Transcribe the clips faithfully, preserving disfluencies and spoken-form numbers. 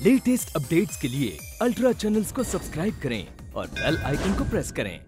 Latest updates के लिए ultra channels को सब्सक्राइब करें और बेल आइकन को प्रेस करें।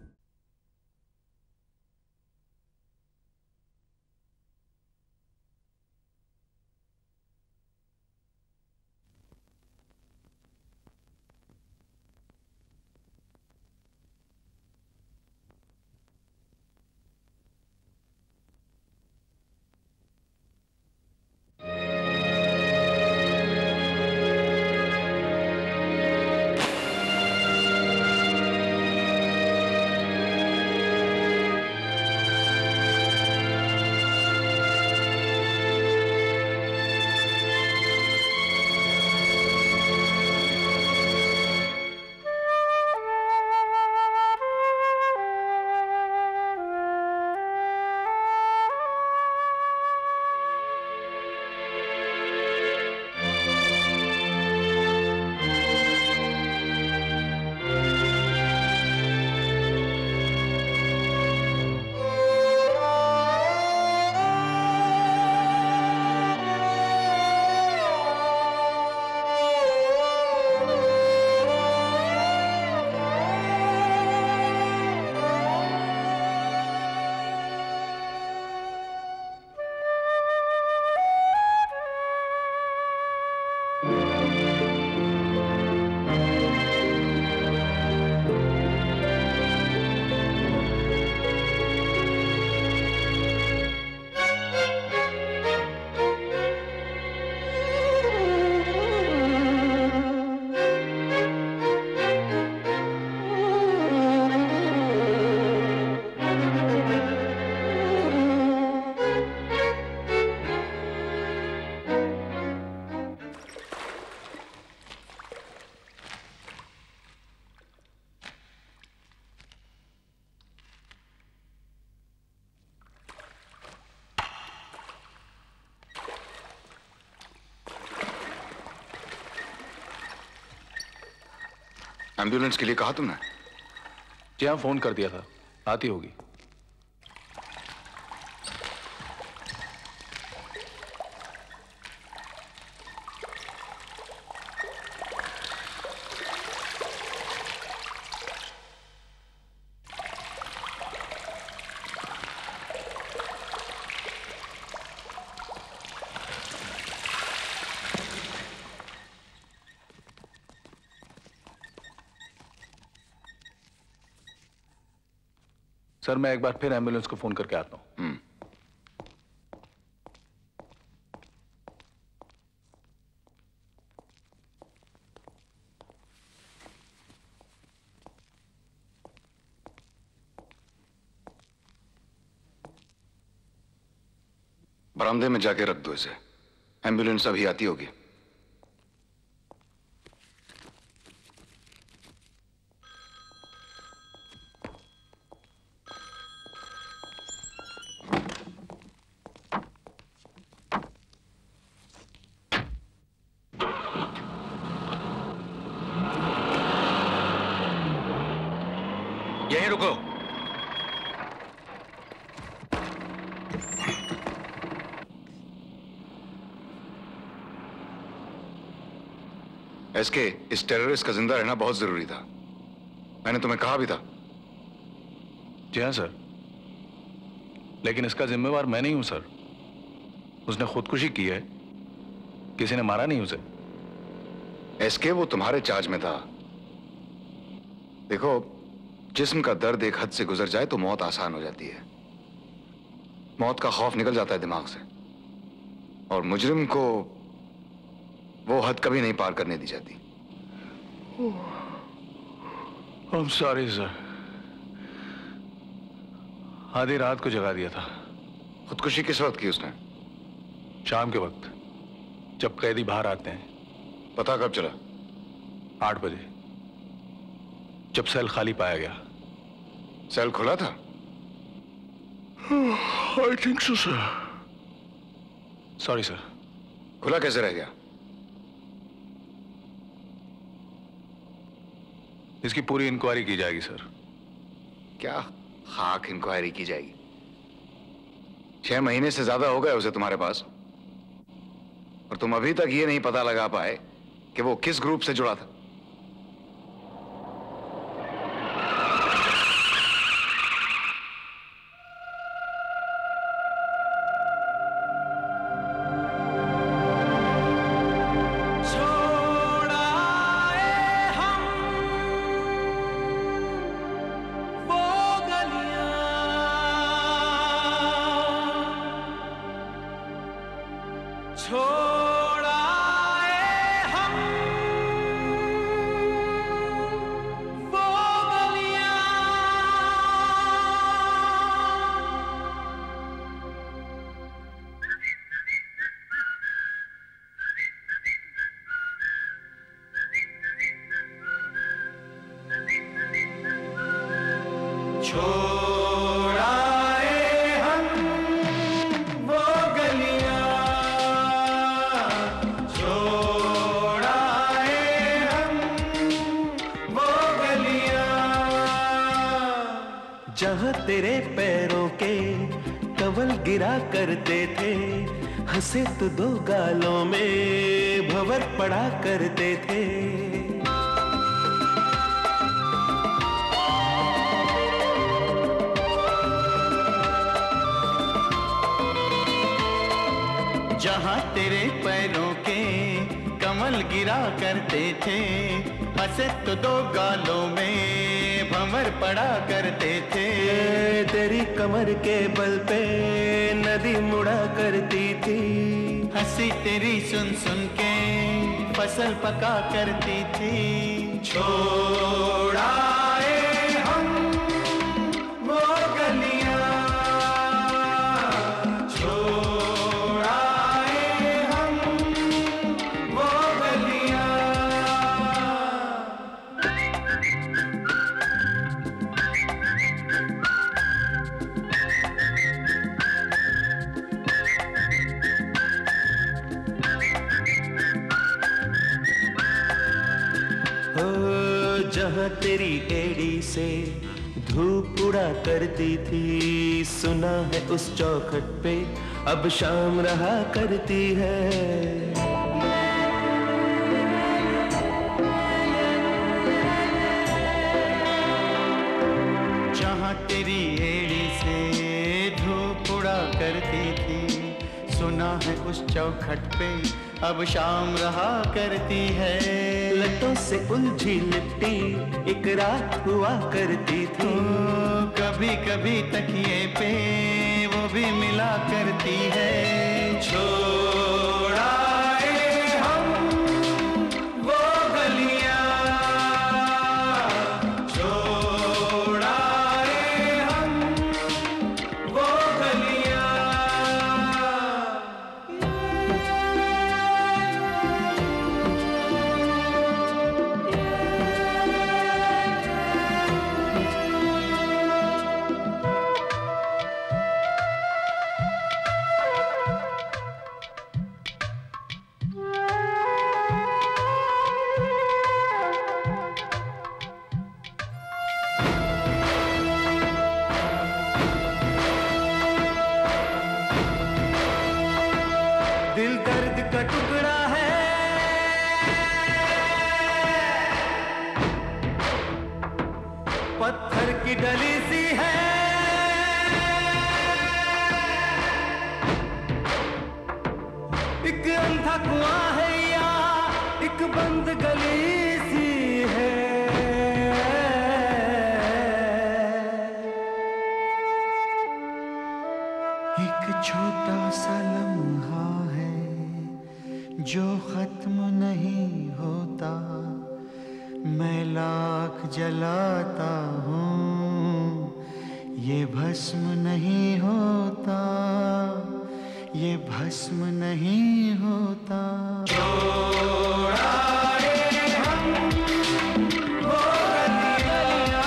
एम्बुलेंस के लिए कहा तुमने? जी हाँ, फोन कर दिया था, आती होगी। सर, मैं एक बार फिर एम्बुलेंस को फोन करके आता हूं। बरामदे में जाके रख दो इसे, एम्बुलेंस अभी आती होगी। यहीं रुको। एसके, इस टेररिस्ट का जिंदा रहना बहुत जरूरी था। मैंने तुम्हें कहा भी था। जी हाँ सर, लेकिन इसका जिम्मेवार मैं नहीं हूं सर। उसने खुदकुशी की है, किसी ने मारा नहीं उसे। एसके, वो तुम्हारे चार्ज में था। देखो, जिस्म का दर्द एक हद से गुजर जाए तो मौत आसान हो जाती है। मौत का खौफ निकल जाता है दिमाग से, और मुजरिम को वो हद कभी नहीं पार करने दी जाती। I'm sorry सर, आधी रात को जगा दिया था। खुदकुशी किस वक्त की उसने? शाम के वक्त, जब कैदी बाहर आते हैं। पता कब चला? आठ बजे, जब सेल खाली पाया गया। सेल खुला था? I think so sir. Sorry sir. खुला कैसे रह गया? इसकी पूरी इंक्वायरी की जाएगी सर। क्या खाक इंक्वायरी की जाएगी? छह महीने से ज्यादा हो गए उसे तुम्हारे पास, और तुम अभी तक ये नहीं पता लगा पाए कि वो किस ग्रुप से जुड़ा था? जहाँ तेरे पैरों के कंवल गिरा करते थे, हंसे तो दो गालों में भंवर पड़ा करते थे। जहाँ तेरे पैरों के कमल गिरा करते थे, हंसे तो दो गालों में भंवर पड़ा करते थे। तेरी कमर के बल पे नदी मुड़ा करती थी, हंसी तेरी सुन सुन के फसल पका करती थी। छोड़ाए हम वो गलियां, जहाँ तेरी एड़ी से धूप उड़ा करती थी, सुना है उस चौखट पे अब शाम रहा करती है। जहाँ तेरी एड़ी से धूप उड़ा करती थी, सुना है उस चौखट पे अब शाम रहा करती है। लटों से उलझी लिपटी एक रात हुआ करती थी, कभी कभी तकिए पे वो भी मिला करती है। छोड़ाए हम वो गलियां, छोड़ाए हम वो गलियां। दिल दर्द का टुकड़ा है, पत्थर की डली सी है। एक अंधा कुआं है या एक बंद गली सी है। एक छोटा सा लम्हा है जो खत्म नहीं होता, मैं लाख जलाता हूँ ये भस्म नहीं होता, ये भस्म नहीं होता। छोड़ाए हम वो गलियां,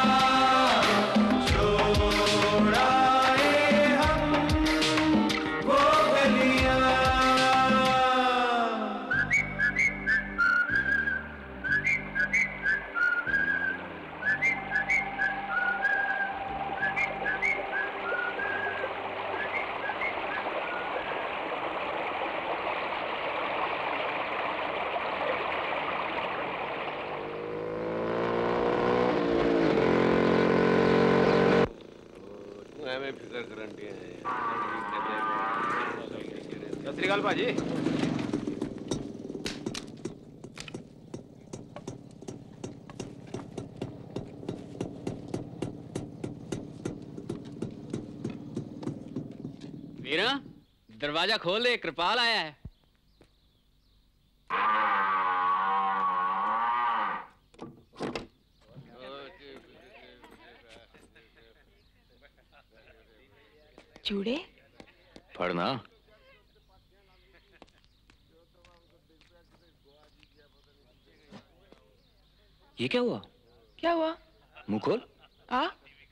छोड़ाए हम वो गलियां। सत श्री अकाल भाजी। वीरा, दरवाजा खोल दे, कृपाल आया है। चूड़े पढ़ना। ये क्या हुआ? क्या हुआ? मुंह खोल। आ?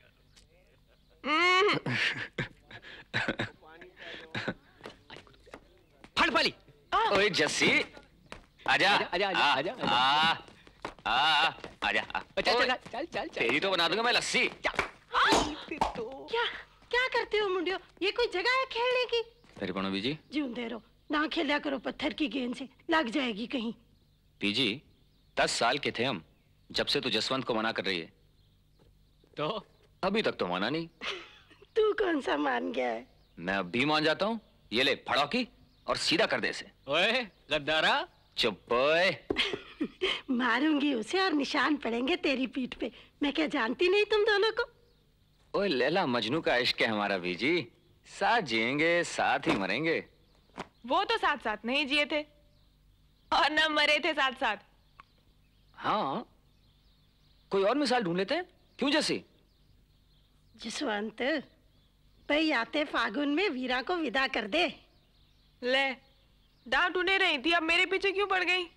फट पाली। ओए जस्सी, आजा आजा आजा आजा आ आ आजा। चल चल चल चल तेरी तो बना दूंगा मैं लस्सी। क्या क्या करते हो मुंडियो? ये कोई जगह है खेलने की? तेरी पणो बीजी जींदे रहो, ना खेला करो पत्थर की गेंद से, लग जाएगी कहीं। बीजी, दस साल के थे हम जब से तू जसवंत को मना कर रही है। तो अभी तक तो माना नहीं। तू कौन सा मान गया है? मैं अब भी मान जाता हूँ। ये ले फड़ौकी और सीधा कर दे इसे। ओए गद्दारा, चुप ओए। मारूंगी उसे और निशान पड़ेंगे तेरी पीठ पे। मैं क्या जानती नहीं तुम दोनों को? ओए लैला मजनू का इश्क है हमारा बीजी, साथ जिएंगे साथ ही मरेंगे। वो तो साथ साथ नहीं जिए थे और न मरे थे साथ साथ। हाँ, कोई और मिसाल ढूंढ लेते हैं। क्यों जैसी? जसवंत, भाई आते फागुन में वीरा को विदा कर दे। ले, डांट उन्हें रही थी, अब मेरे पीछे क्यों पड़ गई?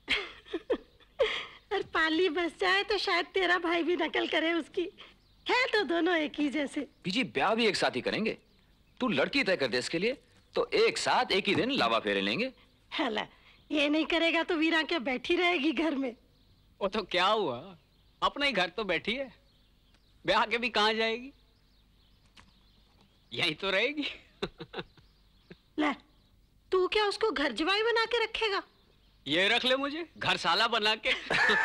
और पाली बस जाए तो शायद तेरा भाई भी नकल करे उसकी। है तो दोनों एक ही जैसे। बीजी, ब्याह भी एक साथ ही करेंगे। तू लड़की तय कर दे इसके लिए तो एक साथ एक ही दिन लावा फेरे लेंगे। हला, ये नहीं करेगा तो वीरा क्या बैठी रहेगी घर में? वो तो क्या हुआ, अपना ही घर तो बैठी है, ब्याह के भी कहाँ जाएगी, यहीं तो रहेगी। ले, तू क्या उसको घर जवाई बना के रखेगा? ये रख ले मुझे घर साला बना के।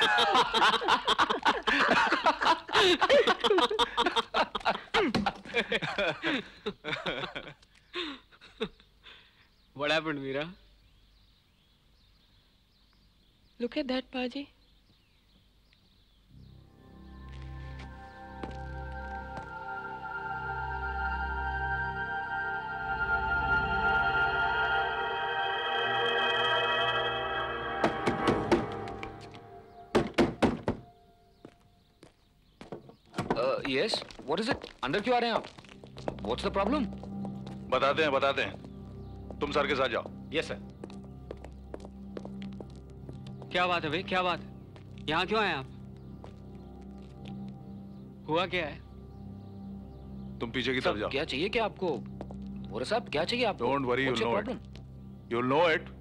What happened, Veera? Look at that, Paji. Yes, what is it? अंदर क्यों आ रहे हैं आप? What's the problem? बताते हैं बताते हैं तुम सर के साथ जाओ। Yes sir. क्या बात है भाई, क्या बात है? यहाँ क्यों आए आप? हुआ क्या है? तुम पीछे की तरफ जाओ। क्या चाहिए क्या आपको? वोरा साहब क्या चाहिए आपको? Don't worry, you'll know it. You'll know it.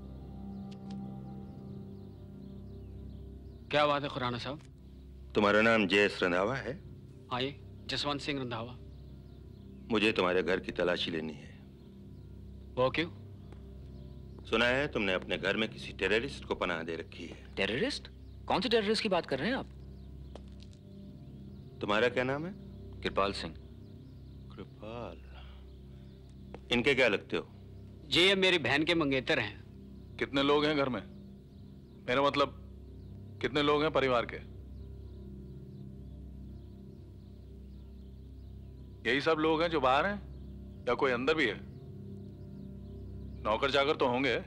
क्या बात है खुराना साहब? तुम्हारा नाम जयेश रंधावा है? हाँ, ये जसवंत सिंह रंधावा। मुझे तुम्हारे घर की तलाशी लेनी है। वो क्यों? सुना है तुमने अपने घर में किसी टेररिस्ट को पनाह दे रखी है। टेररिस्ट? कौन से टेररिस्ट की बात कर रहे हैं आप? तुम्हारा क्या नाम है? कृपाल सिंह। कृपाल। इनके क्या लगते हो? जी, ये मेरी बहन के मंगेतर हैं। कितने लोग हैं घर में? मेरा मतलब कितने लोग हैं परिवार के? यही सब लोग हैं जो बाहर हैं या कोई अंदर भी है? नौकर चाकर तो होंगे।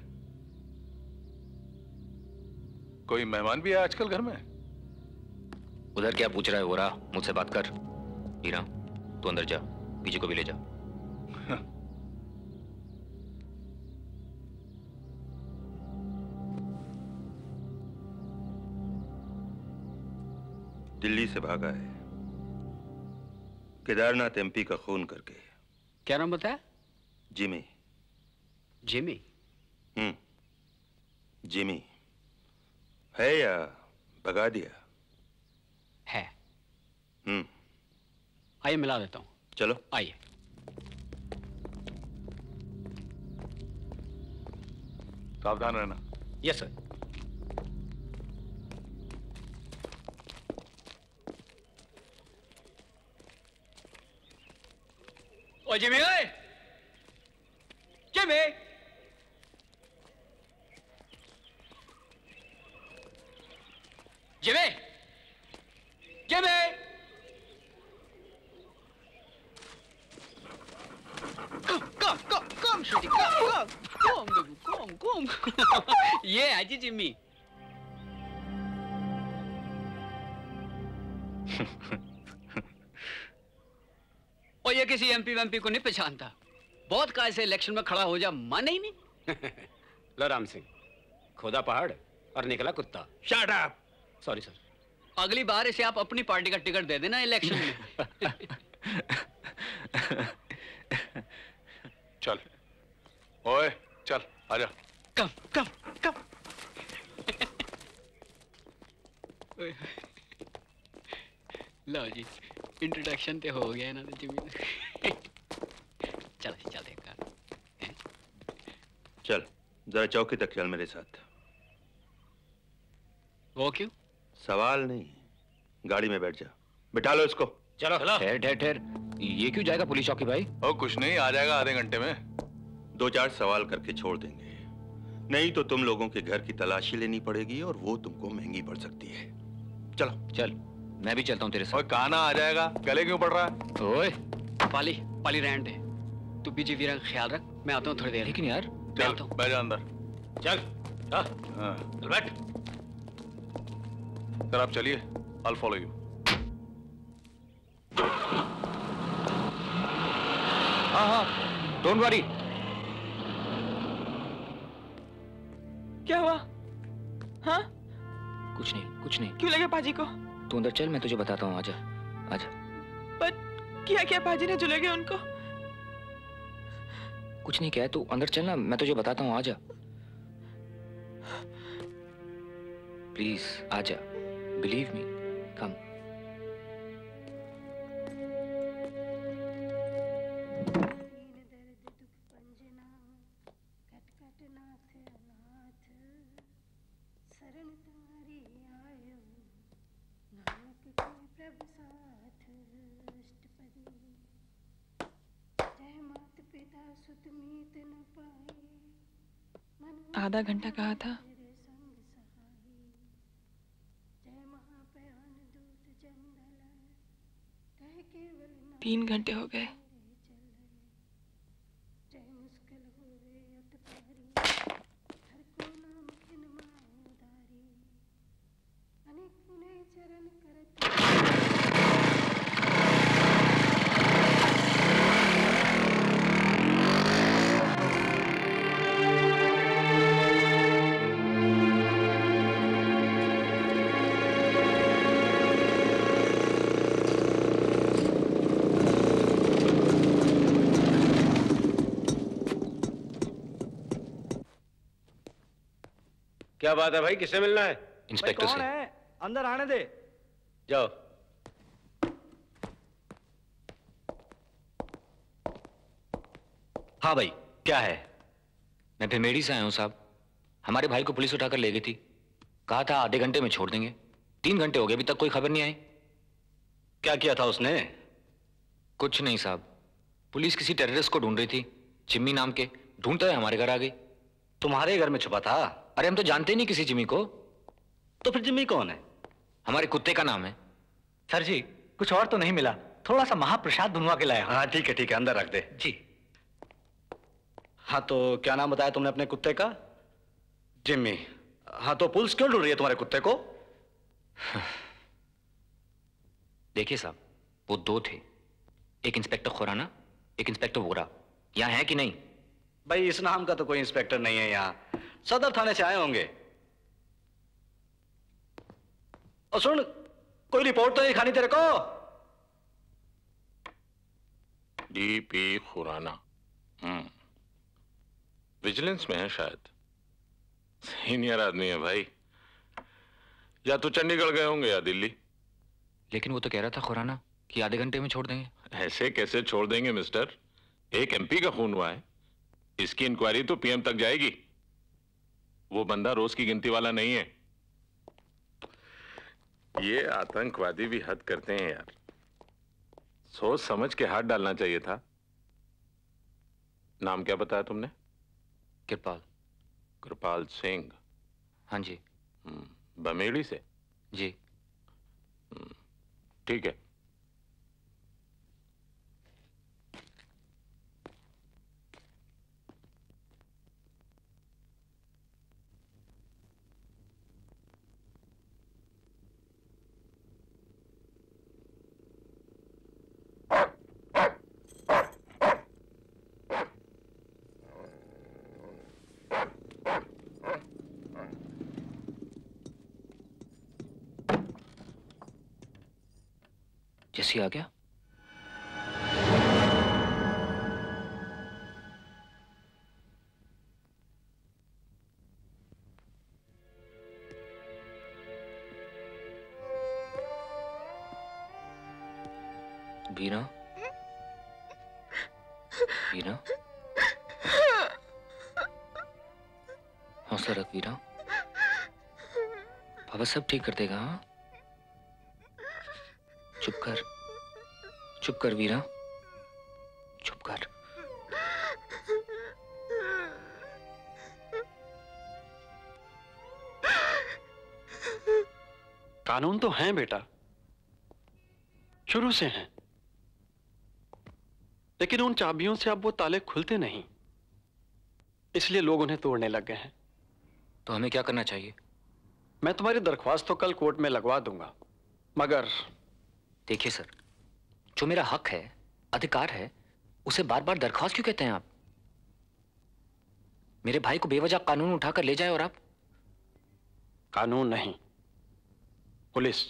कोई मेहमान भी है आजकल घर में? उधर क्या पूछ रहा है वोरा? मुझसे बात कर। हीरा, तू अंदर जा, पीछे को भी ले जा। दिल्ली से भागा है, केदारनाथ एमपी का खून करके। क्या नाम बताया? जिमी। जिमी? हम्म, जिमी है या भगा दिया? है। हम्म, आइए मिला देता हूँ। चलो आइए। सावधान रहना। Yes sir. ओ जिमी, ओए Jimmy, Jimmy, Jimmy. Come, come, come, come, Shruti, come, come, come, baby, come, come. ये है जी जिम्मी। और ये किसी एमपी वेमपी को नहीं पहचानता। बहुत का ऐसे इलेक्शन में खड़ा हो जा, मन ही नहीं। लो राम सिंह, खोदा पहाड़ और निकला कुत्ता। Shut up. Sorry sir. अगली बार इसे आप अपनी पार्टी का टिकट दे देना इलेक्शन में। चल, ओए, चल, आजा। कम, कम, कम। लो जी, इंट्रोडक्शन तो हो गया ना जिम्मी। चल, चल एक कार। चल, जरा चौकी तक चल मेरे साथ। वो क्यों? सवाल नहीं, गाड़ी में बैठ जा। बिठा लो इसको। चलो। ठहर ठहर ठहर, ये क्यों जाएगा पुलिस चौकी भाई? ओ कुछ नहीं, आ जाएगा आधे घंटे में। दो चार सवाल करके छोड़ देंगे, नहीं तो तुम लोगों के घर की तलाशी लेनी पड़ेगी और वो तुमको महंगी पड़ सकती है। चलो। चल, मैं भी चलता हूँ तेरे साथ। ओए काना आ जाएगा, गले क्यों पड़ रहा है? ओए पाली, पाली रहने दे। तू बीजी वीरा का ख्याल रख, मैं आता हूँ थोड़ी देर। लेकिन यार, चल, बैठ जा अंदर। चल, हाँ, चल बैठ। सर आप चलिए, I'll follow you. हाँ हाँ, डोंट वरी। क्या हुआ? हाँ? कुछ नहीं, कुछ नहीं। क्यों लगे पाजी को? तू अंदर चल, मैं तुझे बताता हूँ। आजा, आजा। पर क्या क्या पाजी ने जो लगे उनको? कुछ नहीं, क्या है? तू अंदर चल ना, मैं तुझे बताता हूँ। आजा, प्लीज आजा। Believe me, come. आधा घंटा कहा था। तीन घंटे हो गए। क्या बात है भाई, किससे मिलना है? इंस्पेक्टर से। कौन है? अंदर आने दे। जाओ। हाँ भाई, क्या है? मैं भिमेड़ी से आया हूँ साहब। हमारे भाई को पुलिस उठाकर ले गई थी। कहा था आधे घंटे में छोड़ देंगे। तीन घंटे हो गए, अभी तक कोई खबर नहीं आई। क्या किया था उसने? कुछ नहीं साहब, पुलिस किसी टेररिस्ट को ढूंढ रही थी, जिम्मी नाम के। ढूंढते हुए हमारे घर आ गई। तुम्हारे घर में छुपा था? अरे हम तो जानते ही नहीं किसी जिम्मी को। तो फिर जिम्मी कौन है? हमारे कुत्ते का नाम है। सर जी, कुछ और तो नहीं मिला, थोड़ा सा महाप्रसाद ढूंढवा के लाया। हाँ ठीक है ठीक है, अंदर रख दे। जी। हाँ तो क्या नाम बताया तुमने अपने कुत्ते का? जिम्मी। हाँ तो पुलिस क्यों ढूंढ रही है तुम्हारे कुत्ते को? देखिए साहब, वो दो थे, एक इंस्पेक्टर खुराना, एक इंस्पेक्टर वोरा। यहाँ है कि नहीं? भाई इस नाम का तो कोई इंस्पेक्टर नहीं है यहाँ, सदर थाने से आए होंगे। और सुन, कोई रिपोर्ट तो नहीं खानी तेरे को? डीपी खुराना, हम्म, विजिलेंस में है शायद। सीनियर आदमी है भाई, या तो चंडीगढ़ गए होंगे या दिल्ली। लेकिन वो तो कह रहा था खुराना कि आधे घंटे में छोड़ देंगे। ऐसे कैसे छोड़ देंगे मिस्टर? एक एमपी का खून हुआ है, इसकी इंक्वायरी तो पीएम तक जाएगी। वो बंदा रोज की गिनती वाला नहीं है। ये आतंकवादी भी हद करते हैं यार, सोच समझ के हाथ डालना चाहिए था। नाम क्या बताया तुमने? कृपाल। कृपाल सिंह। हाँ जी। बमेड़ी से? जी ठीक है। जैसी आ गया। वीरा, वीरा, हौसला रख वीरा, पापा सब ठीक कर देगा। हाँ, चुप कर, चुप कर वीरा, चुप कर। कानून तो हैं बेटा, शुरू से हैं, लेकिन उन चाबियों से अब वो ताले खुलते नहीं, इसलिए लोग उन्हें तोड़ने लग गए हैं। तो हमें क्या करना चाहिए? मैं तुम्हारी दरख्वास्त तो कल कोर्ट में लगवा दूंगा, मगर देखिए सर, जो मेरा हक है, अधिकार है, उसे बार बार दरख्वास्त क्यों कहते हैं आप? मेरे भाई को बेवजह कानून उठाकर ले जाए और आप? कानून नहीं, पुलिस।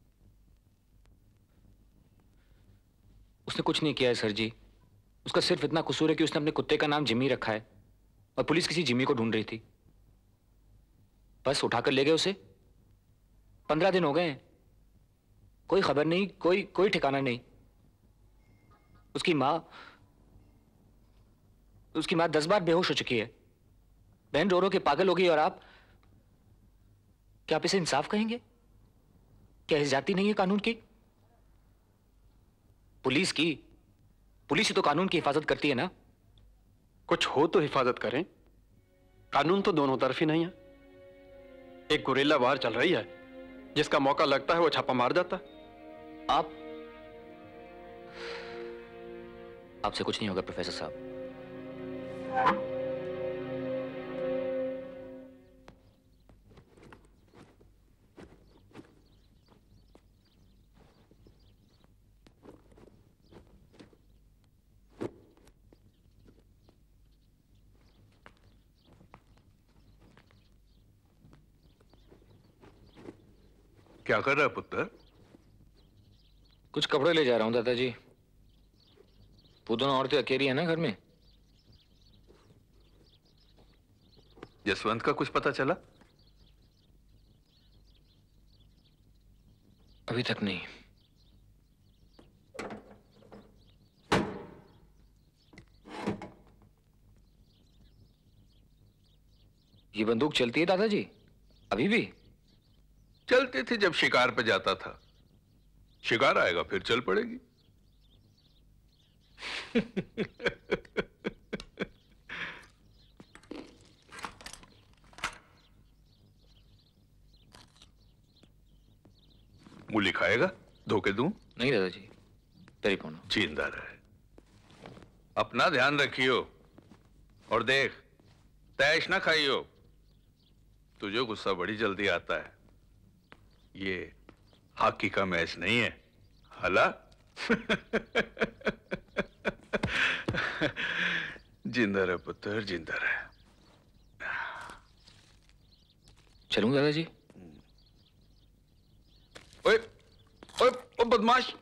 उसने कुछ नहीं किया है सर जी, उसका सिर्फ इतना कसूर है कि उसने अपने कुत्ते का नाम जिमी रखा है और पुलिस किसी जिमी को ढूंढ रही थी, बस उठाकर ले गए उसे। पंद्रह दिन हो गए हैं, कोई खबर नहीं, कोई कोई ठिकाना नहीं। उसकी माँ उसकी माँ दस बार बेहोश हो चुकी है, बहन रो रो के पागल हो गई, और आप क्या आप इसे इंसाफ कहेंगे? क्या इस जाती नहीं है कानून की? पुलिस की पुलिस ही तो कानून की हिफाजत करती है ना। कुछ हो तो हिफाजत करें, कानून तो दोनों तरफ ही नहीं है। एक गुरिल्ला वार चल रही है, जिसका मौका लगता है वो छापा मार जाता है। आप आपसे कुछ नहीं होगा प्रोफेसर साहब। क्या कर रहा है पुत्र? कुछ कपड़े ले जा रहा हूं दादाजी। वो दोनों औरतें अकेली है ना घर में। जसवंत का कुछ पता चला? अभी तक नहीं। ये बंदूक चलती है दादाजी अभी भी? चलती थी जब शिकार पे जाता था, शिकार आएगा फिर चल पड़ेगी। मूली खाएगा? धोके दूं? नहीं दादाजी, तेरी कौन? जिंदा रहे। अपना ध्यान रखियो और देख तैश ना खाइयो, तुझे गुस्सा बड़ी जल्दी आता है। ये हॉकी का मैच नहीं है, हला। जिंदा रहे पुत्र, जिंदा रहे। चलूं दादाजी? ओए, ओए, ओ बदमाश।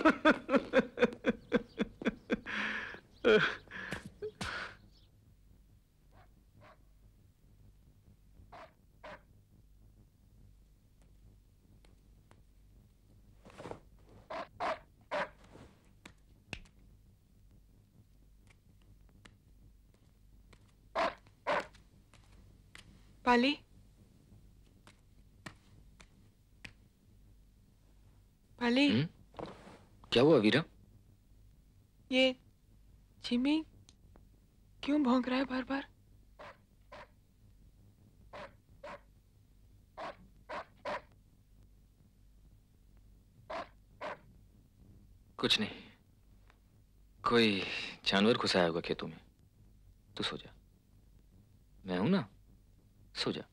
पाली, पाली, क्या हुआ वीरा? ये जिमी क्यों भौंक रहा है बार बार? कुछ नहीं, कोई जानवर घुसाया होगा खेतों में। तू सो जा, मैं हूं ना, सो जा।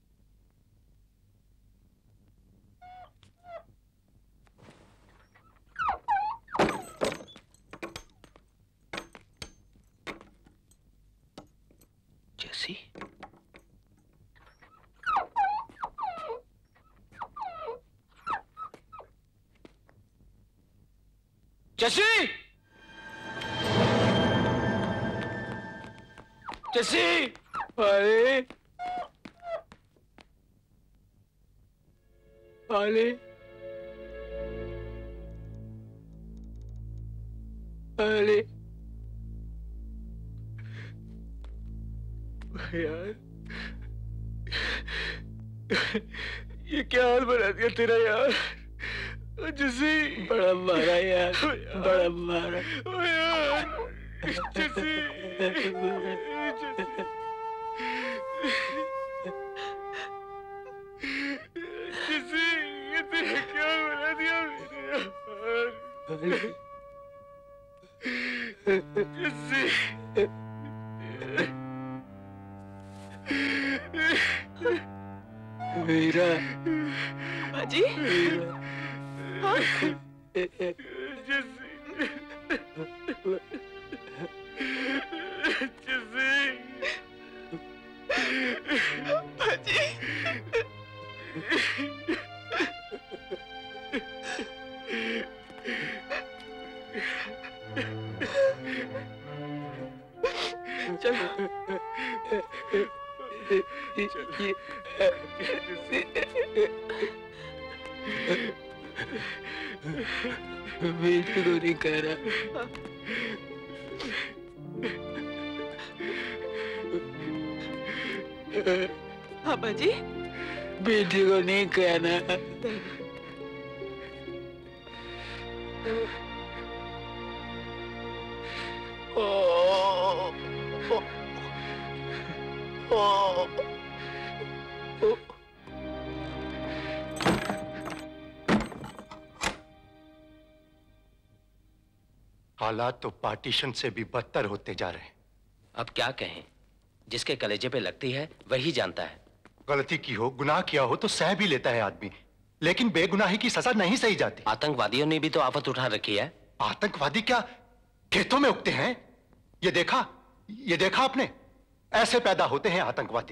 जैसी जैसी जैसी अरे अरे अरे यार, ये क्या हाल बना दिया तेरा यार। जैसे बड़ा मारा यार, बड़ा मारा यार। जैसे जैसे ये तेरा क्या बना दिया मेरे यार। जैसे मेरा बाजी हाँ? जैसे जैसे बाजी चलो बेटे को नहीं कह रहा। हाँ बाजी, बेटे को नहीं कहना। ओ, ओ, ओ, ओ, हालात तो पार्टीशन से भी बदतर होते जा रहे हैं। अब क्या कहें, जिसके कलेजे पे लगती है वही जानता है। गलती की हो, गुनाह किया हो तो सह भी लेता है आदमी, लेकिन बेगुनाही की सजा नहीं सही जाती। आतंकवादियों ने भी तो आफत उठा रखी है। आतंकवादी क्या खेतों में उगते हैं? ये देखा, ये देखा आपने? ऐसे पैदा होते हैं आतंकवादी।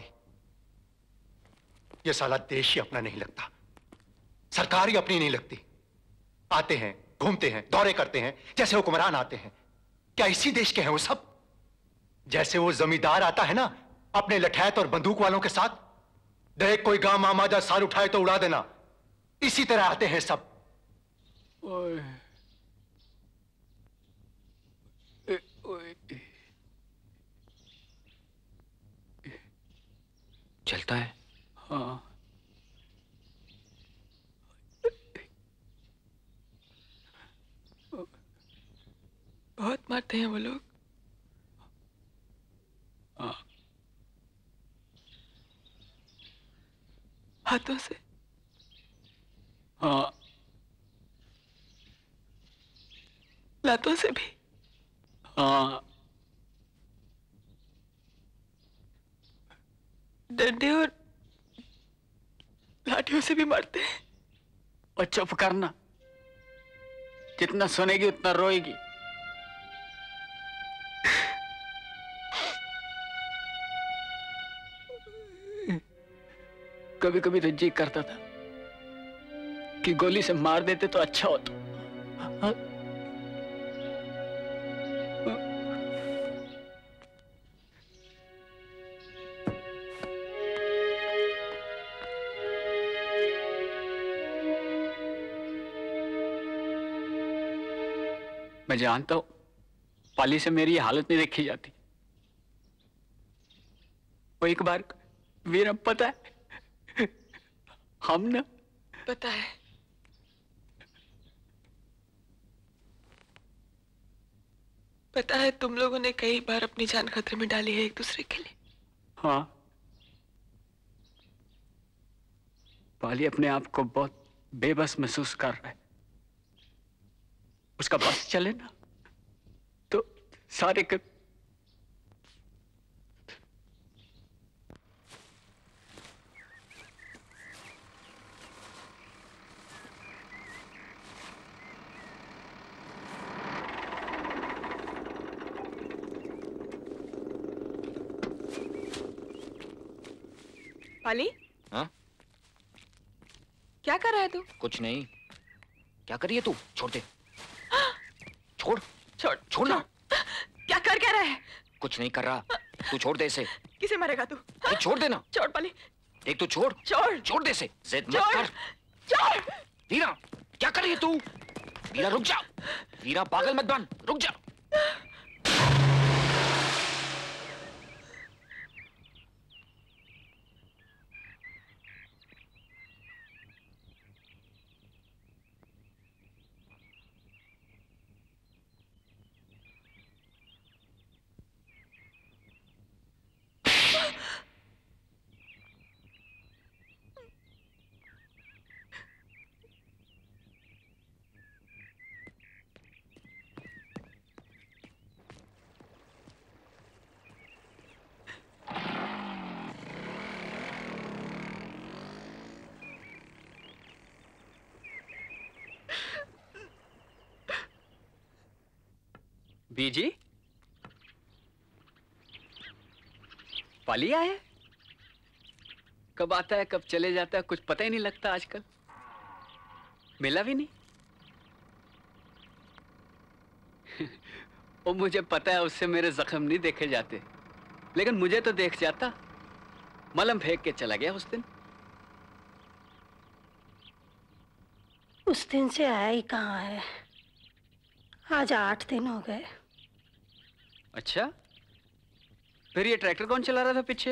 ये साला देश ही अपना नहीं लगता, सरकार ही अपनी नहीं लगती। आते हैं, घूमते हैं, दौरे करते हैं, जैसे हुक्मरान आते हैं। क्या इसी देश के हैं वो सब? जैसे वो जमींदार आता है ना अपने लठैत और बंदूक वालों के साथ, देख कोई गांव मामाजा सार उठाए तो उड़ा देना, इसी तरह आते हैं सब। ओए, ए, ओए। चलता है? हाँ। बहुत मारते हैं वो लोग। हाँ। हाथों से। हाँ। लातों से भी। हाँ। डंडे और लाठियों से भी मारते हैं। और चुप करना, जितना सुनेगी उतना रोएगी। कभी कभी तो जी करता था कि गोली से मार देते तो अच्छा होता। हाँ? मैं जानता हूं पाली से मेरी हालत नहीं देखी जाती। वो एक बार वीर, पता है हम ना, पता है, पता है तुम लोगों ने कई बार अपनी जान खतरे में डाली है एक दूसरे के लिए। हाँ, पाली अपने आप को बहुत बेबस महसूस कर रहा है। उसका बस चले ना तो सारे कर... पाली? हाँ? क्या कर रहा है तू? कुछ नहीं। क्या कर रही है तू? छोड़ दे। छोड़। छोड़ छोड़ ना। क्या कर क्या रहा है? कुछ नहीं कर रहा। तू छोड़ दे इसे। किसे मारेगा तू? अरे छोड़ देना। छोड़ पाली। एक तो छोड़। छोड़। छोड़ दे इसे। जिद मत छोड़। कर। छोड़। वीरा, क्या कर रही है तू? वीरा रुक जा। वीरा पागल मत बन। रुक जा। बीजी? पाली आया? कब आता है कब चले जाता है कुछ पता ही नहीं लगता आजकल। मिला भी नहीं। और मुझे पता है उससे मेरे जख्म नहीं देखे जाते, लेकिन मुझे तो देख जाता। मलम फेंक के चला गया उस दिन। उस दिन से आया ही कहाँ है? आज आठ दिन हो गए। अच्छा, फिर ये ट्रैक्टर कौन चला रहा था पीछे?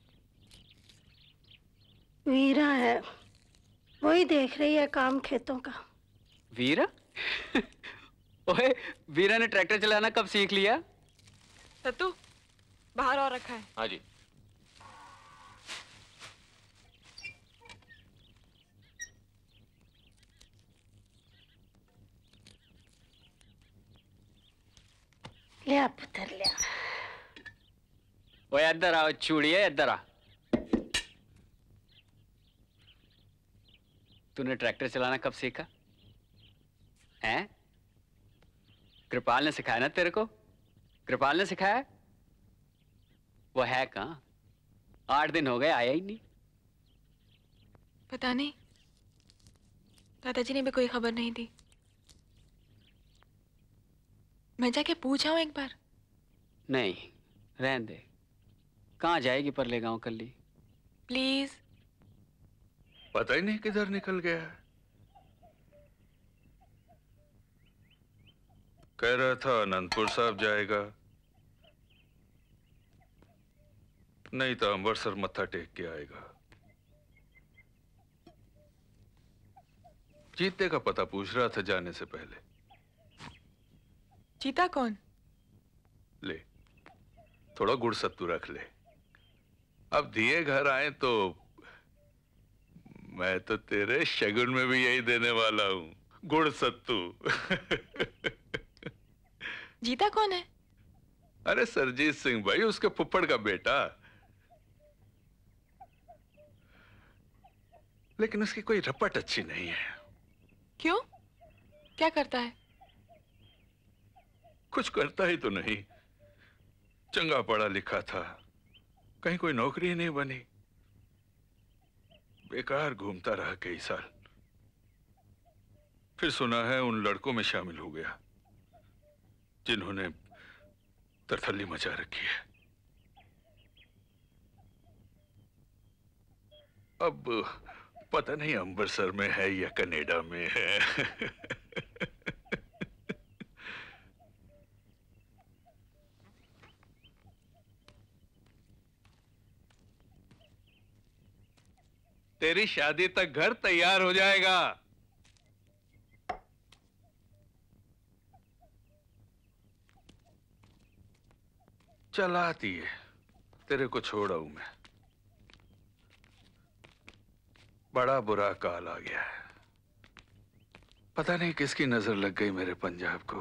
वीरा है, वही देख रही है काम खेतों का। वीरा? ओए, वीरा ने ट्रैक्टर चलाना कब सीख लिया? सत्तू, बाहर और रखा है। हाँ जी। ले आ पुत्र, ले आ। ओए इधर आओ चूड़िए, इधर आ। तूने ट्रैक्टर चलाना कब सीखा? हैं? कृपाल ने सिखाया ना तेरे को? कृपाल ने सिखाया? वो है कहाँ? आठ दिन हो गए आया ही नहीं। पता नहीं, दादाजी ने भी कोई खबर नहीं दी। मैं जाके पूछा हूं एक बार। नहीं, रहने दे। कहाँ जाएगी परले गांव कल्ली? प्लीज। पता ही नहीं किधर निकल गया है। कह रहा था अनंतपुर साहब जाएगा, नहीं तो अमृतसर मत्था टेक के आएगा। जीते का पता पूछ रहा था जाने से पहले। चीता कौन? ले, थोड़ा गुड़ सत्तू रख ले। अब दिए घर आए तो मैं तो तेरे शगुन में भी यही देने वाला हूं, गुड़ सत्तू। जीता कौन है? अरे सरजीत सिंह भाई, उसके फुफ्फड़ का बेटा। लेकिन उसकी कोई रपट अच्छी नहीं है। क्यों? क्या करता है? कुछ करता ही तो नहीं। चंगा पढ़ा लिखा था, कहीं कोई नौकरी ही नहीं बनी। बेकार घूमता रहा कई साल। फिर सुना है उन लड़कों में शामिल हो गया जिन्होंने तरथल्ली मचा रखी है। अब पता नहीं अमृतसर में है या कनाडा में है। तेरी शादी तक घर तैयार हो जाएगा। चलाती है, तेरे को छोड़ा हूं मैं। बड़ा बुरा काल आ गया है। पता नहीं किसकी नजर लग गई मेरे पंजाब को।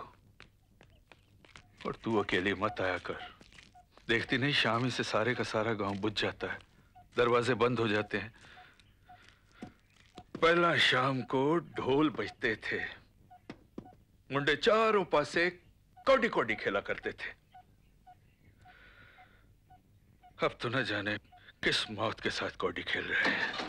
और तू अकेली मत आया कर। देखती नहीं शाम ही से सारे का सारा गांव बुझ जाता है, दरवाजे बंद हो जाते हैं। पहला शाम को ढोल बजते थे, मुंडे चारों पासे कौडी कौडी खेला करते थे। अब तो न जाने किस मौत के साथ कौडी खेल रहे हैं।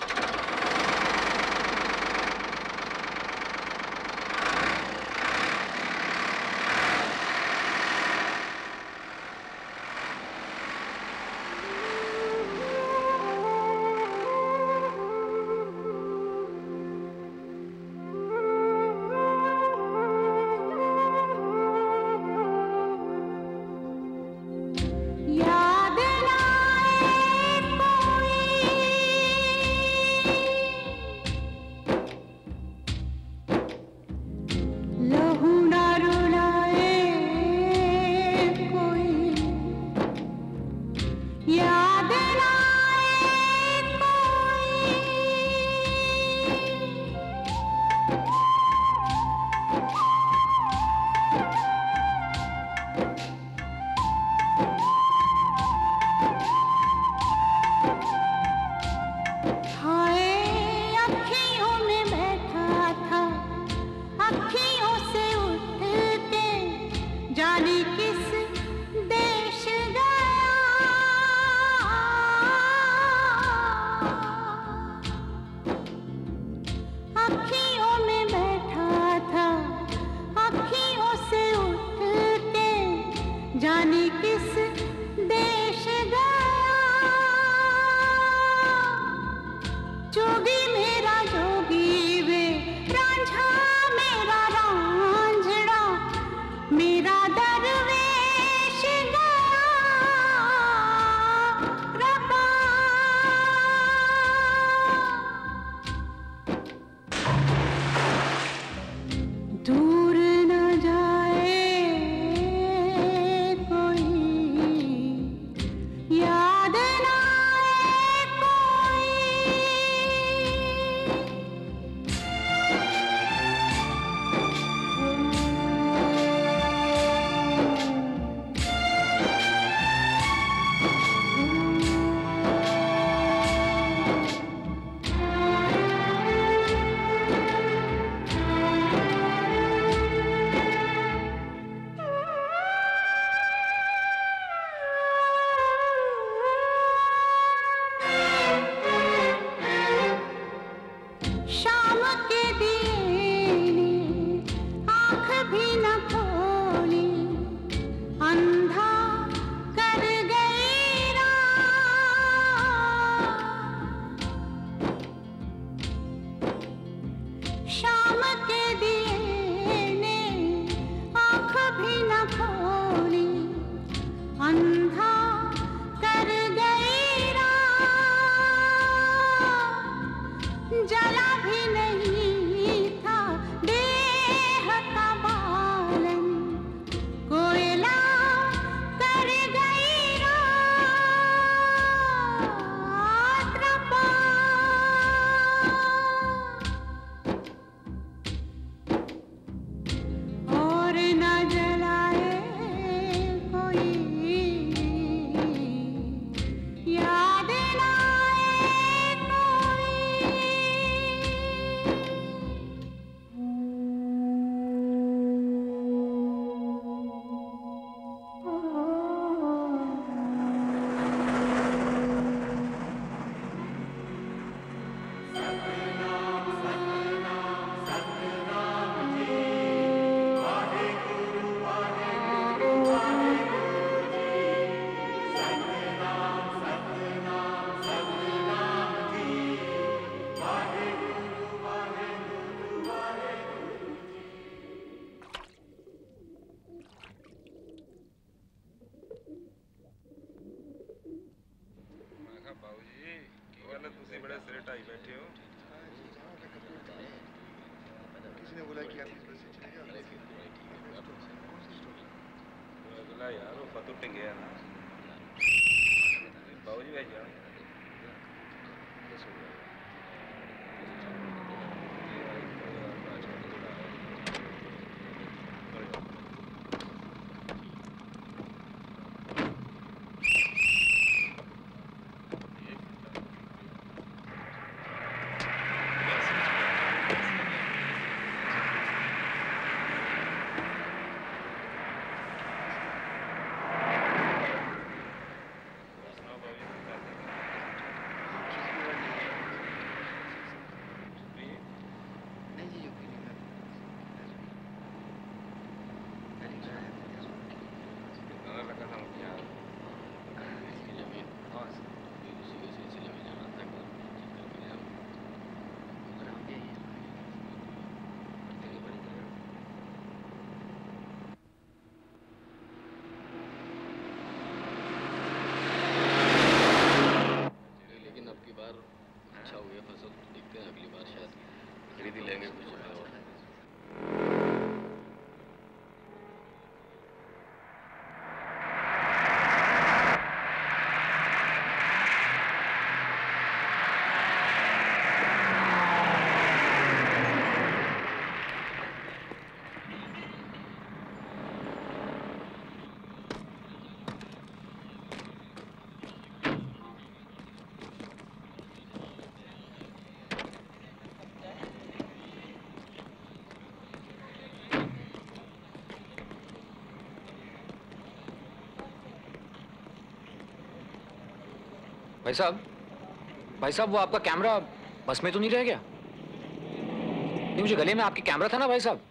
भाई साहब, भाई साहब वो आपका कैमरा बस में तो नहीं रह गया? नहीं, मुझे गले में आपके कैमरा था ना भाई साहब,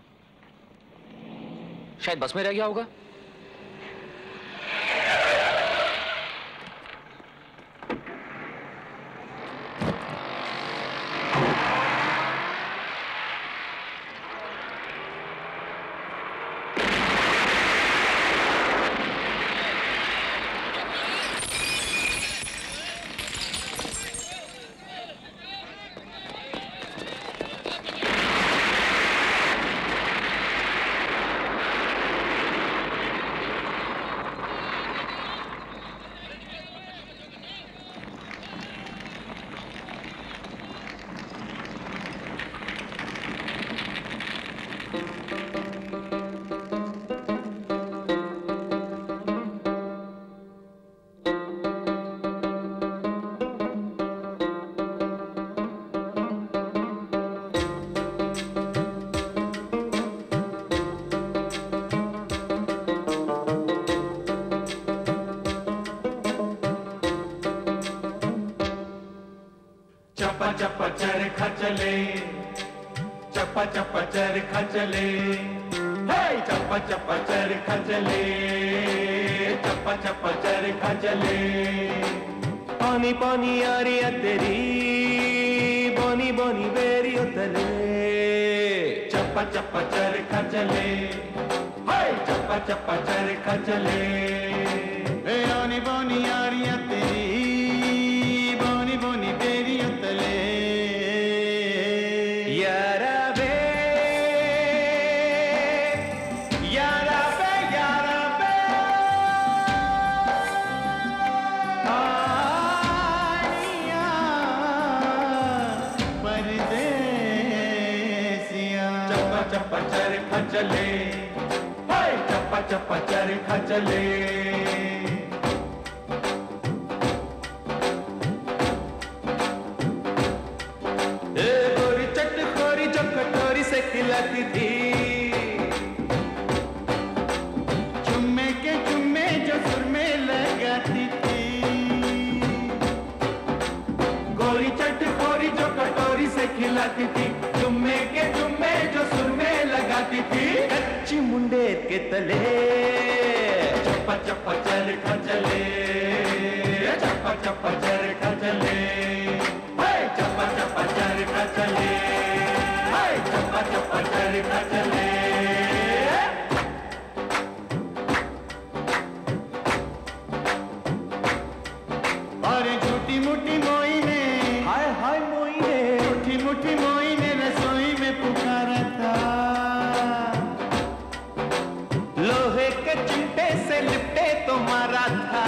शायद बस में रह गया होगा। चप्पा चप्पा चरखा चले, चप्पा चप्पा चरखा चले, हे चप्पा चप्पा चरखा चले, चप्पा चप्पा चरखा चले। पानी पानी यारिया तेरी, बोनी बोनी बेरी उतले। चप्पा चप्पा चरखा चले, हे चप्पा चप्पा चरखा चले। हे आनी बोनी यारिया तेरी, बोनी बोनी बेरी उतले। यारा बे, यारा बे, यारा बे, आनिया परदेसिया। चप्पा चप्पा चरखा चले, हाय चप्पा चप्पा चरखा चले। खिलाती थी, चुम्मे के चुम्मे जो सुर में लगाती थी। गोरी चटखोरी जो कटोरी से खिलाती थी, चुम्मे के चुम्मे जो सुर में लगाती थी। कच्ची मुंडेर के तले चप्पा चप्पा चरखा चले, चप्पा चप्पा चरखा चले, चप्पा चप्पा चरखा चले, चप्पा चप्पा चरखा चले। और झूठी मुठी मोई ने, हाय हाय मोई ने, झूठी मुठी मोई ने रसोई में पुकारा था। लोहे के चिमटे से लिपटे तो मारा था।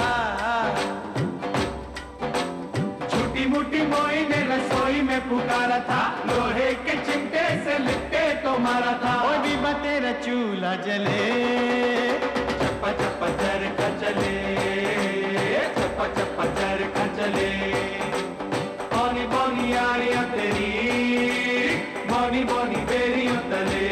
झूठी मुठी मोई ने रसोई में पुकारा था, लोहे के चिमटे से लिपटे तो मारा था। ओ बीबा तेरा चूल्हा जले, चप्पा चप्पा चरखा चले, चप्पा चप्पा चरखा चले। बोनी बोनी यारिया तेरी, बोनी बोनी बेरी उतले।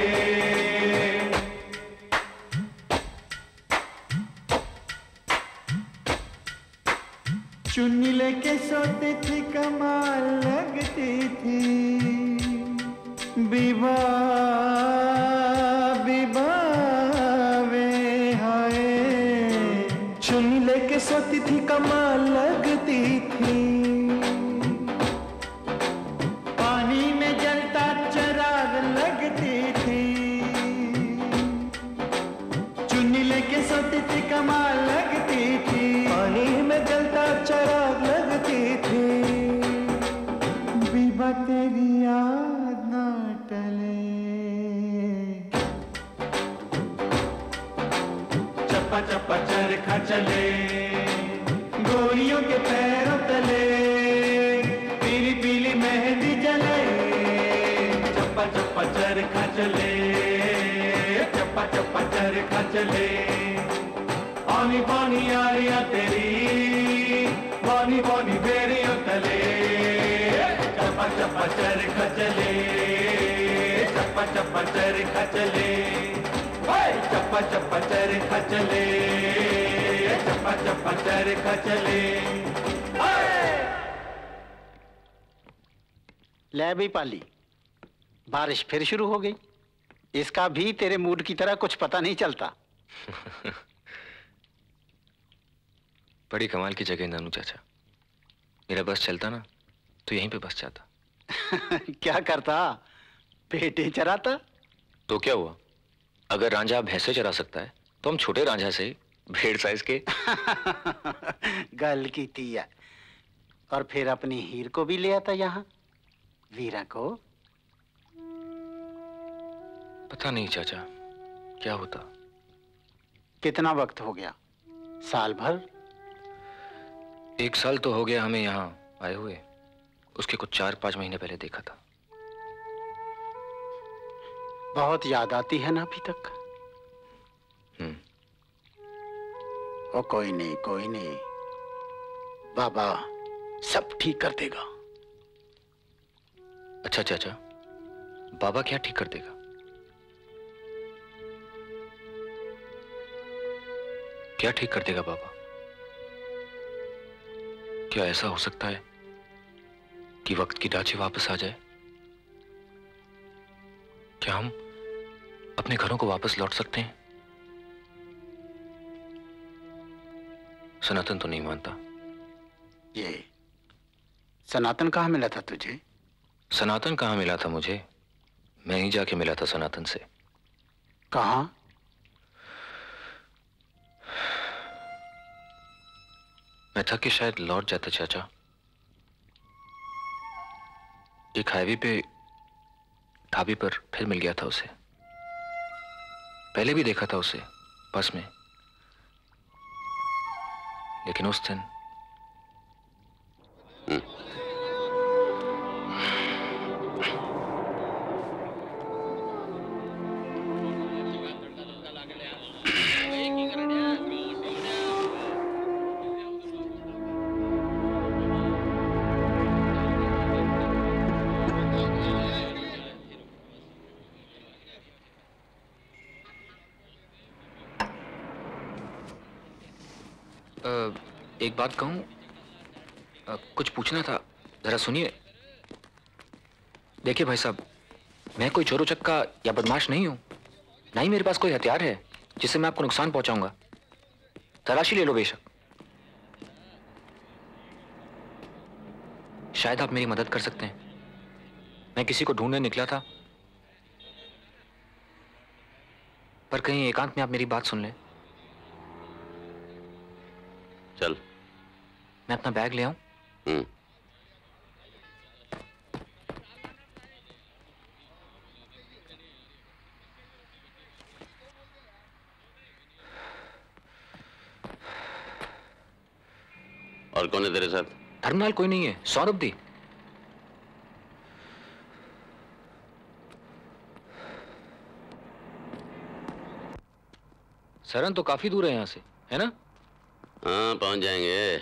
चुन्नी लेके सोती थी, कमाल लगती थी। बीबा बीबा वे हाय, चुन्नी लेके सोती थी, कमाल लगती थी। पानी में जलता चराग लगती थी। चुन्नी लेके सोती थी, कमाल लगती थी। पानी में जलता चराग लगती थी। बीबा तेरी याद ना टले। चप्पा चप्पा चरखा चले, गोरियों के पैरों तले पीली पीली मेहंदी जले। चप्पा चप्पा चरखा चले, चप्पा चप्पा चरखा चले। आनी पानी यारिया तेरी, बोनी बोनी बेरियों तले। चप्पा चप्पा चरखा चले, चप्पा चप्पा चरखा चले, चप्पा चप्पा चरखा चले, चप्पा चप्पा चरखा चले। ले भी पाली, बारिश फिर शुरू हो गई। इसका भी तेरे मूड की तरह कुछ पता नहीं चलता। बड़ी कमाल की जगह नानू चाचा। मेरा बस चलता ना तो यहीं पे बस जाता। क्या करता? पेटे चराता? तो क्या हुआ, अगर रांझा भैंसे चरा सकता है तो हम छोटे रांझा से भेड़ साइज के। गल की थी है। और फिर अपनी हीर को भी ले आता यहाँ, वीरा को। पता नहीं चाचा क्या होता। कितना वक्त हो गया? साल भर? एक साल तो हो गया हमें यहाँ आए हुए। उसके कुछ चार पांच महीने पहले देखा था। बहुत याद आती है ना अभी तक? हम्म। ओ कोई नहीं कोई नहीं, बाबा सब ठीक कर देगा। अच्छा चाचा, बाबा क्या ठीक कर देगा? क्या ठीक कर देगा बाबा? क्या ऐसा हो सकता है कि वक्त की ढांचे वापस आ जाए? क्या हम अपने घरों को वापस लौट सकते हैं? सनातन तो नहीं मानता। ये सनातन कहाँ मिला था तुझे? सनातन कहाँ मिला था मुझे? मैं ही जाके मिला था सनातन से। कहाँ? मैं था कि शायद लौट जाता चाचा। एक हाईवे पे ढाबे पर फिर मिल गया था उसे। पहले भी देखा था उसे बस में, लेकिन उस दिन एक बात कहूं, कुछ पूछना था, जरा सुनिए। देखिए भाई साहब, मैं कोई चोर उचक्का या बदमाश नहीं हूं, ना ही मेरे पास कोई हथियार है जिससे मैं आपको नुकसान पहुंचाऊंगा। तलाशी ले लो बेशक। शायद आप मेरी मदद कर सकते हैं। मैं किसी को ढूंढने निकला था, पर कहीं एकांत में आप मेरी बात सुन लें। चल। मैं अपना बैग ले आऊं? हम्म। और कौन है तेरे साथ? धर्मलाल कोई नहीं है, सौरभ दी। सरन तो काफी दूर है यहां से, है ना? हाँ, पहुंच जाएंगे।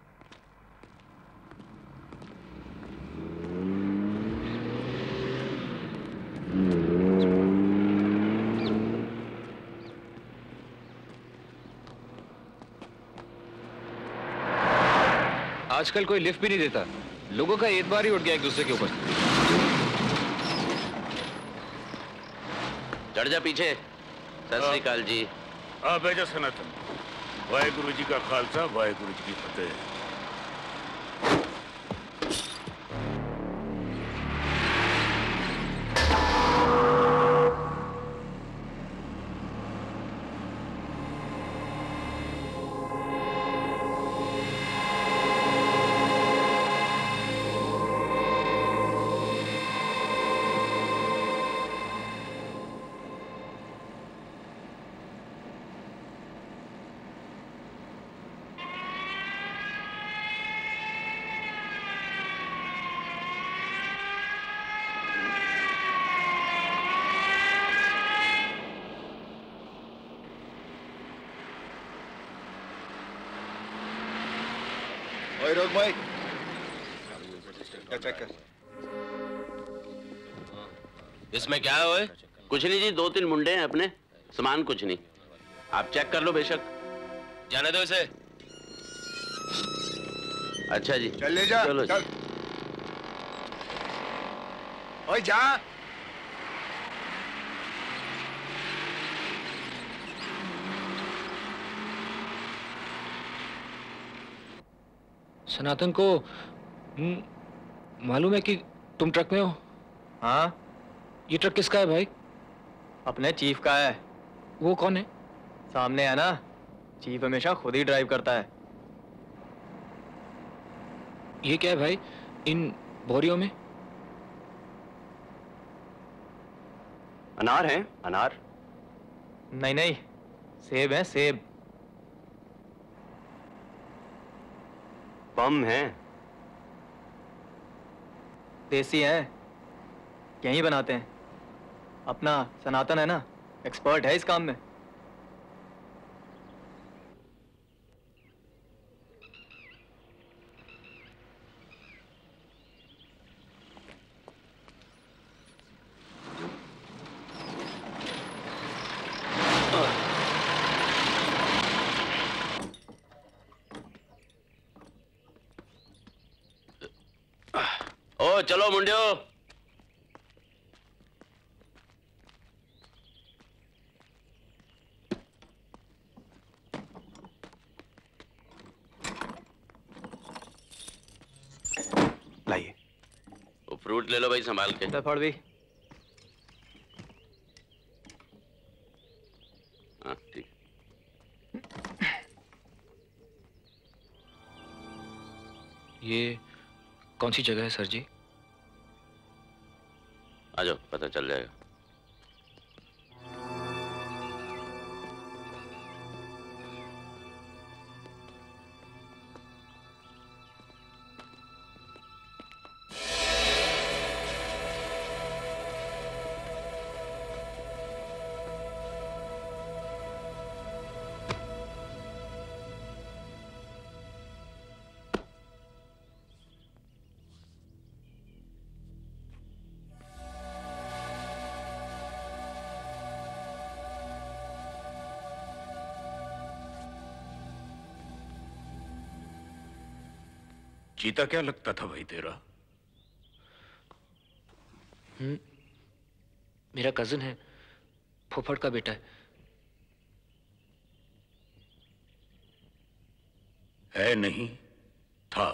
आजकल कोई लिफ्ट भी नहीं देता, लोगों का एतबार ही उठ गया एक दूसरे के ऊपर। चढ़ जा पीछे। सत श्री अकाल जी। आ बेजा सनातन। वाहेगुरु जी का खालसा, वाहेगुरु जी की फतेह। रोक भाई, क्या चेक कर? इसमें क्या है ओए? कुछ नहीं जी, दो तीन मुंडे हैं अपने, सामान कुछ नहीं। आप चेक कर लो बेशक। जाने दो इसे। अच्छा जी, चल ले जा। चलो चल। ओए जा। सनातन को मालूम है कि तुम ट्रक में हो? हाँ। ये ट्रक किसका है भाई? अपने चीफ का है। वो कौन है? सामने है ना, चीफ हमेशा खुद ही ड्राइव करता है। ये क्या है भाई इन बोरियों में? अनार हैं, अनार। नहीं नहीं, सेब हैं, सेब। बम हैं, देसी हैं, यहीं बनाते हैं। अपना सनातन है ना, एक्सपर्ट है इस काम में। ओ चलो मुंडियो। लाइए। वो फ्रूट ले लो भाई संभाल के। फड़ भी। हाँ ठीक। ये कौन सी जगह है सर जी? आ जाओ, पता चल जाएगा। चीता क्या लगता था भाई तेरा? हम्म, मेरा कजिन है, फुफड़ का बेटा है। है नहीं, था।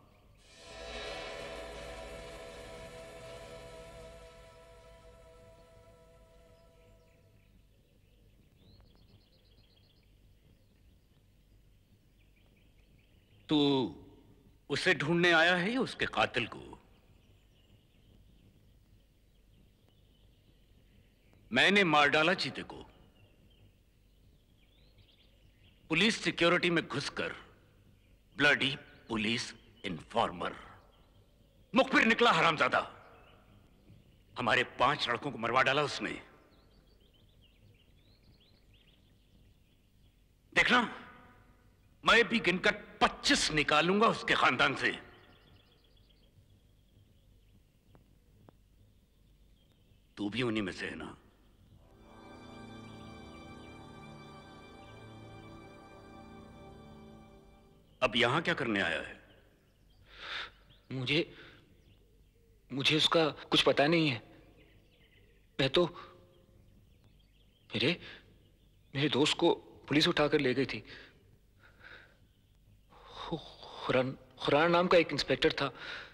तू उसे ढूंढने आया है या उसके कातिल को? मैंने मार डाला चीते को। पुलिस सिक्योरिटी में घुसकर ब्लडी पुलिस इन्फॉर्मर। मुखबिर निकला हरामजादा। हमारे पांच लड़कों को मरवा डाला उसने। देखना, मैं भी गिनकर पच्चीस निकालूंगा उसके खानदान से। तू भी उन्हीं में से है ना? अब यहां क्या करने आया है? मुझे मुझे उसका कुछ पता नहीं है। मैं तो मेरे मेरे दोस्त को पुलिस उठाकर ले गई थी। खुरान खुरान नाम का एक इंस्पेक्टर था।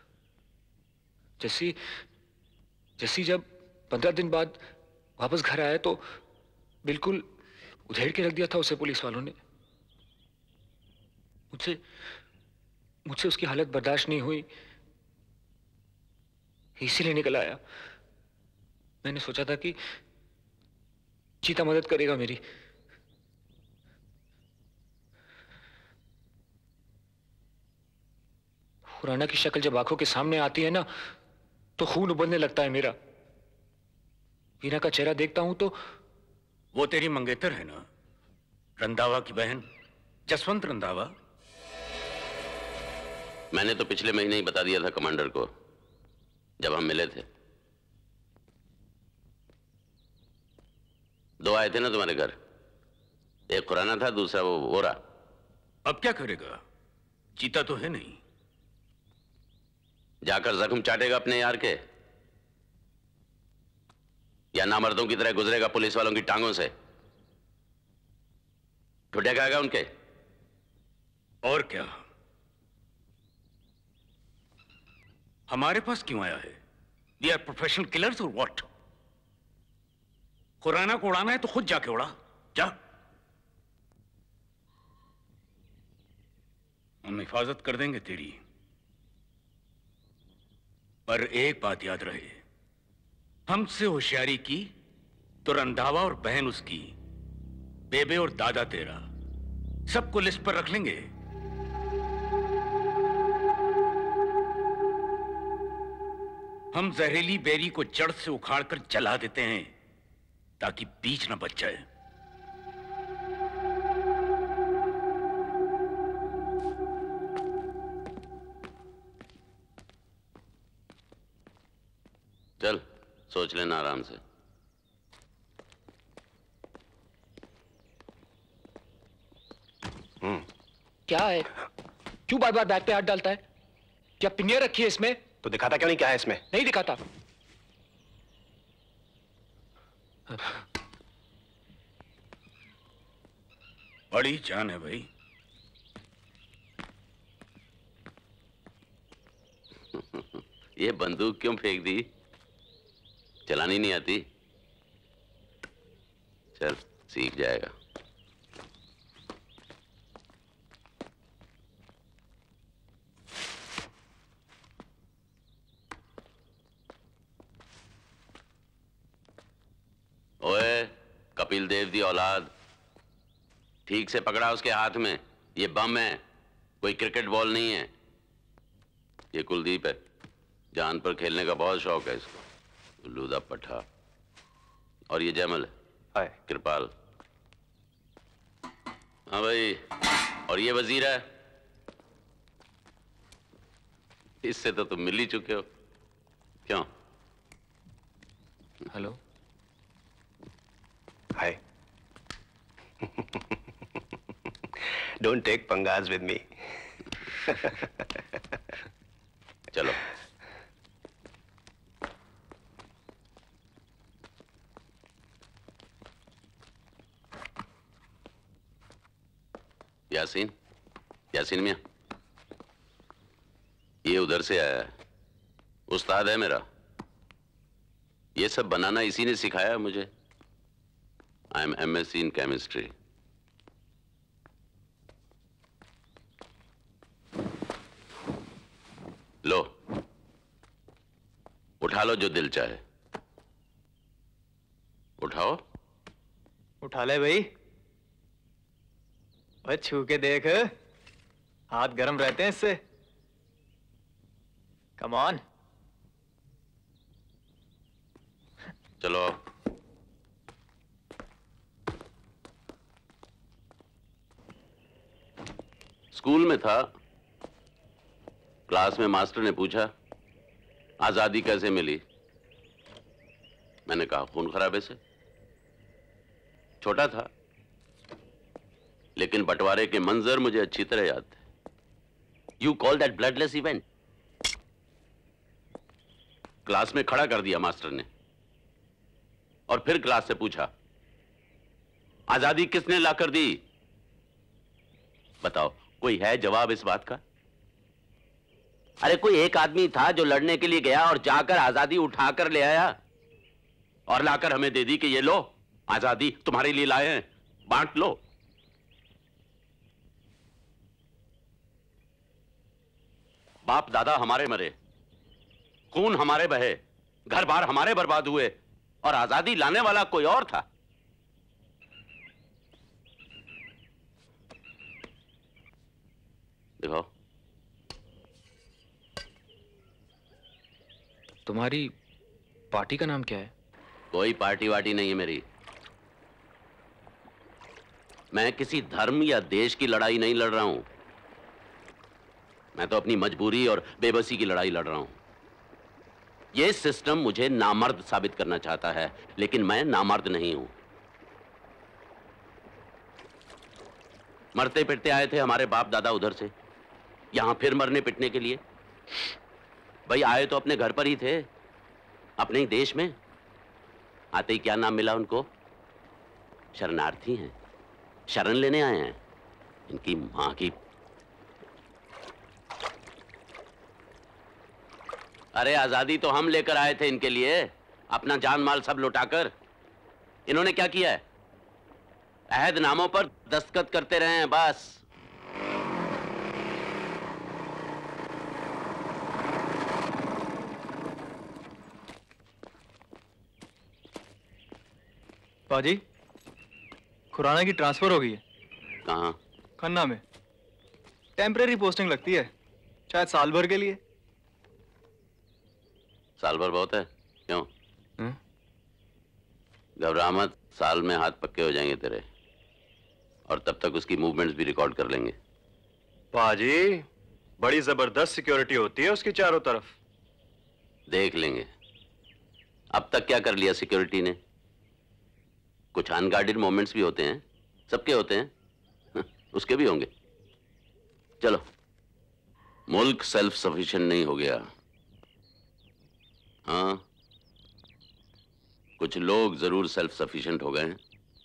जैसी जैसी जब पंद्रह दिन बाद वापस घर आया तो बिल्कुल उधेड़ के रख दिया था उसे पुलिस वालों ने। मुझसे मुझसे उसकी हालत बर्दाश्त नहीं हुई, इसीलिए निकल आया। मैंने सोचा था कि चीता मदद करेगा मेरी। खुराना की शक्ल जब आंखों के सामने आती है ना तो खून उबलने लगता है मेरा। वीना का चेहरा देखता हूं तो वो तेरी मंगेतर है ना, रंधावा की बहन जसवंत रंधावा। मैंने तो पिछले महीने ही बता दिया था कमांडर को जब हम मिले थे। दो आए थे ना तुम्हारे घर, एक खुराना था, दूसरा वो वोरा। अब क्या करेगा? चीता तो है नहीं। जाकर जख्म चाटेगा अपने यार के। या नामर्दों की तरह गुजरेगा पुलिस वालों की टांगों से? ठुड्डे खाएगा उनके? और क्या, हमारे पास क्यों आया है? वी आर प्रोफेशनल किलर्स और व्हाट? खुराना को उड़ाना है तो खुद जाके उड़ा जा। हम हिफाजत कर देंगे तेरी, पर एक बात याद रहे, हमसे होशियारी की तो रंधावा और बहन उसकी, बेबे और दादा तेरा, सबको लिस्ट पर रख लेंगे। हम जहरीली बेरी को जड़ से उखाड़कर जला देते हैं ताकि बीज न बच जाए। चल सोच लेना आराम से। क्या है? क्यों बार बार बैग पे हाथ डालता है? क्या पिनिया रखी है इसमें? तो दिखाता क्यों नहीं क्या है इसमें? नहीं दिखाता। बड़ी जान है भाई। ये बंदूक क्यों फेंक दी? चलानी नहीं आती? चल सीख जाएगा। ओए कपिल देव दी औलाद, ठीक से पकड़ा उसके हाथ में। ये बम है, कोई क्रिकेट बॉल नहीं है। ये कुलदीप है, जान पर खेलने का बहुत शौक है इसको, लूदा पट्टा। और ये जयमल है, कृपाल। हाँ भाई, और ये वजीर है, इससे तो तुम मिल ही चुके हो। क्यों? हेलो। हाय। Don't take पंगास with me. चलो। यासीन, यासीन मियां, ये उधर से आया है, उस्ताद है मेरा। ये सब बनाना इसी ने सिखाया मुझे। I am M S C in chemistry. लो, उठा लो जो दिल चाहे। उठाओ। उठा ले भाई। और छू के देख, हाथ गर्म रहते हैं इससे। Come on. चलो। स्कूल में था, क्लास में मास्टर ने पूछा आजादी कैसे मिली। मैंने कहा खून खराबे से। छोटा था, लेकिन बंटवारे के मंजर मुझे अच्छी तरह याद थे। You call that bloodless event? Class में खड़ा कर दिया मास्टर ने, और फिर क्लास से पूछा आजादी किसने लाकर दी? बताओ, कोई है जवाब इस बात का? अरे कोई एक आदमी था जो लड़ने के लिए गया और जाकर आजादी उठाकर ले आया और लाकर हमें दे दी कि ये लो, आजादी तुम्हारे लिए लाए हैं, बांट लो। बाप दादा हमारे मरे, खून हमारे बहे, घर बार हमारे बर्बाद हुए, और आजादी लाने वाला कोई और था। देखो, तुम्हारी पार्टी का नाम क्या है? कोई पार्टी वार्टी नहीं है मेरी। मैं किसी धर्म या देश की लड़ाई नहीं लड़ रहा हूं। मैं तो अपनी मजबूरी और बेबसी की लड़ाई लड़ रहा हूं। यह सिस्टम मुझे नामर्द साबित करना चाहता है, लेकिन मैं नामर्द नहीं हूं। मरते पिटते आए थे हमारे बाप दादा उधर से, यहां फिर मरने पिटने के लिए। भाई आए तो अपने घर पर ही थे, अपने ही देश में। आते ही क्या नाम मिला उनको? शरणार्थी हैं, शरण लेने आए हैं। इनकी मां की। अरे आजादी तो हम लेकर आए थे इनके लिए, अपना जान माल सब लौटाकर। इन्होंने क्या किया है? अहदनामों पर दस्तखत करते रहे हैं बस। पाजी, खुराना की ट्रांसफर हो गई है। कहाँ? खन्ना में। टेम्परेरी पोस्टिंग लगती है, शायद साल भर के लिए। साल भर बहुत है? क्यों? घबरा मत, साल में हाथ पक्के हो जाएंगे तेरे, और तब तक उसकी मूवमेंट्स भी रिकॉर्ड कर लेंगे। पाजी, बड़ी जबरदस्त सिक्योरिटी होती है उसकी चारों तरफ। देख लेंगे। अब तक क्या कर लिया सिक्योरिटी ने? कुछ अनगार्डेड मोमेंट्स भी होते हैं, सबके होते हैं, उसके भी होंगे। चलो, मुल्क सेल्फ सफिशिएंट नहीं हो गया। हाँ, कुछ लोग जरूर सेल्फ सफिशिएंट हो गए हैं।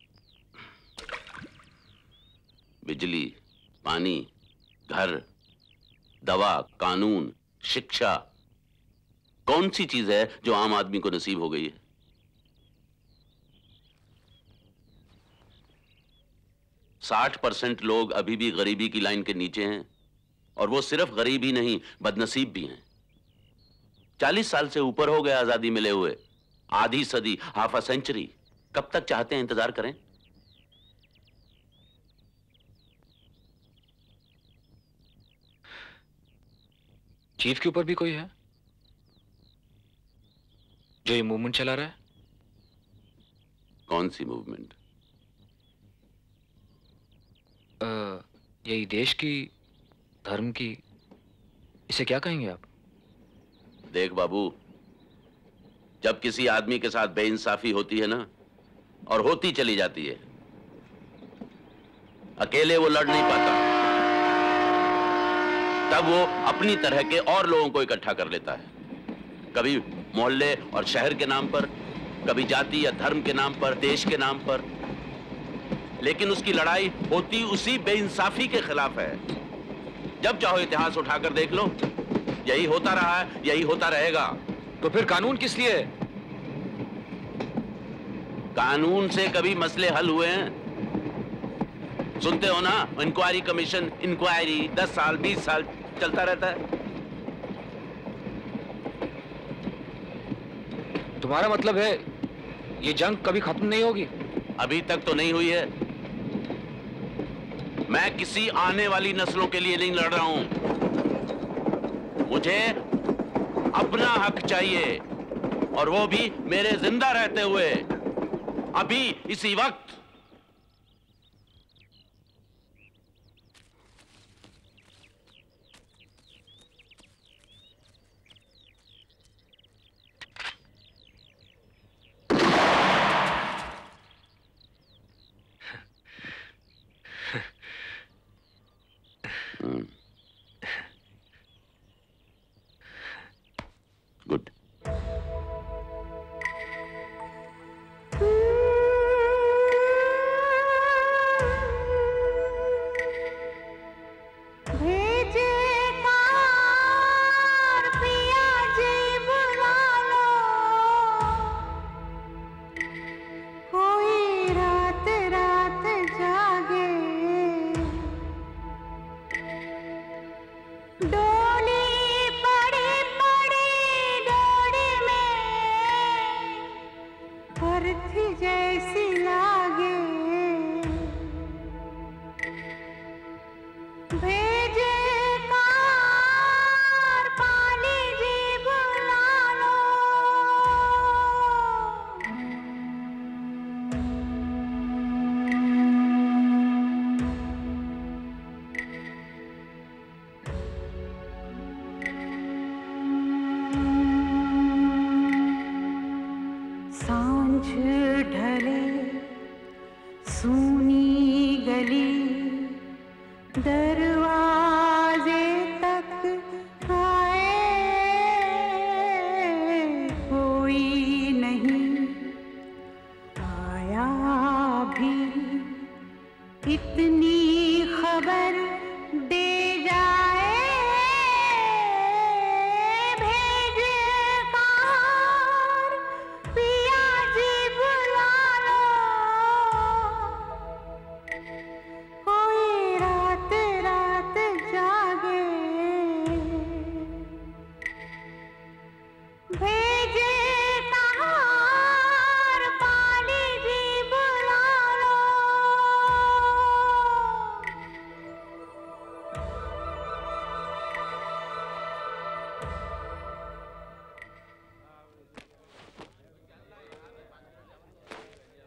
बिजली, पानी, घर, दवा, कानून, शिक्षा, कौन सी चीज है जो आम आदमी को नसीब हो गई है? साठ परसेंट लोग अभी भी गरीबी की लाइन के नीचे हैं, और वो सिर्फ गरीब ही नहीं, बदनसीब भी हैं। चालीस साल से ऊपर हो गया आजादी मिले हुए, आधी सदी, हाफ अ सेंचुरी। कब तक चाहते हैं इंतजार करें? चीफ के ऊपर भी कोई है जो ये मूवमेंट चला रहा है? कौन सी मूवमेंट? यही देश की, धर्म की, इसे क्या कहेंगे आप? देख बाबू, जब किसी आदमी के साथ बेइंसाफी होती है ना, और होती चली जाती है, अकेले वो लड़ नहीं पाता, तब वो अपनी तरह के और लोगों को इकट्ठा कर लेता है। कभी मोहल्ले और शहर के नाम पर, कभी जाति या धर्म के नाम पर, देश के नाम पर, लेकिन उसकी लड़ाई होती उसी बेइंसाफी के खिलाफ है। जब चाहो इतिहास उठाकर देख लो, यही होता रहा है, यही होता रहेगा। तो फिर कानून किस लिए है? कानून से कभी मसले हल हुए हैं? सुनते हो ना, इंक्वायरी कमीशन, इंक्वायरी, दस साल बीस साल चलता रहता है। तुम्हारा मतलब है ये जंग कभी खत्म नहीं होगी? अभी तक तो नहीं हुई है। मैं किसी आने वाली नस्लों के लिए नहीं लड़ रहा हूं। मुझे अपना हक चाहिए, और वो भी मेरे जिंदा रहते हुए, अभी इसी वक्त। गुड। हाँ, गुड।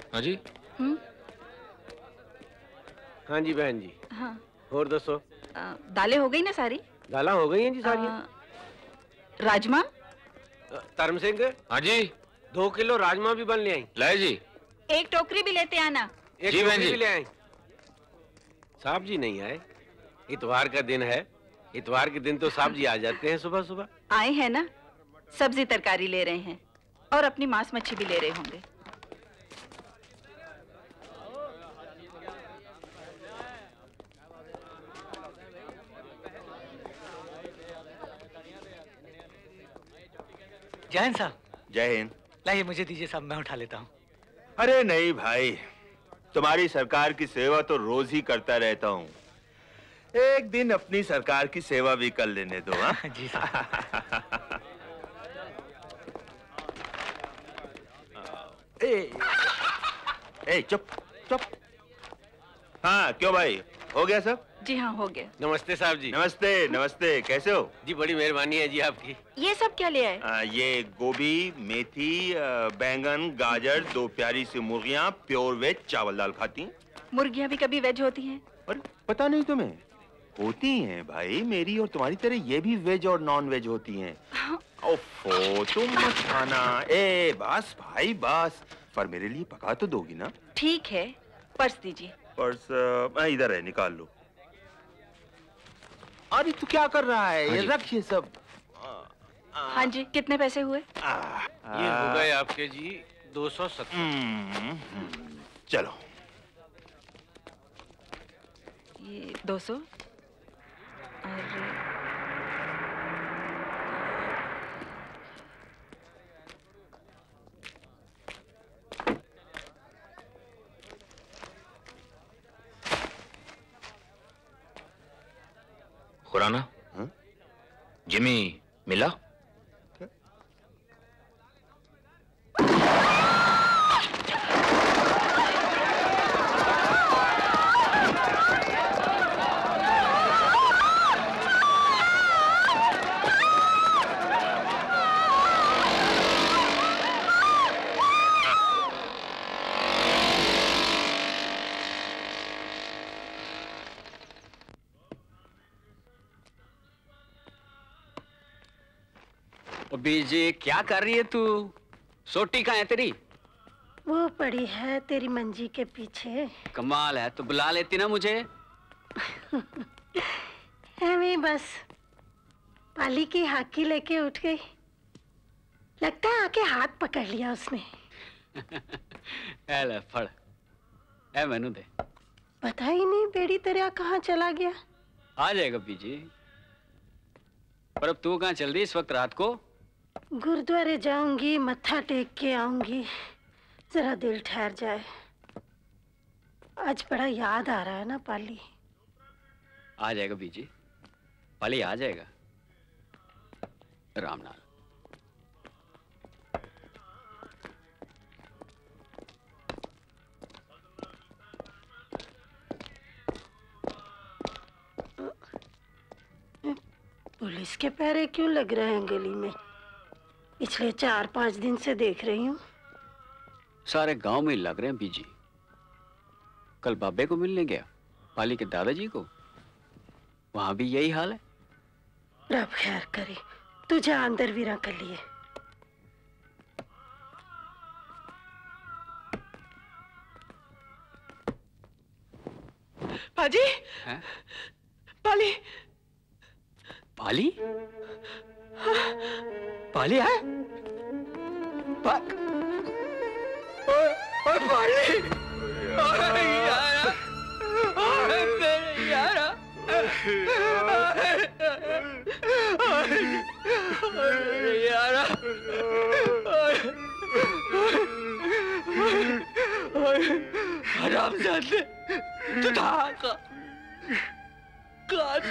हाँ जी। हम्म। हाँ जी बहन जी। हाँ। और दसो। दालें हो गई ना सारी? दाला हो गई हैं जी सारी। राजमा? धर्म सिंह। हाँ जी। दो किलो राजमा भी बन ले आई। लाए जी। एक टोकरी भी लेते आना। एक जी बहन जी। भी ले आए। साहब जी नहीं आए। इतवार का दिन है। इतवार के दिन तो साहब जी आ जाते हैं सुबह सुबह। आए हैं ना, सब्जी तरकारी ले रहे हैं और अपनी मांस मच्छी भी ले रहे होंगे। जय हिंद साहब। जय हिंद। लाइए मुझे दीजिए साहब, मैं उठा लेता हूँ। अरे नहीं भाई, तुम्हारी सरकार की सेवा तो रोज ही करता रहता हूँ, एक दिन अपनी सरकार की सेवा भी कर लेने दो। हाँ जी साहब। ए, ए चुप चुप। हाँ क्यों भाई, हो गया सब? जी हाँ हो गया। नमस्ते साहब जी। नमस्ते नमस्ते, कैसे हो? जी बड़ी मेहरबानी है जी आपकी। ये सब क्या ले आए? आ, ये गोभी, मेथी, बैंगन, गाजर, दो प्यारी सी मुर्गियाँ, प्योर वेज, चावल दाल खाती हैं। मुर्गियाँ भी कभी वेज होती हैं? अरे पता नहीं तुम्हें? होती हैं भाई, मेरी और तुम्हारी तरह ये भी वेज और नॉन वेज होती हैं। हाँ। ओफो तुम मत खाना। ए बस भाई बस, पर मेरे लिए पका तो दोगी ना? ठीक है, पर्स दीजिए। पर्स इधर है, निकाल लो। अरे तू क्या कर रहा है? ये रख ये सब। हाँ जी, कितने पैसे हुए? ये हो गए आपके जी दो सौ सत्तर। चलो ये दो सौ और खुराना। जिमी मिला? बीजी क्या कर रही है तू? सोटी कहाँ है तेरी? वो पड़ी है तेरी मंजी के पीछे। कमाल है, तो बुला लेती ना मुझे। मैं बस पाली की हाकी लेके उठ गई, लगता है आके हाथ पकड़ लिया उसने। ए ले फड़, ए मैनू दे। पता ही नहीं बेड़ी तेरा कहाँ चला गया। आ जाएगा बीजी। पर अब तू कहाँ चल रही इस वक्त रात को? गुरुद्वारे जाऊंगी, मत्था टेक के आऊंगी, जरा दिल ठहर जाए। आज बड़ा याद आ रहा है ना पाली। आ जाएगा बीजी, पाली आ जाएगा। राम नाम। पुलिस के पैरे क्यों लग रहे हैं गली में? पिछले चार पांच दिन से देख रही हूँ। सारे गांव में लग रहे हैं बीजी। कल बाबे को मिलने गया, पाली के दादाजी को, वहां भी यही हाल है। रब खैर करे, तुझे अंदर वीरा कर लिए। पाजी, हैं? पाली, पाली? पाली है? पा... ओए, ओए पाली! ओए यारा! ओए मेरे यारा! ओए यारा! ओए हरामजादे! तू था का? काश!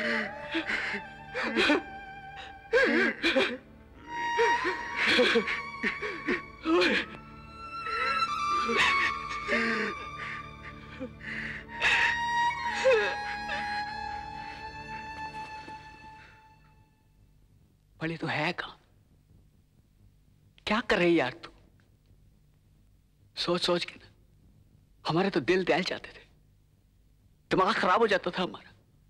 पाली तो है कहाँ? क्या कर रही यार तू? सोच सोच के ना हमारे तो दिल दहल जाते थे, दिमाग खराब हो जाता था हमारा।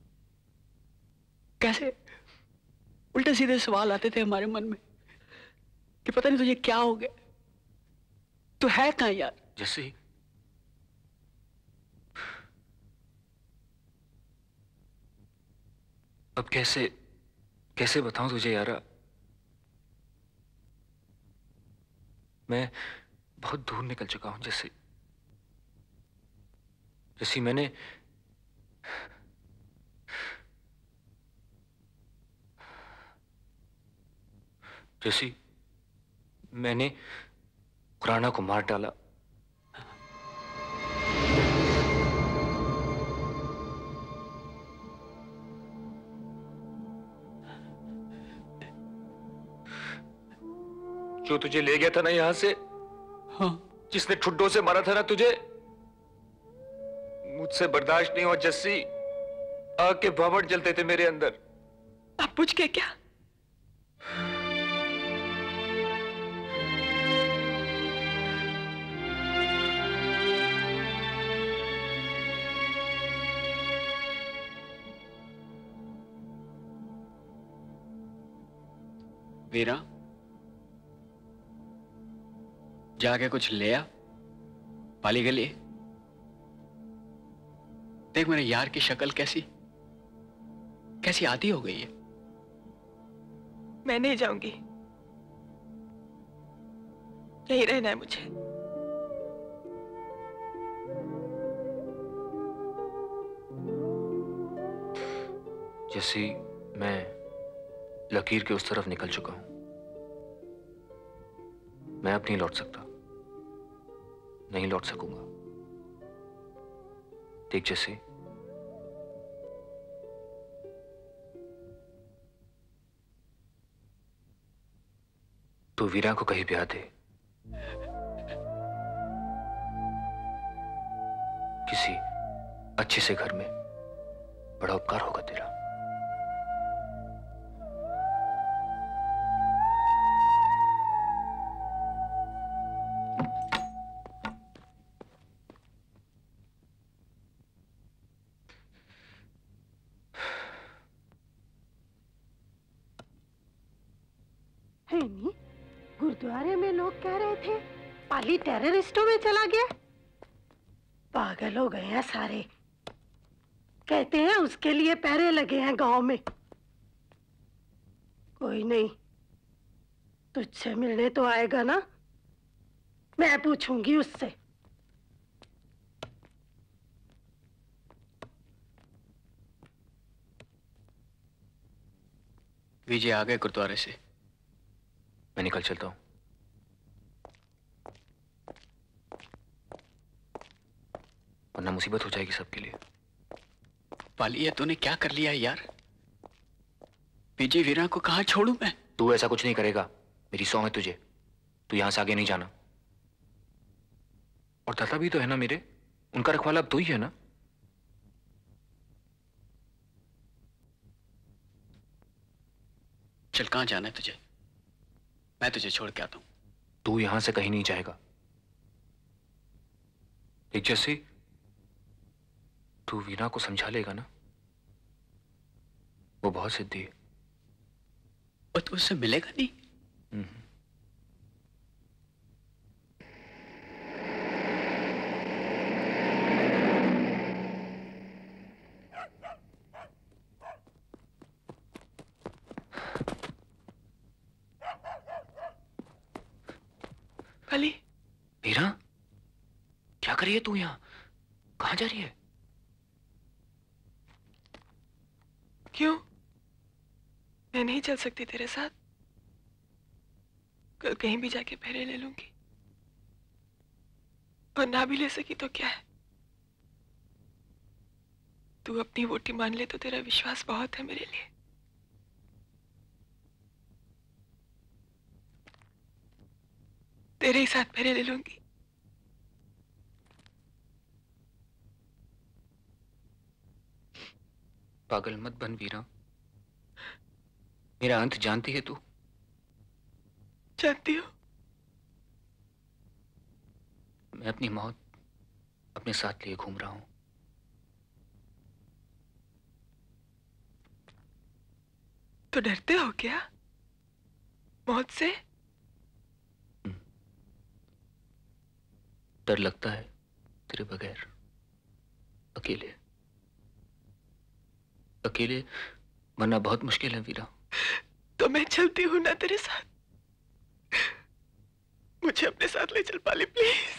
कैसे उल्टे सीधे सवाल आते थे हमारे मन में कि पता नहीं तुझे क्या हो गया, तू है कहां यार? जैसे अब कैसे कैसे बताऊं तुझे यारा, मैं बहुत दूर निकल चुका हूं। जैसे जैसे मैंने जैसे मैंने खुराना को मार डाला। जो तुझे ले गया था ना यहां से, हाँ। जिसने ठुड्डों से मारा था ना तुझे, मुझसे बर्दाश्त नहीं हुआ जस्सी। आग के भावड़ जलते थे मेरे अंदर। आप पूछ के क्या? वीरा, जाके कुछ ले आ पाली के लिए। देख मेरे यार की शक्ल कैसी कैसी आधी हो गई है। मैं नहीं जाऊंगी, यहीं रहना है मुझे। जैसी मैं लकीर के उस तरफ निकल चुका हूं, मैं अब नहीं लौट सकता, नहीं लौट सकूंगा। देख जैसे तू वीरा को कहीं ब्याह दे, किसी अच्छे से घर में, बड़ा उपकार होगा तेरा। नहीं, गुरुद्वारे में लोग कह रहे थे पाली टेररिस्टों में चला गया। पागल हो गए हैं सारे। कहते हैं उसके लिए पहरे लगे हैं गांव में। कोई नहीं, तुझसे मिलने तो आएगा ना, मैं पूछूंगी उससे। विजय आ गए गुरुद्वारे से। मैं निकल चलता हूं। वरना मुसीबत हो जाएगी सबके लिए। पाली, ये तूने क्या कर लिया यार? विजय वीरा को कहां छोड़ूं मैं? तू ऐसा कुछ नहीं करेगा, मेरी सौं है तुझे। तू यहां से आगे नहीं जाना। और दादा भी तो है ना मेरे, उनका रखवाला अब तू ही है ना। चल, कहां जाना है तुझे? मैं तुझे छोड़ के आता हूं। तू यहां से कहीं नहीं जाएगा। एक जैसे तू वीना को समझा लेगा ना, वो बहुत सिद्धि है। और तू उससे मिलेगा नहीं? पाली, वीरा, क्या कर रही है तू यहां? कहां जा रही है? क्यों? मैं नहीं चल सकती तेरे साथ? कल कहीं भी जाके पहरे ले लूंगी। और ना भी ले सकी तो क्या है? तू अपनी वोटी मान ले तो तेरा विश्वास बहुत है मेरे लिए। तेरे ही साथ पहरे ले लूंगी। पागल मत बन वीरा, मेरा अंत जानती है तू? जानती हो? मैं अपनी मौत अपने साथ लिए घूम रहा हूं। तो डरते हो क्या मौत से? डर लगता है तेरे बगैर, अकेले अकेले मरना बहुत मुश्किल है वीरा। तो मैं चलती हूँ ना तेरे साथ, मुझे अपने साथ ले चल पाली प्लीज।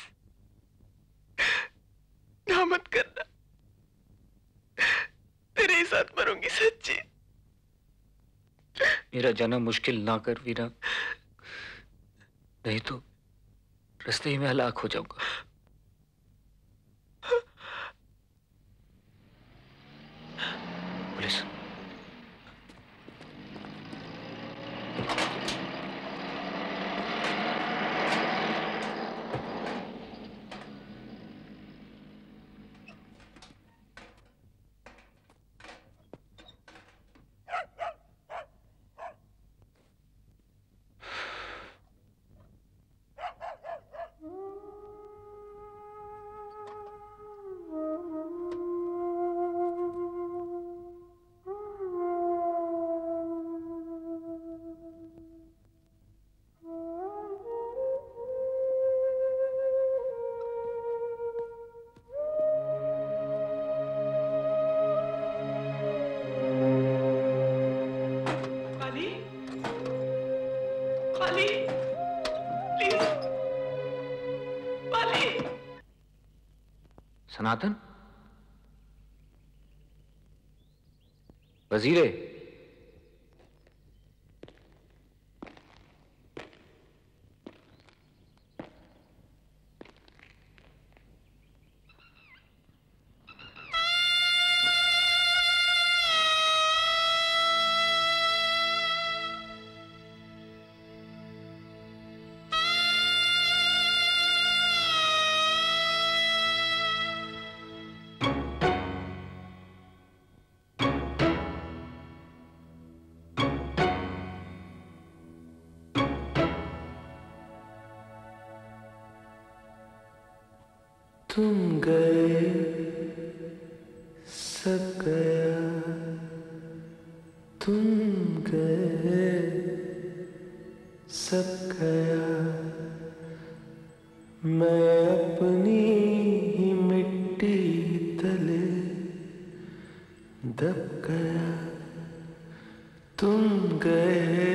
ना मत करना, तेरे ही साथ मरूंगी सच्ची। मेरा जाना मुश्किल ना कर वीरा, नहीं तो रास्ते ही में हलाक हो जाऊंगा। पुलिस। सनातन, वजीरे, तुम गए सब गया, तुम गए सब गया, मैं अपनी ही मिट्टी तले दब गया। तुम गए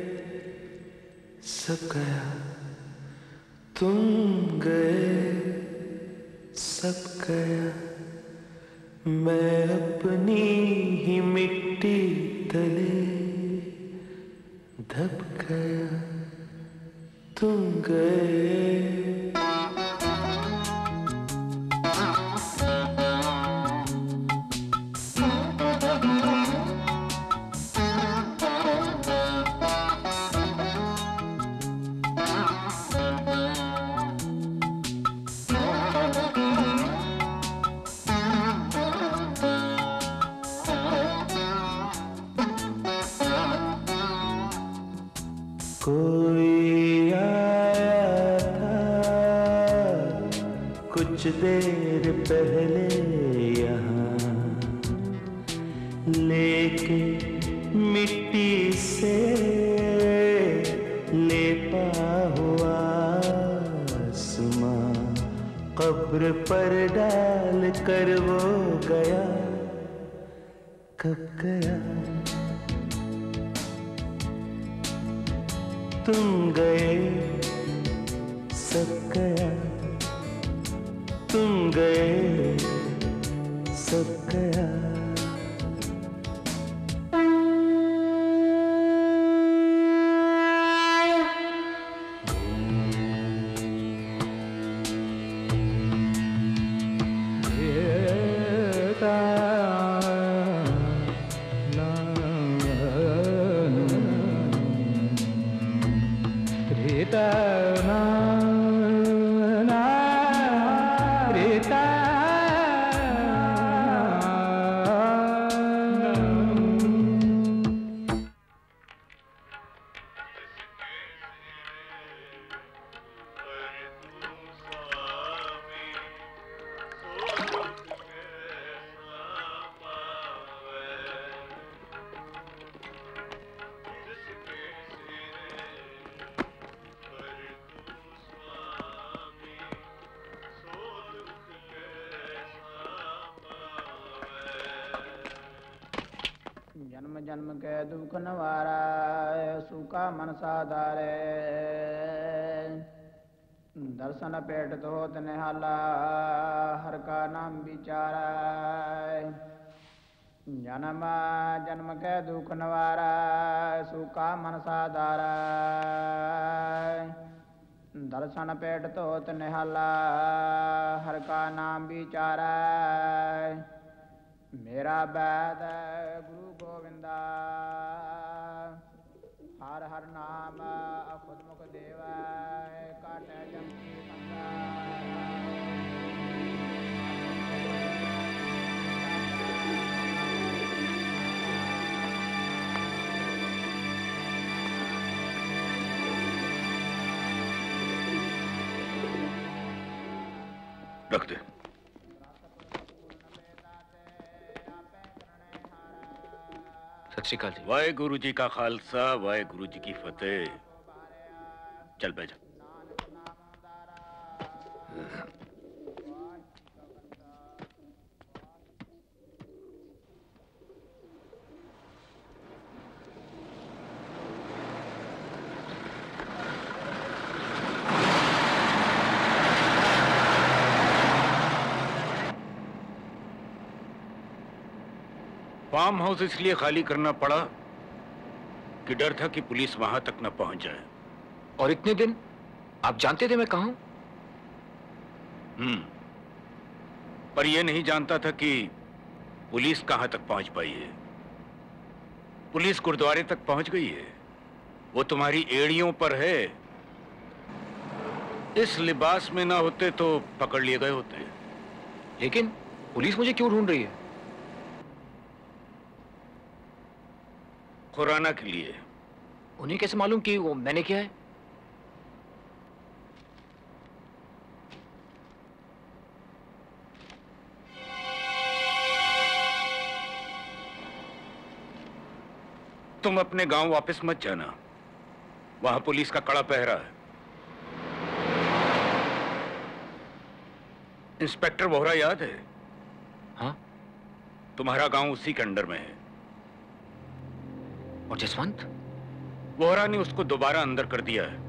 सब गया, तुम गए सब गया, मैं अपनी ही मिट्टी तले दब गया। तुम गए कोई आया था कुछ देर पहले यहाँ, लेके मिट्टी से लेपा हुआ आसमां, कब्र पर डाल कर वो गया। कब गया? तुम गए सब गया, तुम गए सब गया। जन्म के दुख नवारा सूखा मन साधारे दर्शन पेट धोत निहाला हर का नाम विचारा जन्म जन्म के दुख नवारा सूखा मन साधारा दर्शन पेट धोत निहाला हर का नाम विचारा मेरा बैद गुरु गोविंदा हर हर नाम खुद मुख देव काटे जम की रख दे। सत श्री अकाल जी। वाहे गुरु जी का खालसा, वाहे गुरु जी की फतेह। चल बैठ जा। फार्म हाउस इसलिए खाली करना पड़ा कि डर था कि पुलिस वहां तक न पहुंच जाए। और इतने दिन आप जानते थे मैं कहां हूं? हम्म, पर यह नहीं जानता था कि पुलिस कहां तक पहुंच पाई है। पुलिस गुरुद्वारे तक पहुंच गई है, वो तुम्हारी एड़ियों पर है। इस लिबास में ना होते तो पकड़ लिए गए होते। लेकिन पुलिस मुझे क्यों ढूंढ रही है? खुराना के लिए। उन्हें कैसे मालूम कि वो मैंने किया है? तुम अपने गांव वापस मत जाना, वहां पुलिस का कड़ा पहरा है। इंस्पेक्टर वोहरा याद है? हाँ। तुम्हारा गांव उसी के अंडर में है। और जसवंत? वोहरा ने उसको दोबारा अंदर कर दिया है।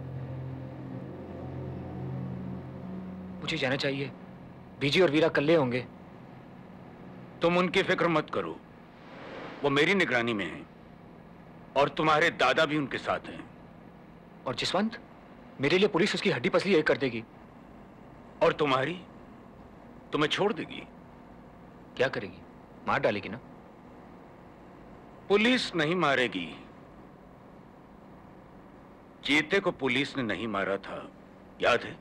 मुझे जाना चाहिए। बीजी और वीरा कल्ले होंगे। तुम उनकी फिक्र मत करो, वो मेरी निगरानी में है और तुम्हारे दादा भी उनके साथ हैं। और जसवंत? मेरे लिए पुलिस उसकी हड्डी पसली एक कर देगी। और तुम्हारी? तुम्हें छोड़ देगी। क्या करेगी? मार डालेगी ना? पुलिस नहीं मारेगी। चीते को पुलिस ने नहीं मारा था, याद है?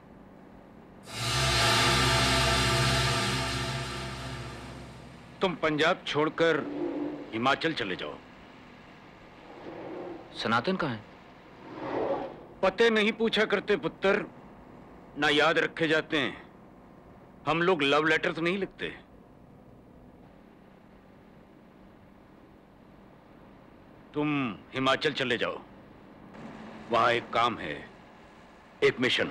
तुम पंजाब छोड़कर हिमाचल चले जाओ। सनातन कहाँ है? पते नहीं पूछा करते पुत्र, ना याद रखे जाते हैं। हम लोग लव लेटर तो नहीं लिखते। तुम हिमाचल चले जाओ, वहां एक काम है, एक मिशन।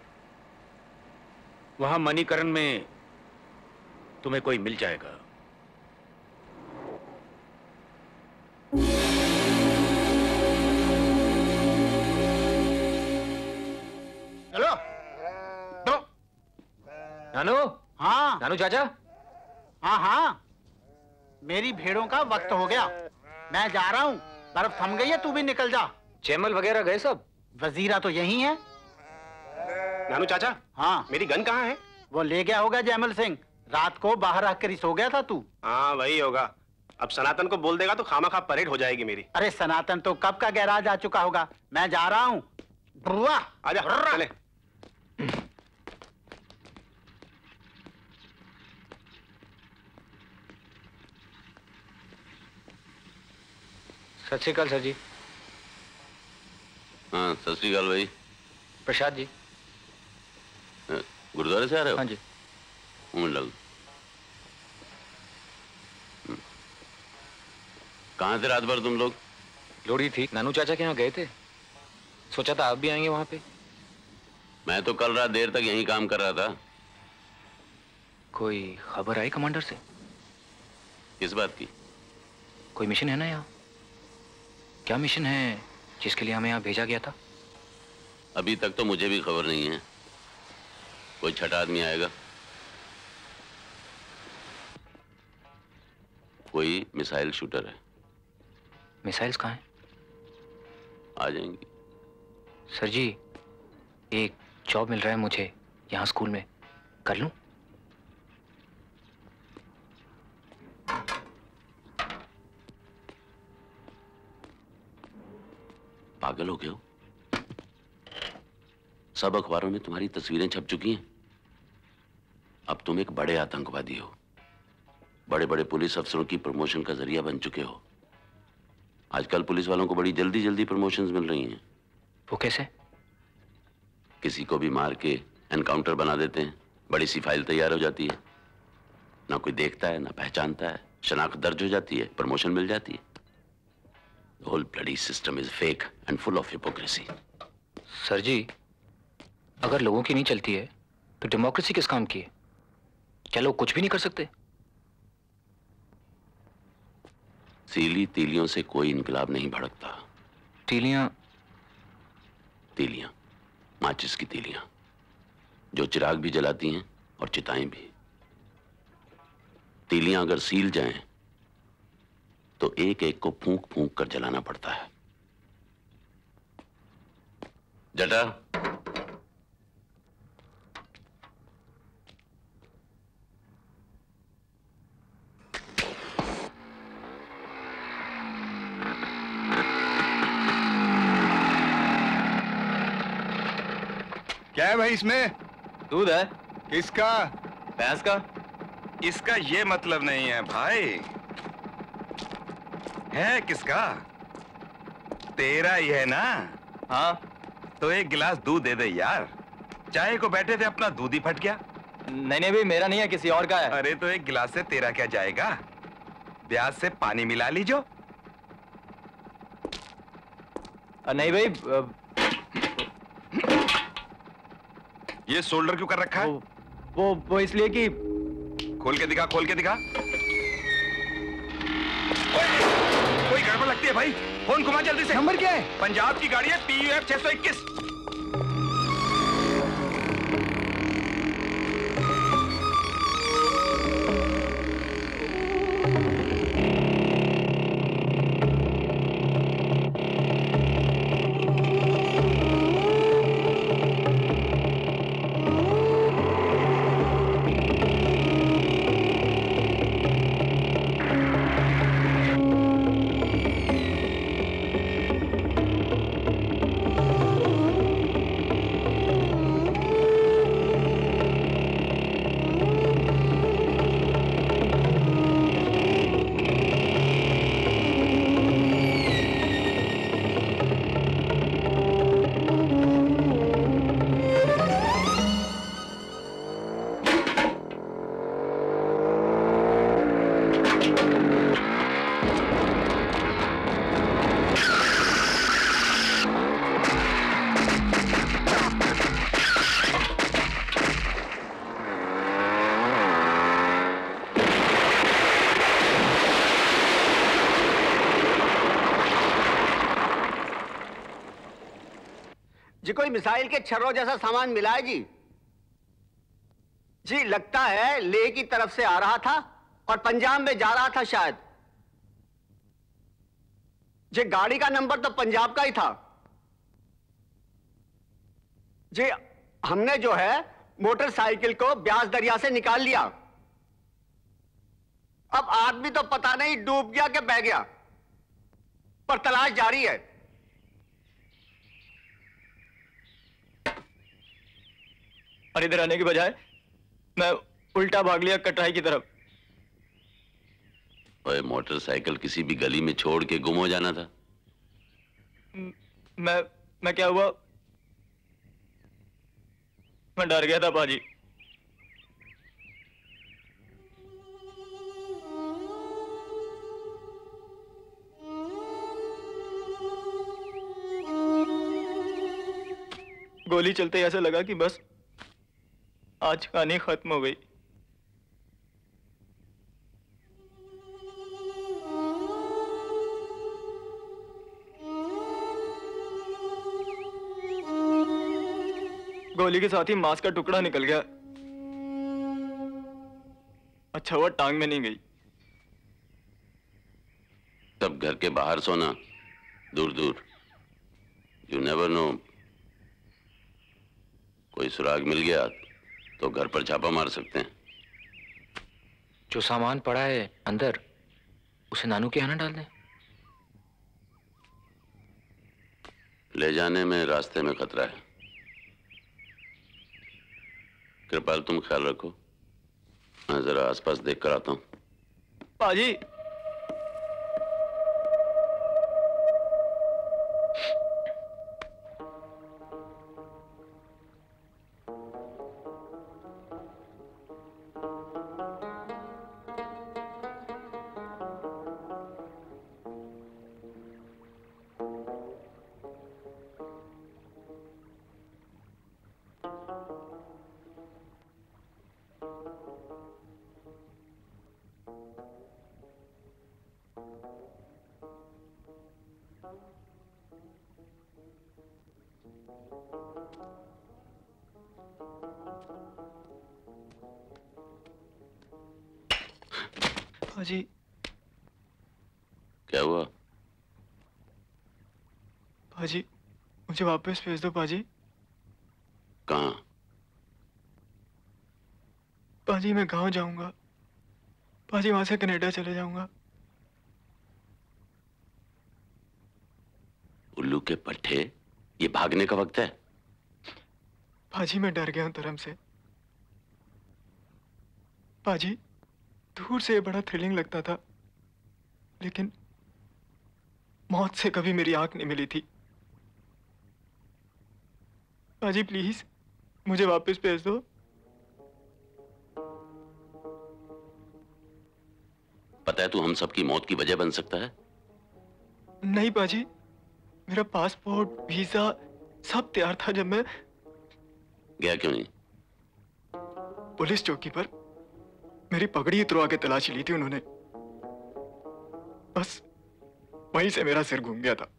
वहां मणिकरण में तुम्हें कोई मिल जाएगा। चलो। दो। नानू? हाँ। नानू चाचा? हाँ हाँ, मेरी भेड़ों का वक्त हो गया, मैं जा रहा हूँ। बर्फ थम गई है, तू भी निकल जा। चैमल वगैरह गए सब? वजीरा तो यही है। नानू चाचा? हाँ। मेरी गन कहाँ है? वो ले गया होगा जैमल सिंह। रात को बाहर रखकर ही सो गया था तू। हाँ वही होगा। अब सनातन को बोल देगा तो खामा-खा परेड हो जाएगी मेरी। अरे सनातन तो कब का गैराज आ चुका होगा। मैं जा रहा हूँ। बुआ आजा चले। सत श्री अकाल सर जी। हाँ सत श्री अकाल भाई। प्रसाद जी। गुरुद्वारे से आ रहे हो? हाँ जी। मंडल। कहाँ थे रात भर तुम लोग? लोड़ी थी, नानू चाचा के यहाँ गए थे। सोचा था आप भी आएंगे वहां पे। मैं तो कल रात देर तक यहीं काम कर रहा था। कोई खबर आई कमांडर से? किस बात की? कोई मिशन है ना यहाँ? क्या मिशन है जिसके लिए हमें यहाँ भेजा गया था? अभी तक तो मुझे भी खबर नहीं है। कोई छठा आदमी आएगा, कोई मिसाइल शूटर है। मिसाइल्स कहाँ हैं? आ जाएंगी। सर जी, एक जॉब मिल रहा है मुझे यहाँ स्कूल में, कर लूं? पागल हो गए हो? सब अखबारों में तुम्हारी तस्वीरें छप चुकी हैं। अब तुम एक बड़े आतंकवादी हो, बड़े बड़े पुलिस अफसरों की प्रमोशन का जरिया बन चुके हो। आजकल पुलिस वालों को बड़ी जल्दी जल्दी प्रमोशंस मिल रही हैं। वो कैसे? किसी को भी मार के एनकाउंटर बना देते हैं, बड़ी सी फाइल तैयार हो जाती है, ना कोई देखता है ना पहचानता है, शनाख्त दर्ज हो जाती है, प्रमोशन मिल जाती है। The whole bloody system is fake and full of hypocrisy. Sir ji, अगर लोगों की नहीं चलती है तो डेमोक्रेसी किस काम की है? क्या लोग कुछ भी नहीं कर सकते? सीली तीलियों से कोई इनकलाब नहीं भड़कता। तीलियां? तीलियां, माचिस की तीलियां, जो चिराग भी जलाती हैं और चिताएं भी। तीलियां अगर सील जाएं तो एक एक को फूंक फूंक कर जलाना पड़ता है। जटा, क्या है भाई इसमें? दूध है। किसका? भैंस का। इसका ये मतलब नहीं है भाई। है किसका? तेरा ही है ना? हाँ। तो एक गिलास दूध दे दे यार। चाय को बैठे थे अपना दूध ही फट गया। नहीं नहीं भाई, मेरा नहीं है, किसी और का है। अरे तो एक गिलास से तेरा क्या जाएगा? ब्याज से पानी मिला लीजो। नहीं भाई, ये शोल्डर क्यों कर रखा है? वो वो, वो इसलिए कि। खोल के दिखा, खोल के दिखा। कोई गड़बड़ लगती है भाई। फोन घुमा जल्दी से। नंबर क्या है? पंजाब की गाड़ी है, पी यू एफ छह सौ इक्कीस। जी कोई मिसाइल के छर्रों जैसा सामान मिला है जी। जी लगता है लेह की तरफ से आ रहा था और पंजाब में जा रहा था शायद। जी गाड़ी का नंबर तो पंजाब का ही था। जी हमने जो है मोटरसाइकिल को ब्यास दरिया से निकाल लिया। अब आदमी तो पता नहीं डूब गया कि बह गया, पर तलाश जारी है। और इधर आने के बजाय मैं उल्टा भाग लिया कटराई की तरफ। ओए, मोटरसाइकिल किसी भी गली में छोड़ के गुम हो जाना था। मैं मैं क्या हुआ, मैं डर गया था बाजी। गोली चलते ही ऐसा लगा कि बस आज कहानी खत्म हो गई। गोली के साथ ही मांस का टुकड़ा निकल गया। अच्छा हुआ टांग में नहीं गई। तब घर के बाहर सोना, दूर दूर। यू नेवर नो, कोई सुराग मिल गया तो घर पर छापा मार सकते हैं। जो सामान पड़ा है अंदर, उसे नानू के यहाँ ना डाल दें। ले जाने में रास्ते में खतरा है। कृपाल तुम ख्याल रखो, मैं जरा आसपास देख कर आता हूँ। पाजी, पाजी, क्या हुआ? पाजी मुझे वापस भेज दो पाजी। कहाँ? पाजी मैं गांव जाऊंगा। पाजी वहां से कनाडा चले जाऊंगा। उल्लू के पट्टे, ये भागने का वक्त है। पाजी मैं डर गया हूं धर्म से। पाजी दूर से बड़ा थ्रिलिंग लगता था, लेकिन मौत से कभी मेरी आंख नहीं मिली थी। पाजी प्लीज मुझे वापस भेज दो। पता है तू हम सब की मौत की वजह बन सकता है। नहीं पाजी, मेरा पासपोर्ट, वीजा सब तैयार था जब मैं गया क्यों नहीं? पुलिस चौकी पर मेरी पगड़ी उतरवा के तलाशी ली थी उन्होंने। बस वहीं से मेरा सिर घूम गया था।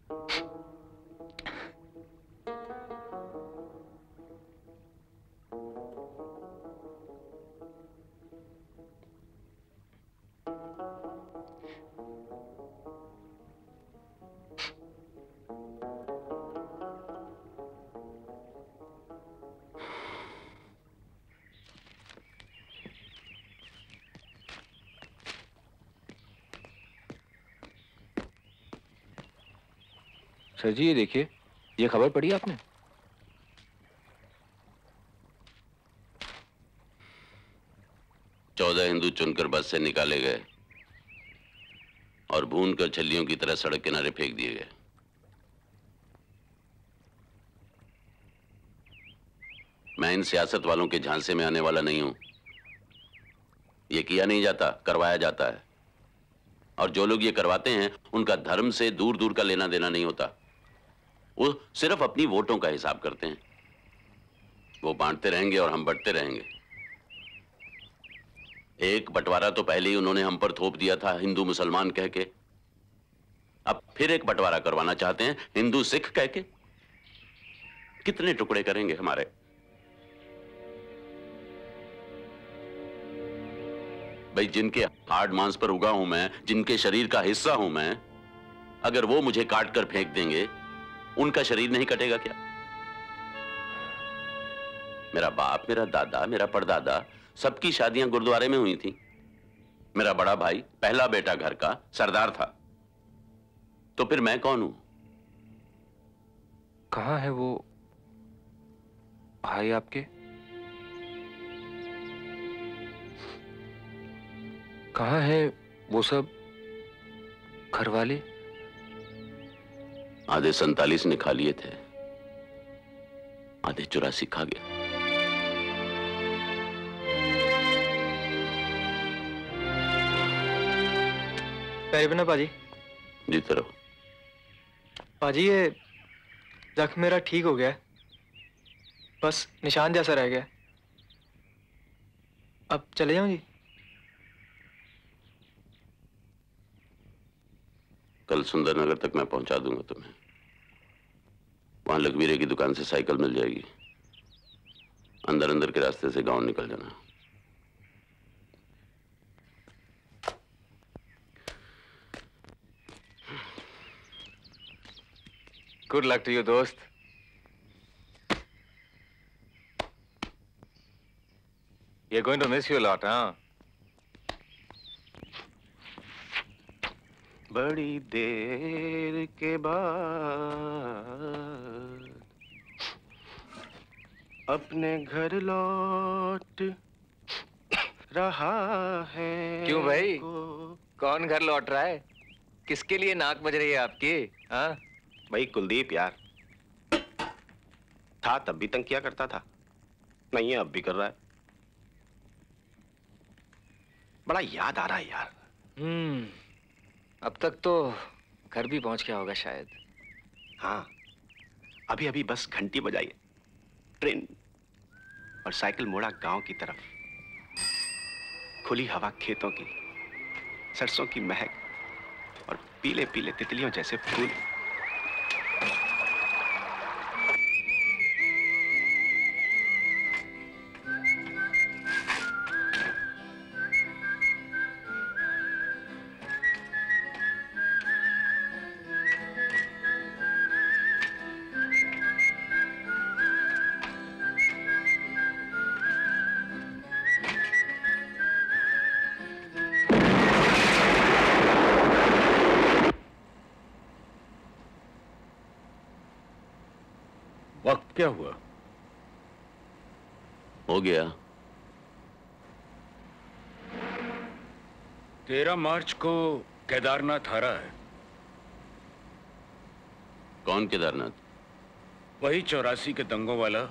सर जी ये देखिए, ये खबर पढ़ी आपने? चौदह हिंदू चुनकर बस से निकाले गए और भून कर छल्लियों की तरह सड़क किनारे फेंक दिए गए। मैं इन सियासत वालों के झांसे में आने वाला नहीं हूं। ये किया नहीं जाता, करवाया जाता है। और जो लोग ये करवाते हैं उनका धर्म से दूर दूर का लेना देना नहीं होता। वो सिर्फ अपनी वोटों का हिसाब करते हैं। वो बांटते रहेंगे और हम बंटते रहेंगे। एक बंटवारा तो पहले ही उन्होंने हम पर थोप दिया था, हिंदू मुसलमान कह के। अब फिर एक बंटवारा करवाना चाहते हैं, हिंदू सिख कह के। कितने टुकड़े करेंगे हमारे? भाई जिनके हार्ड मांस पर उगा हूं मैं, जिनके शरीर का हिस्सा हूं मैं, अगर वो मुझे काट कर फेंक देंगे, उनका शरीर नहीं कटेगा क्या? मेरा बाप, मेरा दादा, मेरा परदादा, सबकी शादियां गुरुद्वारे में हुई थी। मेरा बड़ा भाई, पहला बेटा घर का, सरदार था। तो फिर मैं कौन हूं? कहाँ है वो भाई आपके? कहाँ है वो सब घर वाले? आधे सैतालीस ने खा लिए थे, आधे चौरासी खा गया। पैर बिना पाजी। जीते रहो। पाजी ये जख्म मेरा ठीक हो गया, बस निशान जैसा रह गया। अब चले जाऊं जी? कल सुंदरनगर तक मैं पहुंचा दूंगा तुम्हें। वहां लखवीरे की दुकान से साइकिल मिल जाएगी। अंदर अंदर के रास्ते से गांव निकल जाना। गुड लक टू यू दोस्त। You're going to miss you a lot, huh? बड़ी देर के बाद अपने घर लौट रहा है। क्यों भाई? कौन घर लौट रहा है? किसके लिए नाक बज रही है आपकी? हाँ? भाई कुलदीप यार, था तब भी तंग किया करता था, नहीं है अब भी कर रहा है। बड़ा याद आ रहा है यार। हम्म, अब तक तो घर भी पहुंच गया होगा शायद। हाँ, अभी अभी बस घंटी बजाई है, ट्रेन और साइकिल मोड़ा गांव की तरफ। खुली हवा खेतों की, सरसों की महक और पीले पीले तितलियों जैसे फूल। वक्त क्या हुआ? हो गया। तेरह मार्च को केदारनाथ हारा है। कौन केदारनाथ? वही चौरासी के दंगों वाला।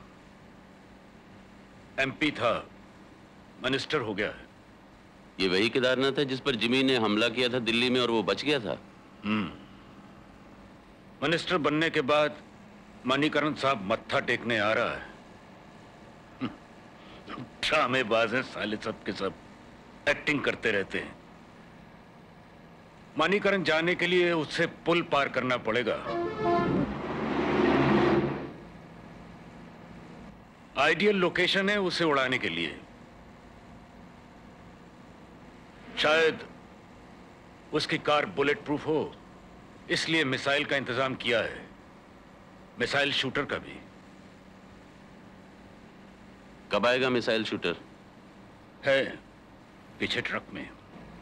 एमपी था, मिनिस्टर हो गया है। ये वही केदारनाथ है जिस पर जिमी ने हमला किया था दिल्ली में और वो बच गया था? हम्म। मिनिस्टर बनने के बाद मणिकरण साहब मत्था टेकने आ रहा है। ड्रामेबाज हैं साले, सब के सब एक्टिंग करते रहते हैं। मणिकरण जाने के लिए उससे पुल पार करना पड़ेगा। आइडियल लोकेशन है उसे उड़ाने के लिए। शायद उसकी कार बुलेट प्रूफ हो, इसलिए मिसाइल का इंतजाम किया है, मिसाइल शूटर का भी। कब आएगा मिसाइल शूटर? है पीछे ट्रक में।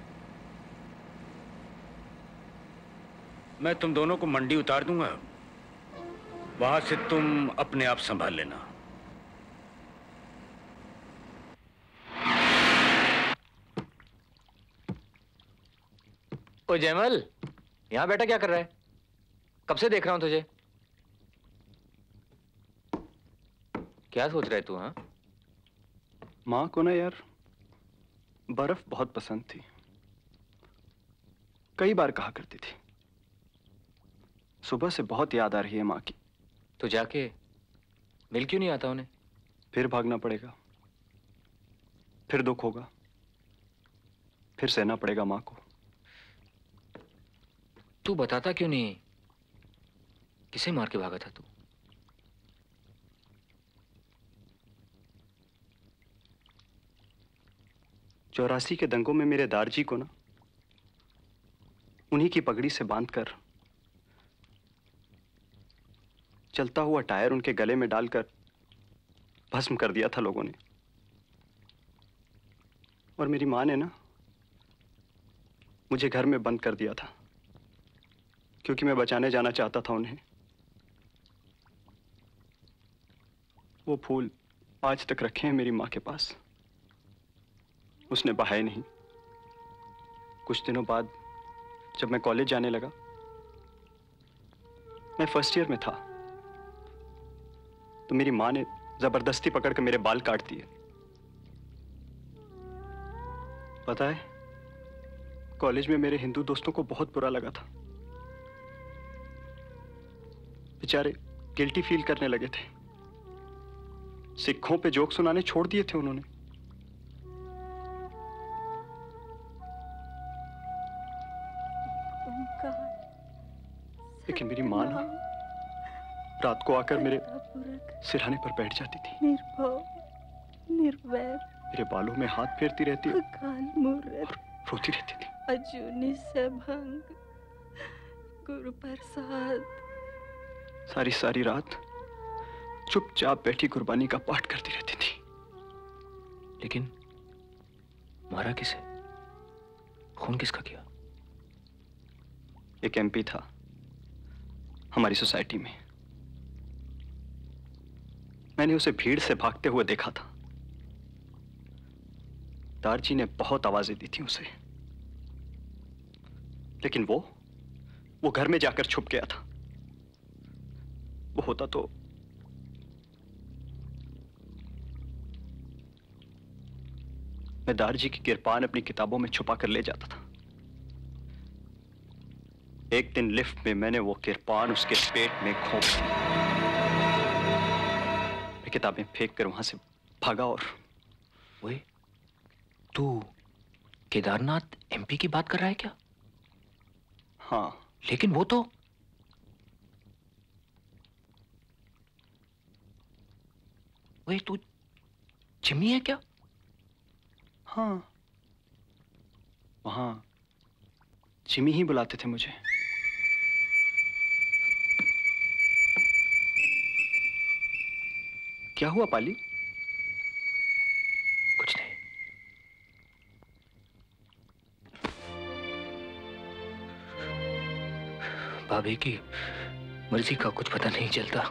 मैं तुम दोनों को मंडी उतार दूंगा, वहां से तुम अपने आप संभाल लेना। ओ जयमल, यहां बैठा क्या कर रहा है? कब से देख रहा हूं तुझे। क्या सोच रहे तू? हाँ, माँ को ना यार बर्फ बहुत पसंद थी, कई बार कहा करती थी। सुबह से बहुत याद आ रही है माँ की। तो जाके मिल क्यों नहीं आता उन्हें? फिर भागना पड़ेगा, फिर दुख होगा, फिर सहना पड़ेगा माँ को। तू बताता क्यों नहीं किसे मार के भागा था तू? चौरासी के दंगों में मेरे दारजी को ना उन्हीं की पगड़ी से बांधकर चलता हुआ टायर उनके गले में डालकर भस्म कर दिया था लोगों ने। और मेरी मां ने ना मुझे घर में बंद कर दिया था, क्योंकि मैं बचाने जाना चाहता था उन्हें। वो फूल आज तक रखे हैं मेरी मां के पास, उसने बहाए नहीं। कुछ दिनों बाद जब मैं कॉलेज जाने लगा, मैं फर्स्ट ईयर में था, तो मेरी मां ने जबरदस्ती पकड़कर मेरे बाल काट दिए। पता है, कॉलेज में मेरे हिंदू दोस्तों को बहुत बुरा लगा था। बेचारे गिल्टी फील करने लगे थे। सिखों पे जोक सुनाने छोड़ दिए थे उन्होंने। लेकिन मेरी मां ना रात को आकर मेरे सिरहाने पर बैठ जाती थी निर्वैर, मेरे बालों में हाथ फेरती रहती है, अकाल मूर्त, रोती रहती थी। अजूनी से भंग, गुरु प्रसाद। सारी सारी रात चुपचाप बैठी कुर्बानी का पाठ करती रहती थी। लेकिन मारा किसे? खून किसका किया? एक एमपी था हमारी सोसाइटी में। मैंने उसे भीड़ से भागते हुए देखा था। दारजी ने बहुत आवाजें दी थी उसे, लेकिन वो वो घर में जाकर छुप गया था। वो होता तो मैं दारजी की किरपान अपनी किताबों में छुपा कर ले जाता था। एक दिन लिफ्ट में मैंने वो किरपान उसके पेट में घोंप दी। मैं किताबें फेंक कर वहां से भागा। और वही तू केदारनाथ एमपी की बात कर रहा है क्या? हाँ, लेकिन वो तो वही तू जिम्मी है क्या? हाँ, वहां जिमी ही बुलाते थे मुझे। क्या हुआ पाली? कुछ नहीं। भाभी की मर्जी का कुछ पता नहीं चलता।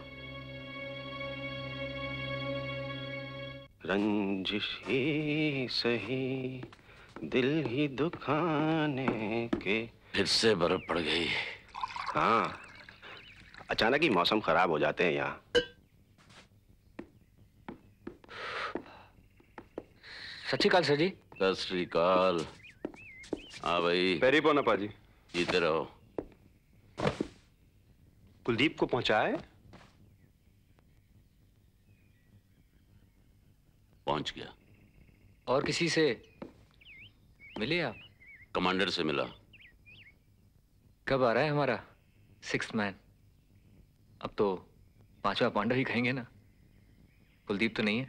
रंजिश ही सही दिल ही दुखाने के। फिर से बर्फ पड़ गई। हाँ, अचानक ही मौसम खराब हो जाते हैं यहाँ। सत श्री अकाल सर जी। सत श्री अकाल। हाँ भाई। पेरी पोना पाजी। जीते रहो। कुलदीप को पहुंचाए? पहुंच गया। और किसी से मिले आप? कमांडर से मिला। कब आ रहा है हमारा सिक्स्थ मैन? अब तो पांचवा पांडव ही कहेंगे ना। कुलदीप तो नहीं है।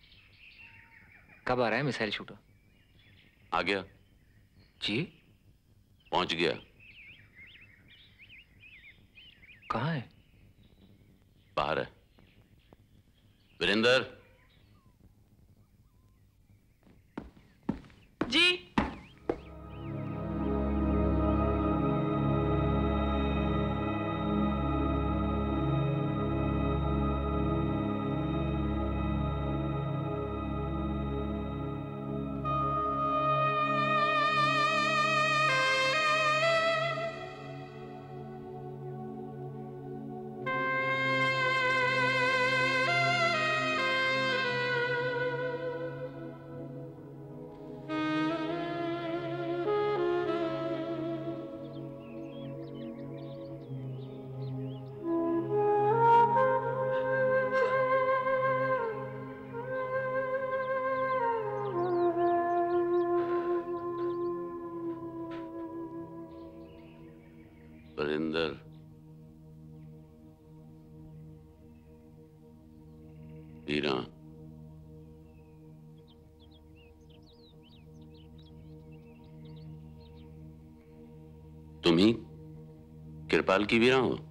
कब आ रहा है मिसाइल शूटर? आ गया जी। पहुंच गया। कहाँ है? बाहर है। वीरेंद्र। जी। वीरेंद्र। वीरा। तुम ही कृपाल की वीरा हो?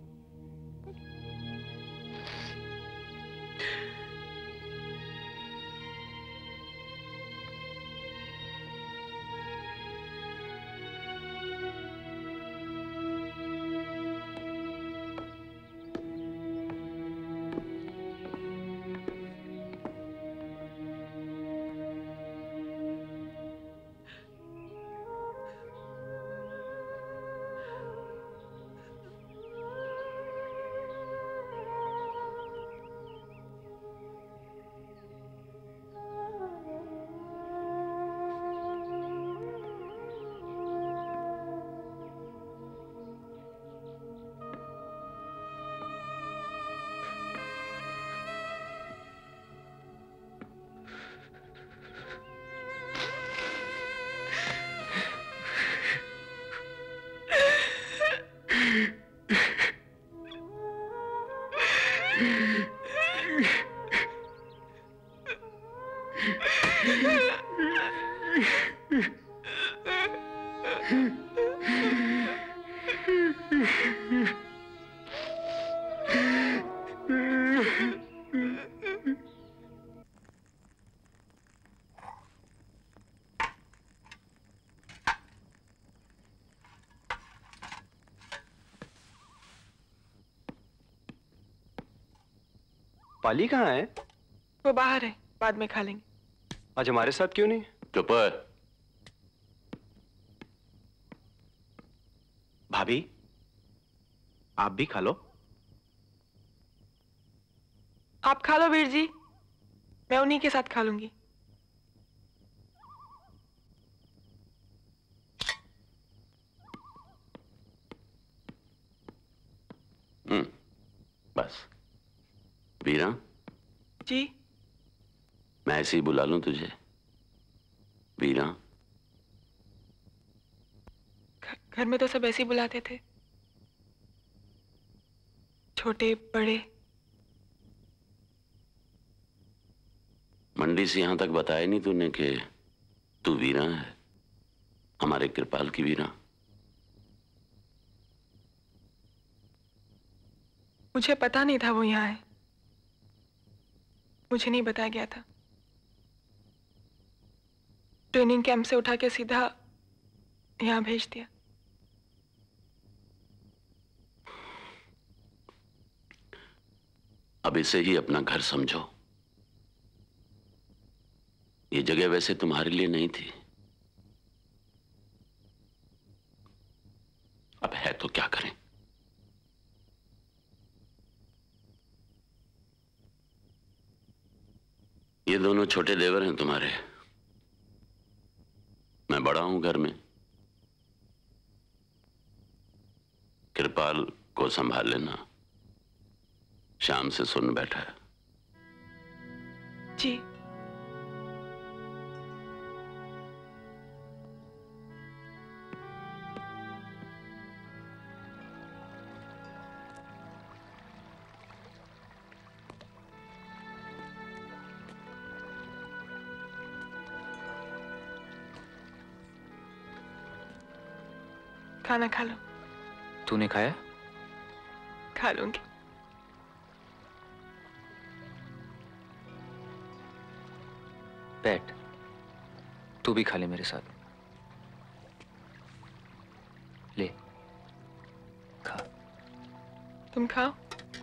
पाली कहाँ है? वो बाहर है, बाद में खा लेंगे। आज हमारे साथ क्यों नहीं? चुप है। भाभी, आप भी खा लो। आप खा लो वीर जी, मैं उन्हीं के साथ खा लूंगी। हम्म, बस। वीरा जी? मैं ऐसे ही बुला लूं तुझे? वीरा। घर में तो सब ऐसे ही बुलाते थे, छोटे बड़े। मंडी से यहां तक बताया नहीं तूने कि तू वीरा है, हमारे कृपाल की वीरा। मुझे पता नहीं था वो यहाँ है, मुझे नहीं बताया गया था। ट्रेनिंग कैंप से उठा के सीधा यहाँ भेज दिया। अब इसे ही अपना घर समझो। ये जगह वैसे तुम्हारे लिए नहीं थी, अब है तो क्या करें। ये दोनों छोटे देवर हैं तुम्हारे, मैं बड़ा हूं घर में। कृपाल को संभाल लेना, शाम से सुन बैठा है। जी। खाना खा लो। तूने खाया? खा लूंगी। बैठ, तू भी खा ले मेरे साथ। ले खा। तुम खाओ।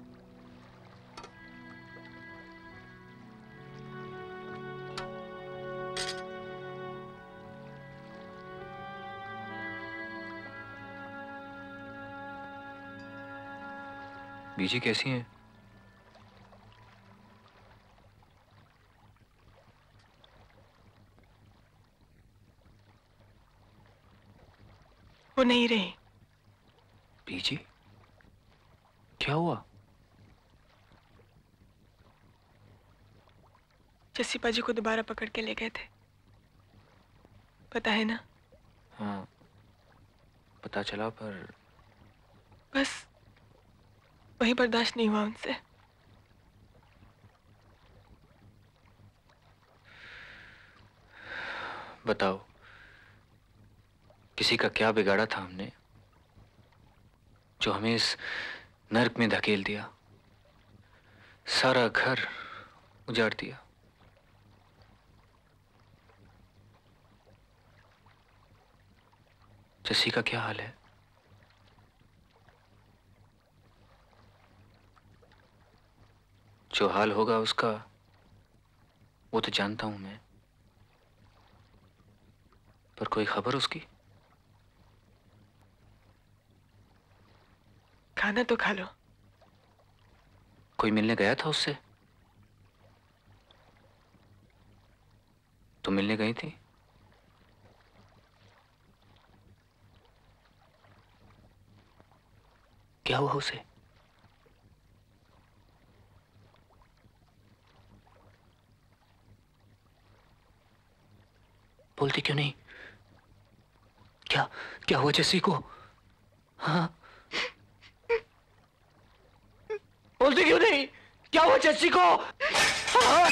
बीजी कैसी हैं? वो नहीं रही। बीजी? क्या हुआ? जस्सी पाजी को दोबारा पकड़ के ले गए थे, पता है ना? हाँ, पता चला, पर बस वही बर्दाश्त नहीं हुआ उनसे। बताओ, किसी का क्या बिगाड़ा था हमने जो हमें इस नर्क में धकेल दिया, सारा घर उजाड़ दिया। जस्सी का क्या हाल है? जो हाल होगा उसका वो तो जानता हूं मैं, पर कोई खबर उसकी? खाना तो खा लो। कोई मिलने गया था उससे? तुम मिलने गई थी? क्या हुआ उसे? बोलती क्यों नहीं? क्या क्या हुआ जस्सी को? हाँ, बोलती क्यों नहीं? क्या हुआ जस्सी को? हाँ?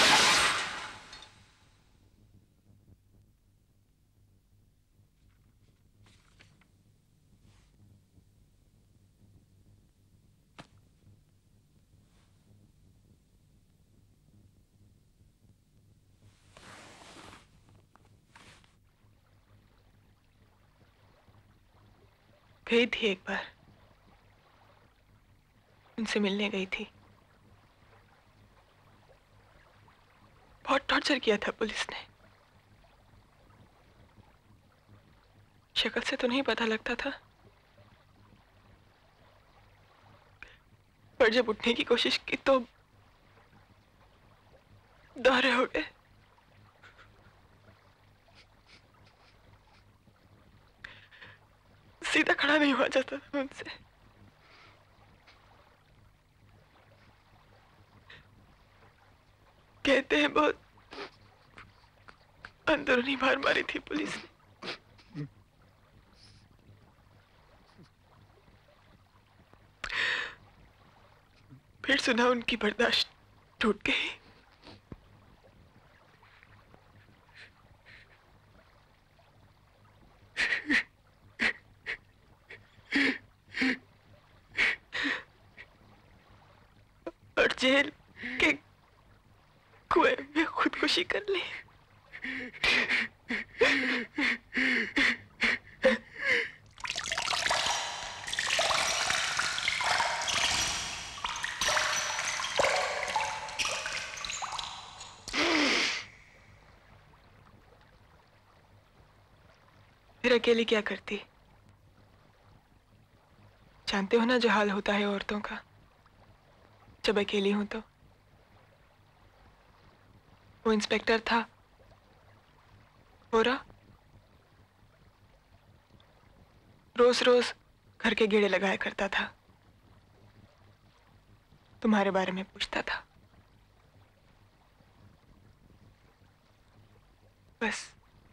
गई थी एक बार, उनसे मिलने गई थी। टॉर्चर किया था पुलिस ने। शक्ल से तो नहीं पता लगता था, पर जब उठने की कोशिश की तो दौरे हो गए। सीधा खड़ा नहीं हुआ जाता था उनसे। कहते हैं बहुत अंदरूनी मार मारी थी पुलिस ने। फिर सुना उनकी बर्दाश्त टूट गई। और जेल के कुएं में खुदकुशी कर ली। फिर अकेली क्या करती? जानते हो ना जो हाल होता है औरतों का जब अकेली हूं तो। वो इंस्पेक्टर था बोरा, रोज रोज घर के गेड़े लगाया करता था, तुम्हारे बारे में पूछता था। बस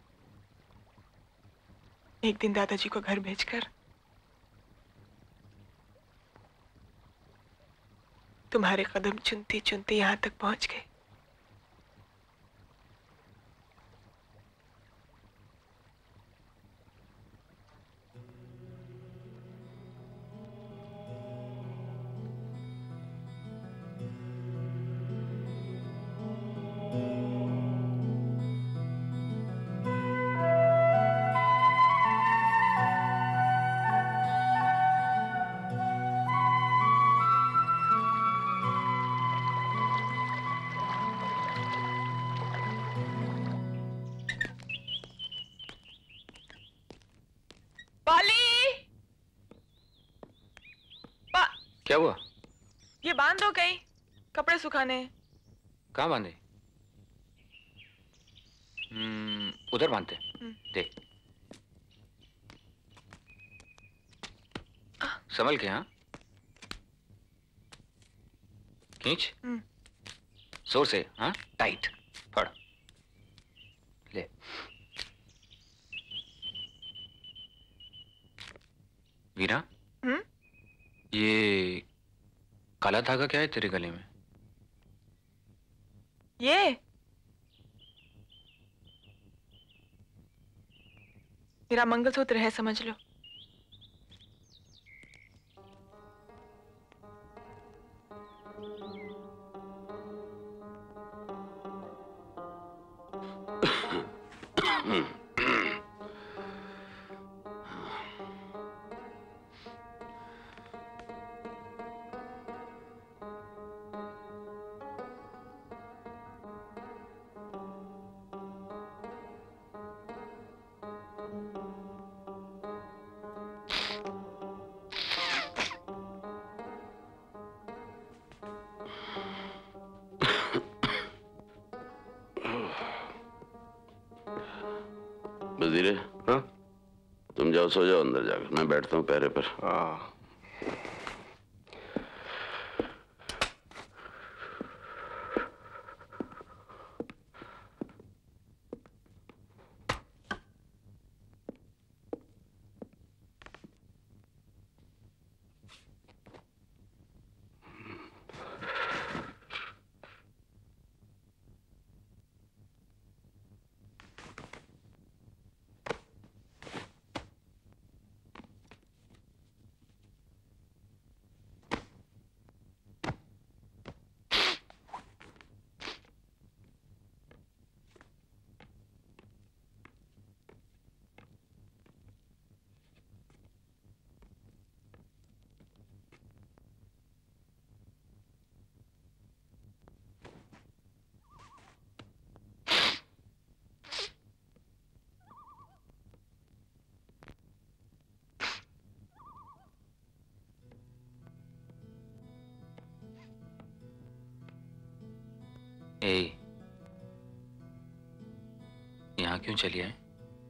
एक दिन दादाजी को घर भेजकर तुम्हारे कदम चुनती चुनती यहां तक पहुंच गए। क्या हुआ? ये बांध दो कहीं, कपड़े सुखाने हैं। कहाँ बांधे? हम्म, उधर बांधते हैं। देख संभल के। हाँ खींच जोर से। हाँ टाइट फड़ ले। वीरा, हम्म ये काला धागा क्या है तेरे गले में? ये मेरा मंगलसूत्र है, समझ लो। वजीरे, हाँ तुम जाओ, सो जाओ अंदर जाकर, मैं बैठता हूँ पहरे पर। हाँ ए, यहाँ क्यों चली आए?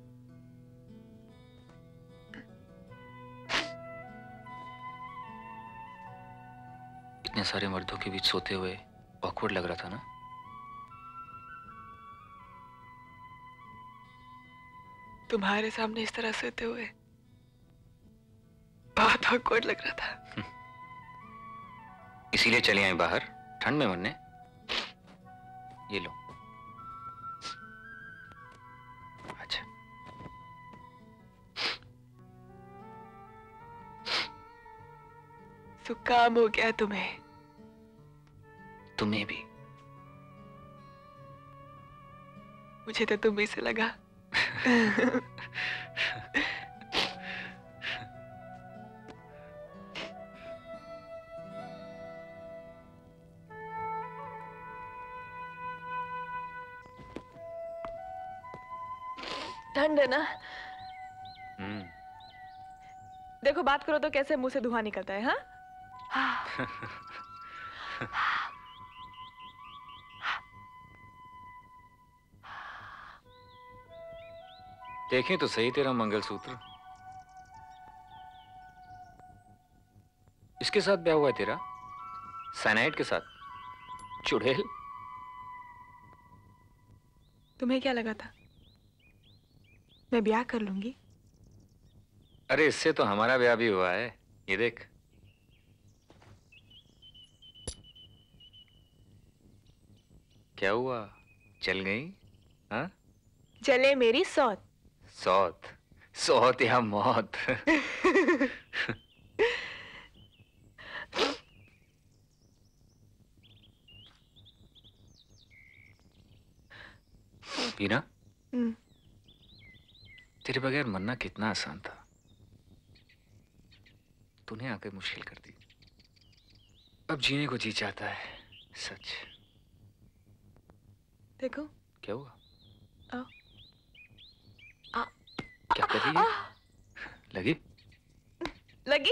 इतने सारे मर्दों के बीच सोते हुए ऑकवर्ड लग रहा था ना? तुम्हारे सामने इस तरह सोते हुए बहुत awkward लग रहा था। इसीलिए चले आए बाहर ठंड में मरने। ये लो। अच्छा। जुकाम हो गया तुम्हें? तुम्हें भी। मुझे तो तुम्ही से लगा। ठंड है ना? हम्म। देखो बात करो तो कैसे मुंह से धुआं निकलता है, हाँ? देखें तो सही तेरा मंगलसूत्र। इसके साथ ब्याह हुआ है तेरा? साइनाइड के साथ? चुड़ैल? तुम्हें क्या लगा था मैं ब्याह कर लूंगी? अरे इससे तो हमारा ब्याह भी हुआ है। ये देख। क्या हुआ? चल गई? हाँ? चले मेरी सौत। सौत? सौत या मौत? पीना? हम्म। तेरे बगैर मरना कितना आसान था। तूने आकर मुश्किल कर दी। अब जीने को जी चाहता है। सच। देखो। क्या हुआ? आओ। आ, क्या कर रही है? लगी? लगी?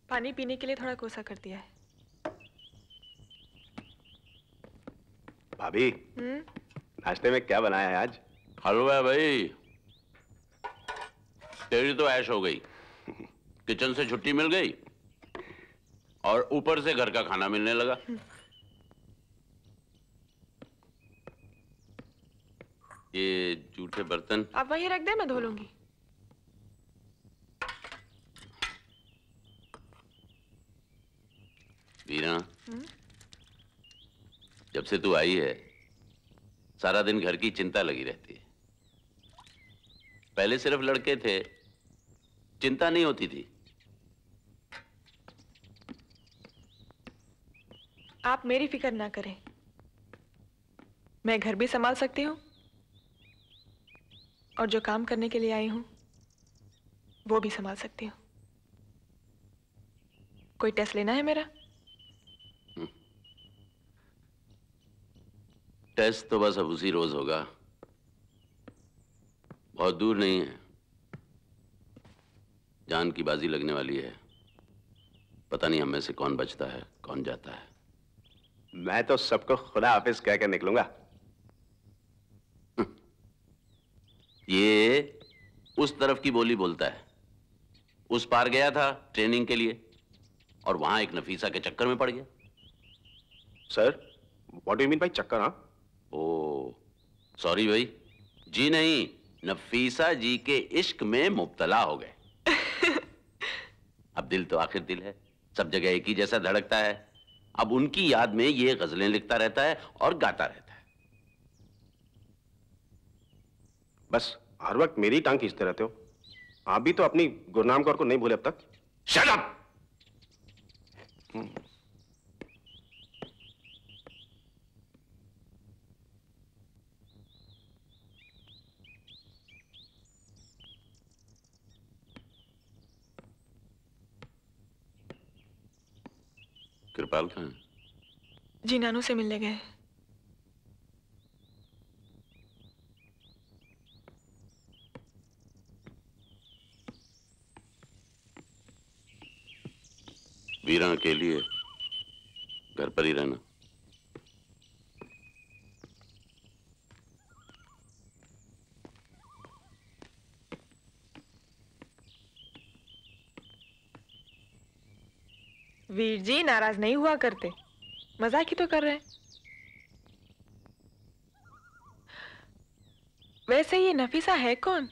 पानी पीने के लिए थोड़ा कोसा कर दिया है। भाभी, हम्म? नाश्ते में क्या बनाया है आज? हलवा है भाई। तेरी तो ऐश हो गई, किचन से छुट्टी मिल गई और ऊपर से घर का खाना मिलने लगा। ये जूठे बर्तन आप वहीं रख दे, मैं धो लूंगी। वीरा, हम्म? जब से तू आई है सारा दिन घर की चिंता लगी रहती है। पहले सिर्फ लड़के थे, चिंता नहीं होती थी। आप मेरी फिक्र ना करें, मैं घर भी संभाल सकती हूँ और जो काम करने के लिए आई हूँ वो भी संभाल सकती हूँ। कोई टेस्ट लेना है मेरा? टेस्ट तो बस अब उसी रोज होगा, बहुत दूर नहीं है। जान की बाजी लगने वाली है, पता नहीं हम में से कौन बचता है कौन जाता है। मैं तो सबको खुदा हाफिज कह के निकलूंगा। ये उस तरफ की बोली बोलता है। उस पार गया था ट्रेनिंग के लिए और वहां एक नफीसा के चक्कर में पड़ गया। Sir, what do you mean by chakkar? हाँ, ओ सॉरी भाई, जी नहीं, नफीसा जी के इश्क में मुब्तला हो गए। अब दिल तो आखिर दिल है, सब जगह एक ही जैसा धड़कता है। अब उनकी याद में ये गजलें लिखता रहता है और गाता रहता है। बस हर वक्त मेरी टांग खींचते रहते हो। आप भी तो अपनी गुरनाम कौर को नहीं भूले अब तक। Shut up! कृपाल कहाँ है? जी नानू से मिलने गए। वीरा के लिए घर पर ही रहना। वीर जी नाराज नहीं हुआ करते, मजाक ही तो कर रहे हैं। वैसे ये नफीसा है कौन?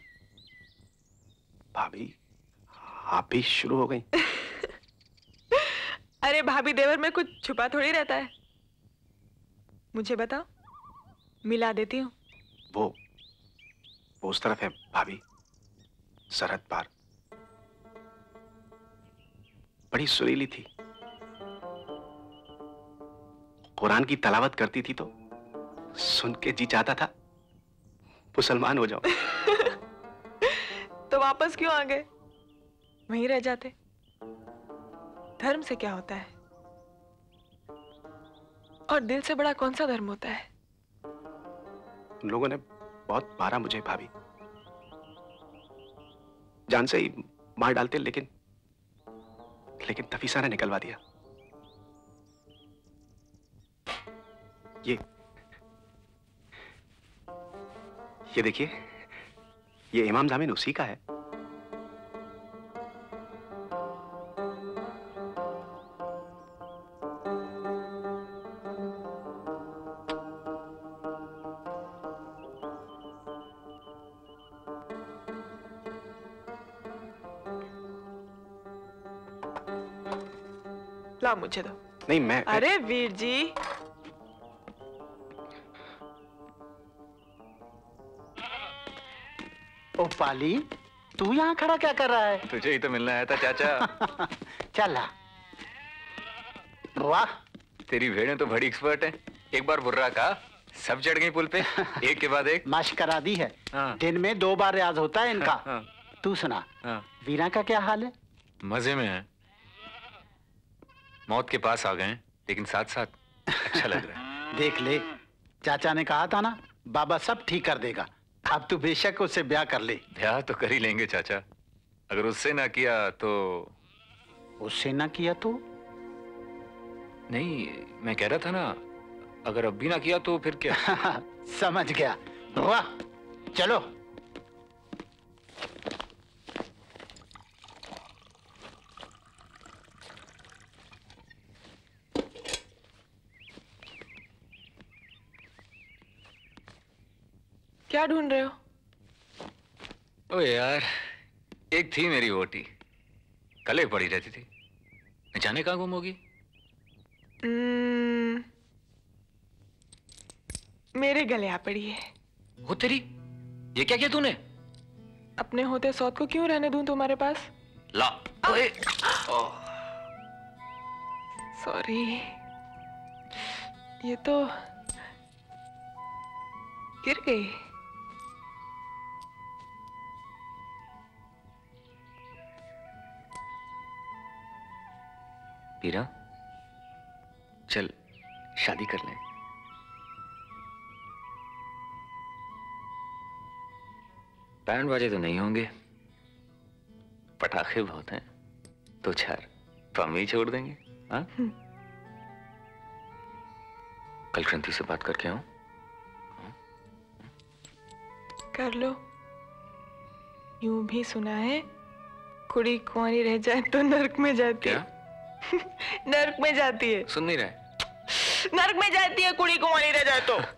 भाभी, आप भी शुरू हो गई। अरे भाभी देवर में कुछ छुपा थोड़ी रहता है। मुझे बताओ, मिला देती हूँ। वो वो उस तरफ है भाभी, सरहद पार। बड़ी सुरीली थी, कुरान की तलावत करती थी तो सुन के जी चाहता था मुसलमान हो जाओ। तो वापस क्यों आ गए? वहीं रह जाते। धर्म से क्या होता है? और दिल से बड़ा कौन सा धर्म होता है? उन लोगों ने बहुत मारा मुझे भाभी, जान से ही मार डालते, लेकिन लेकिन नफीसा ने निकलवा दिया। ये ये देखिए, ये इमाम जामिन उसी का है। ला मुझे दो। नहीं मैं अरे वीर जी, ओ पाली, तू यहाँ खड़ा क्या कर रहा है? तुझे ही तो मिलना आया था चाचा। चला। वाह, तेरी भेड़ें तो बड़ी एक्सपर्ट हैं। एक बार बुर्रा का सब चढ़ गई पुल पे, एक के बाद एक। मश्क करा दी है। हाँ। दिन में दो बार रियाज होता है इनका। हाँ। तू सुना, हाँ। वीरा का क्या हाल है? मजे में है, मौत के पास आ गए, लेकिन साथ साथ अच्छा लग रहा है। देख ले, चाचा ने कहा था ना, बाबा सब ठीक कर देगा। अब तू बेशक उससे ब्याह कर ले। ब्याह तो कर ही लेंगे चाचा, अगर उससे ना किया तो उससे ना किया तो? नहीं, मैं कह रहा था ना, अगर अब भी ना किया तो फिर क्या? समझ गया। वाह, चलो। क्या ढूंढ रहे हो? ओ यार, एक थी मेरी वोटी, कल ही पड़ी रहती थी, न जाने कहाँ गुम होगी। hmm, मेरे गले आ पड़ी है। वो तेरी, ये क्या किया तूने? अपने होते सौत को क्यों रहने दूं तुम्हारे पास? ला। ओए। सॉरी, ये तो गिर गई। पीरा, चल शादी कर लें। बैंड बाजे तो नहीं होंगे, पटाखे बहुत हैं, तो चार बम ही छोड़ देंगे। हाँ? कल क्रांति से बात करके आऊं? कर लो। यूं भी सुना है, कुड़ी कुंवारी रह जाए तो नरक में जाती है। नरक में जाती है। सुन नहीं रहे? नरक में जाती है कुड़ी कुंवारी रह जाए तो।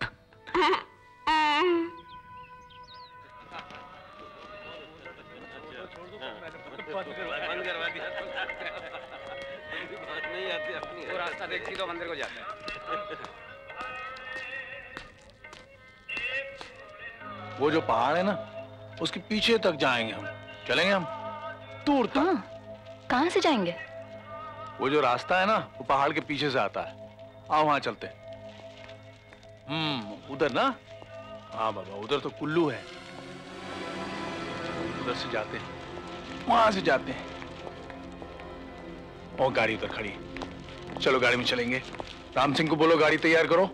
वो रास्ता देखती तो मंदिर को जाता है। वो जो पहाड़ है ना, उसके पीछे तक जाएंगे हम। चलेंगे हम दूर तक। हाँ, कहाँ से जाएंगे? वो जो रास्ता है ना, वो पहाड़ के पीछे से आता है। आओ वहां चलते हैं। हम्म, उधर ना? हाँ बाबा, उधर तो कुल्लू है। उधर से जाते हैं, वहां से जाते हैं। और गाड़ी उधर खड़ी है। चलो गाड़ी में चलेंगे। राम सिंह को बोलो गाड़ी तैयार करो।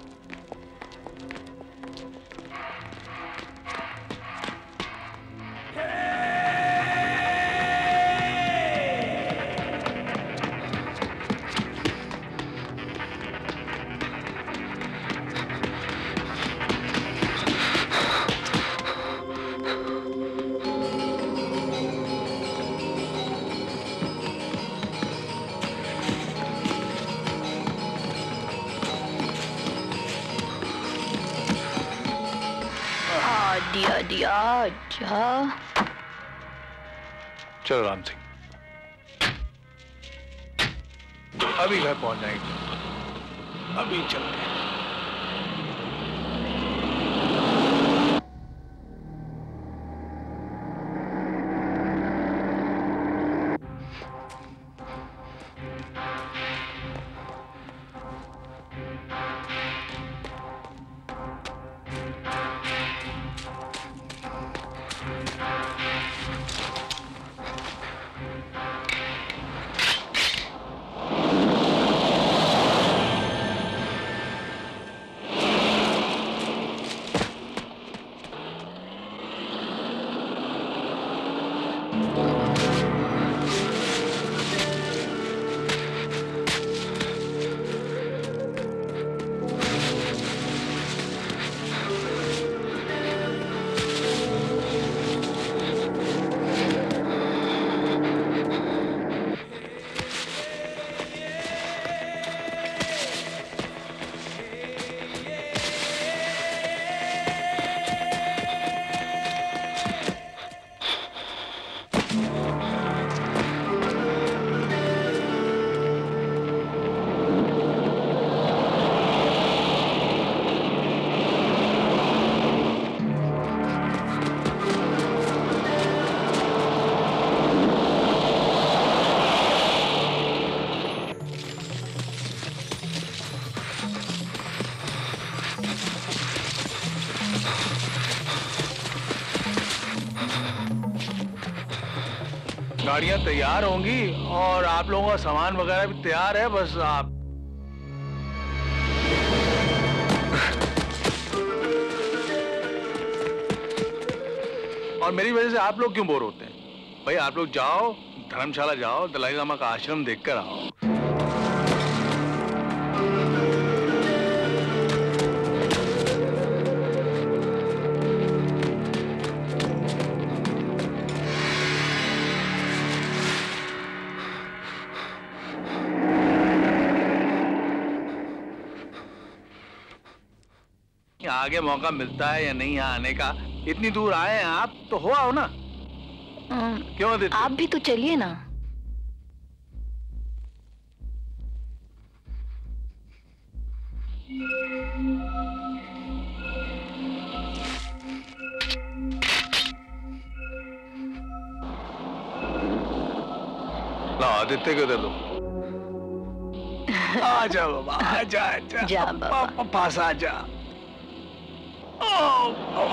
दिया दिया जा। चलो राम सिंह, अभी घर पहुंच जाएंगे। अभी चलते हैं। गाड़ियां तैयार होंगी और आप लोगों का सामान वगैरह भी तैयार है। बस आप और मेरी वजह से आप लोग क्यों बोर होते हैं? भाई आप लोग जाओ, धर्मशाला जाओ, दलाई लामा का आश्रम देखकर आओ। आगे मौका मिलता है या नहीं यहाँ आने का? इतनी दूर आए हैं आप तो हो आओ ना। क्यों देते? आप भी तो चलिए ना। ला आदित्य को दे दो। आजा बाबा, आजा आजा। जा बाबा। पास आजा। Oh, oh.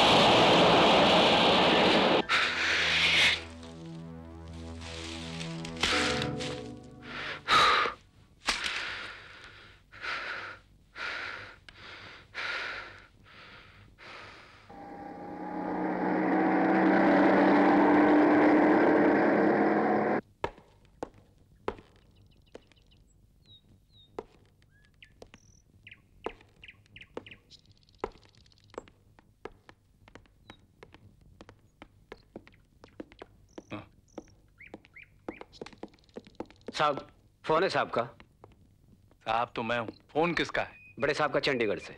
साहब, फोन है साहब का। साहब तो मैं हूं, फोन किसका है? बड़े साहब का, चंडीगढ़ से।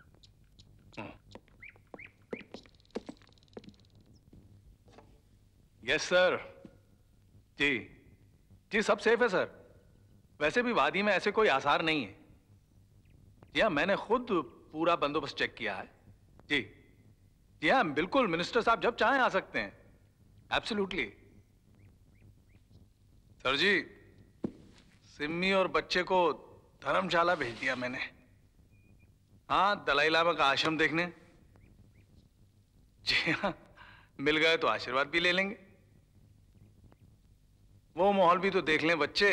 Yes sir. जी जी सब सेफ है सर। वैसे भी वादी में ऐसे कोई आसार नहीं है। जी हाँ, मैंने खुद पूरा बंदोबस्त चेक किया है। जी जी हाँ बिल्कुल, मिनिस्टर साहब जब चाहें आ सकते हैं। एब्सोल्युटली। सर जी, सिम्मी और बच्चे को धर्मशाला भेज दिया मैंने। हाँ, दलाई लामा का आश्रम देखने। जी हाँ, मिल गए तो आशीर्वाद भी ले लेंगे। वो माहौल भी तो देख लें बच्चे।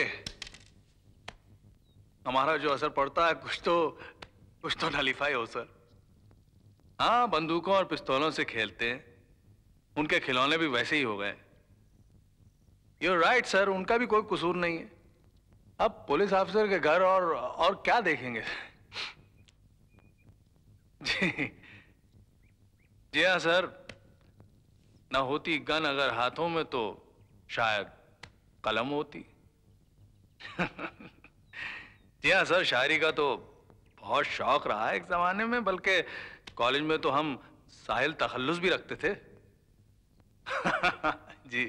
हमारा जो असर पड़ता है कुछ तो कुछ तो नलीफाई हो सर। हाँ, बंदूकों और पिस्तौलों से खेलते हैं, उनके खिलौने भी वैसे ही हो गए। You're right सर, उनका भी कोई कसूर नहीं है। अब पुलिस ऑफिसर के घर और और क्या देखेंगे? जी जी हाँ सर, ना होती गन अगर हाथों में तो शायद कलम होती। जी हाँ सर, शायरी का तो बहुत शौक रहा है एक जमाने में, बल्कि कॉलेज में तो हम साहिल तखल्लुस भी रखते थे। जी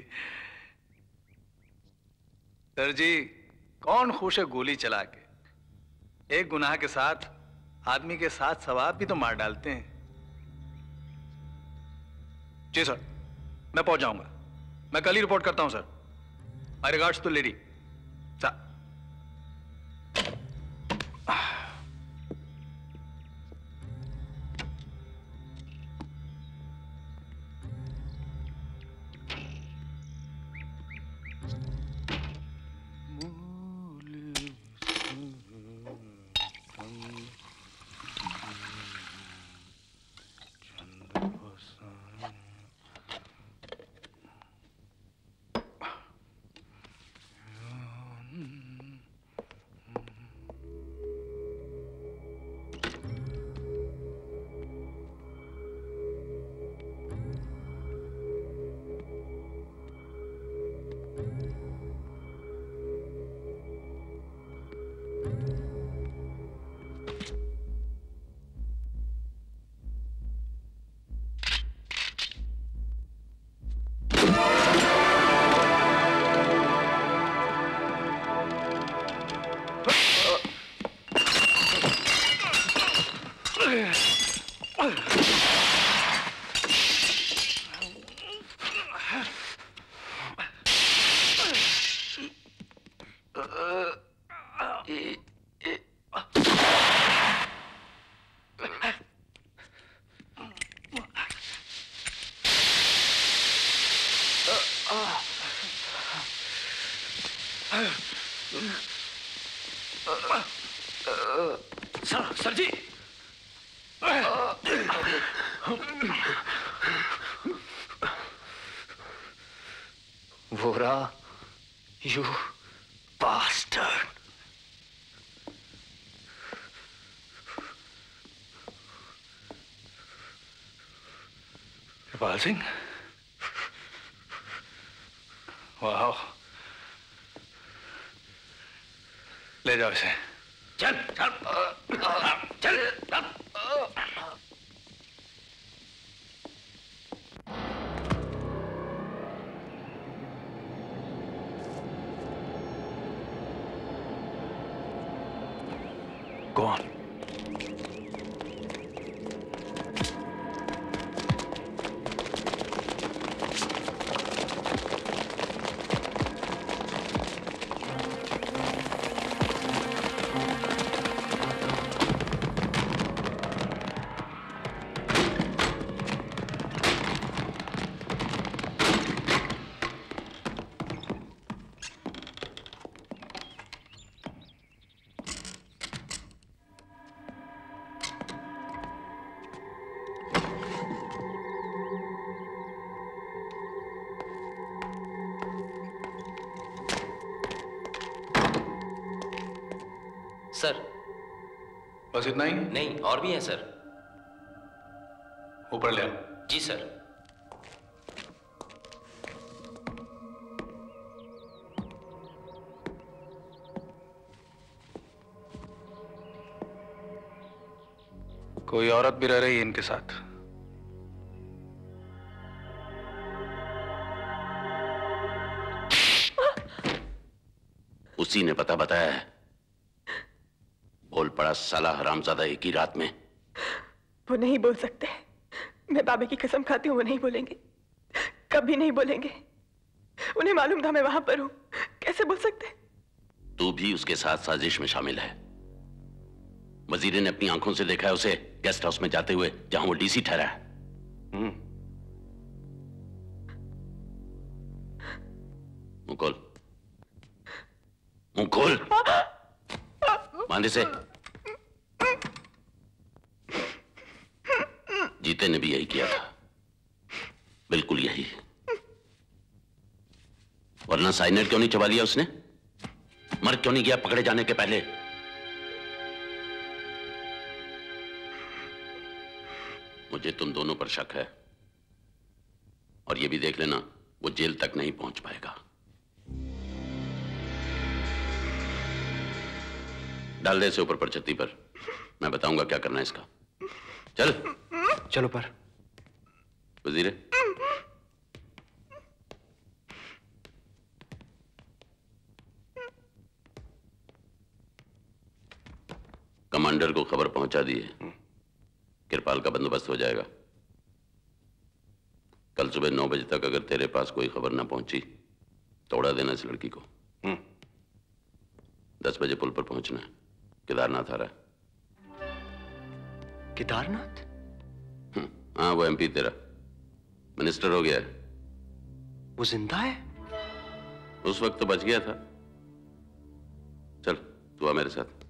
सर जी, कौन खुश है गोली चला के? एक गुनाह के साथ आदमी के साथ सवाब भी तो मार डालते हैं। जी सर, मैं पहुंच जाऊंगा। मैं कल ही रिपोर्ट करता हूं sir. My regards to lady. Sir sir sir ji, gora, you bastard. कृपाल सिंह, वाह, ले जाओ इसे। चल चल चल, चल। Go on. सर। बस इतना ही? नहीं, और भी है सर। ऊपर ले आओ। जी सर। कोई औरत भी रह रही है इनके साथ? उसी ने पता बताया है। बोल पड़ा साला हरामजादा एक ही रात में। वो नहीं बोल सकते। मैं बाबे की कसम खाती हूँ, वो नहीं बोलेंगे, कभी नहीं बोलेंगे। उन्हें मालूम था मैं वहां पर हूं, कैसे बोल सकते? तू भी उसके साथ साजिश में शामिल है। वजीर ने अपनी आंखों से देखा है उसे गेस्ट हाउस में जाते हुए जहां वो डीसी ठहरा है। मुंह खोल, मुंह खोल, बांधे से। जीते ने भी यही किया था, बिल्कुल यही। वरना साइनेट क्यों नहीं चबा लिया उसने? मर क्यों नहीं गया पकड़े जाने के पहले? मुझे तुम दोनों पर शक है, और यह भी देख लेना वो जेल तक नहीं पहुंच पाएगा। डाल दे इसे ऊपर पर छत्ती पर, मैं बताऊंगा क्या करना है इसका। चल चलो पर। वजीरे, कमांडर को खबर पहुंचा दी है, कृपाल का बंदोबस्त हो जाएगा। कल सुबह नौ बजे तक अगर तेरे पास कोई खबर ना पहुंची तो उड़ा देना इस लड़की को। दस बजे पुल पर पहुंचना है, केदारनाथ आ रहा है। केदारनाथ? हाँ, वो एमपी तेरा मिनिस्टर हो गया है। वो जिंदा है? उस वक्त तो बच गया था। चल तू आ मेरे साथ।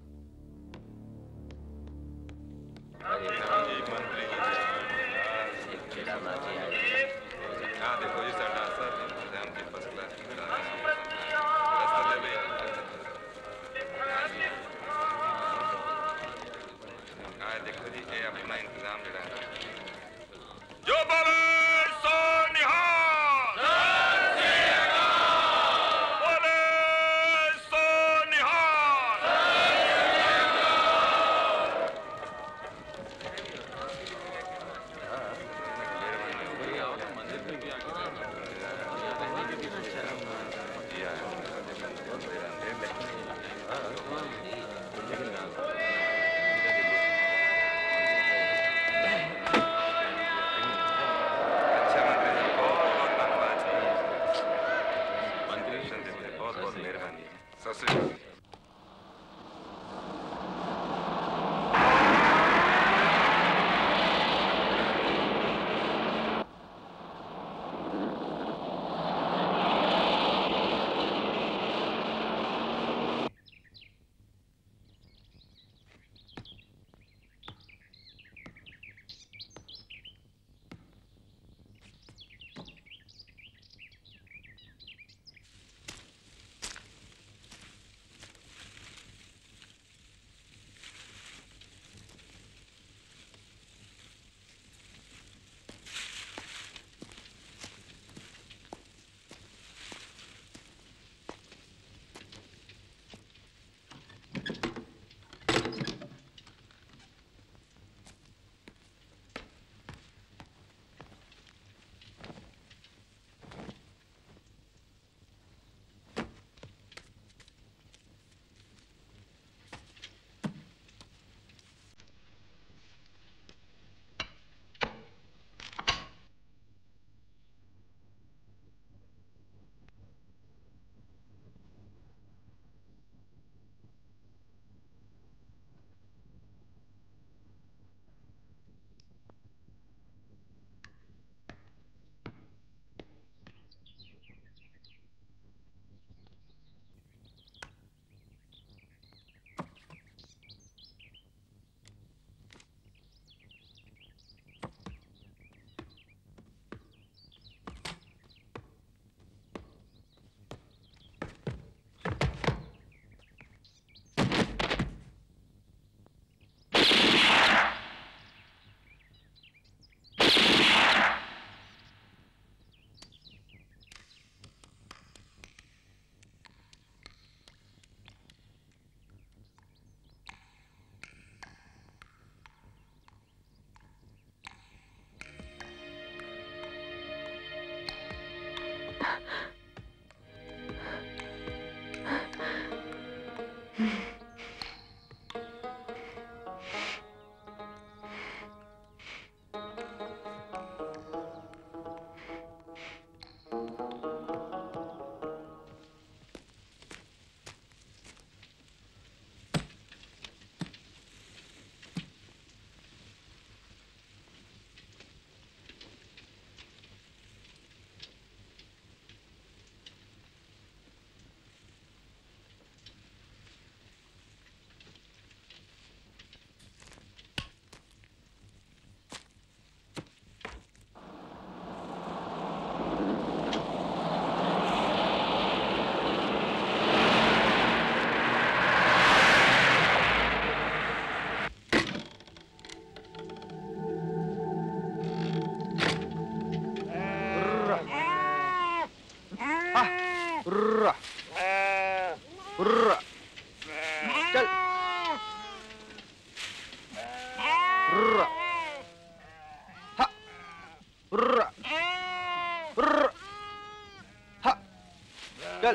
उर्रा, उर्रा, चल उर्रा, हा, उर्रा, उर्रा, हा, चल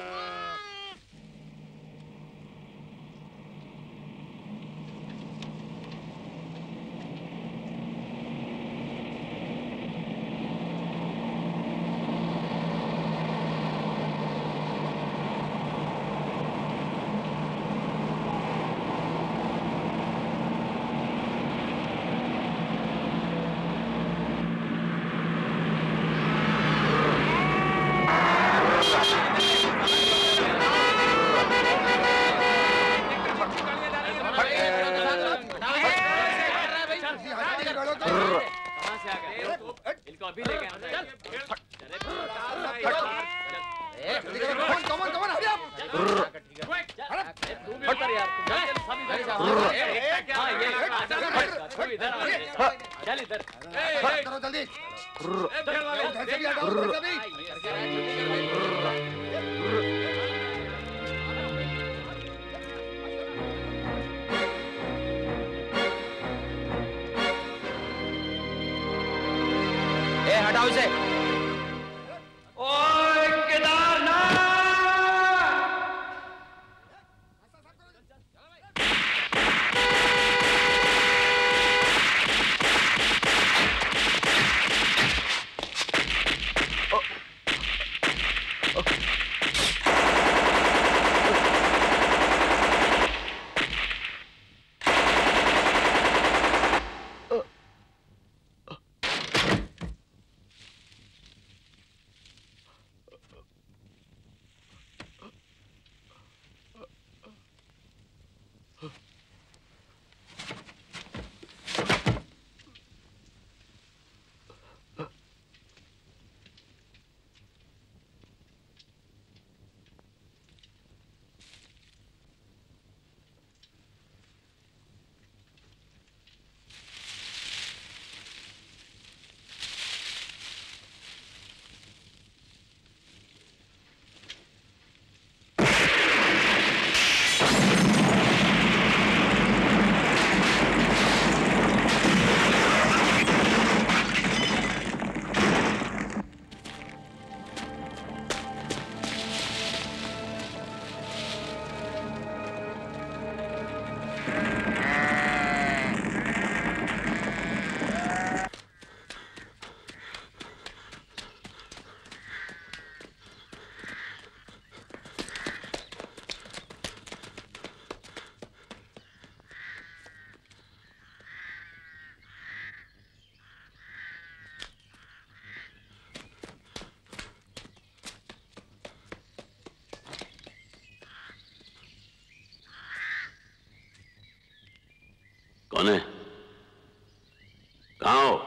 इनको अभी लेके आना है। चल इधर करो जल्दी। ए हटाओ इसे। ओए केदारनाथ! कौन है? कहाँ हो?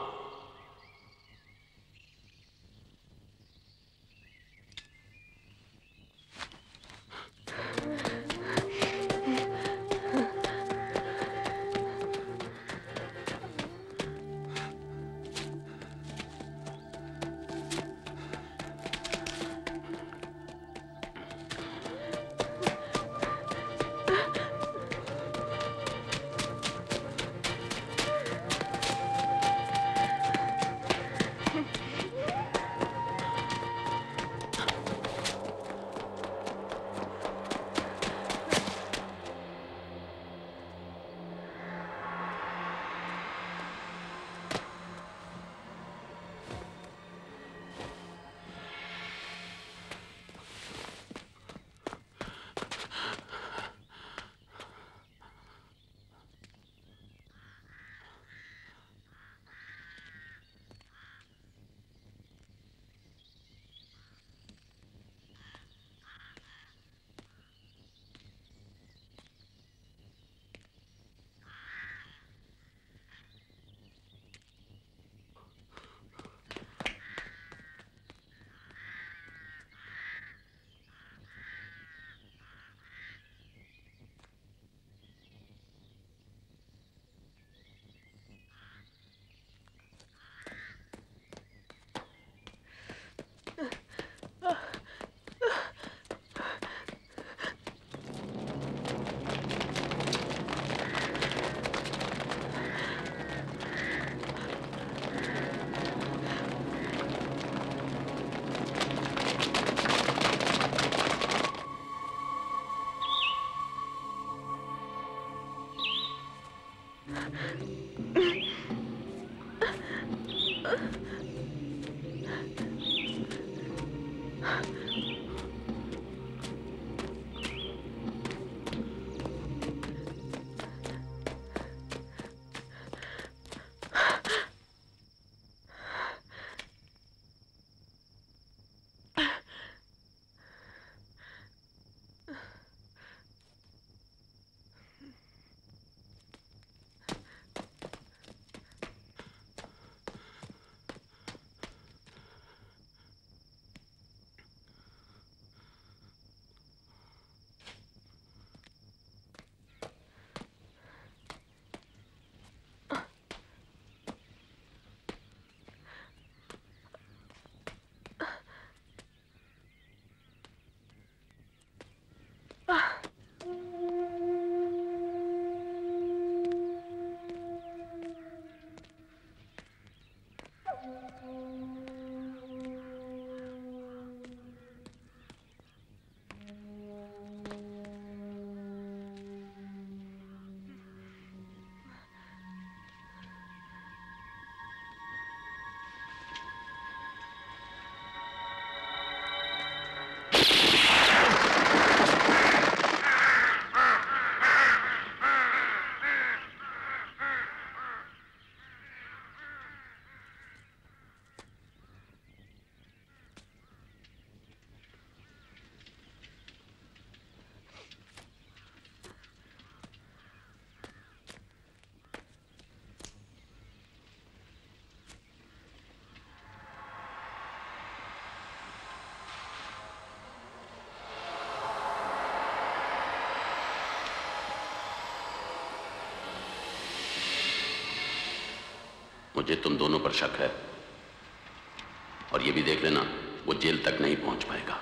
मुझे तुम दोनों पर शक है, और ये भी देख लेना वो जेल तक नहीं पहुंच पाएगा।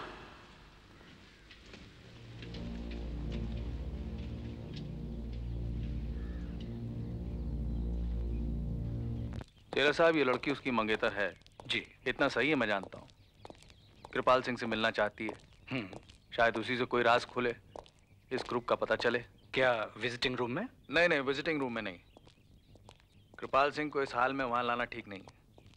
टेलर साहब, ये लड़की उसकी मंगेतर है। जी, इतना सही है, मैं जानता हूँ। कृपाल सिंह से मिलना चाहती है। शायद उसी से कोई राज खुले, इस ग्रुप का पता चले। क्या विजिटिंग रूम में? नहीं नहीं, विजिटिंग रूम में नहीं। कृपाल सिंह को इस हाल में वहां लाना ठीक नहीं।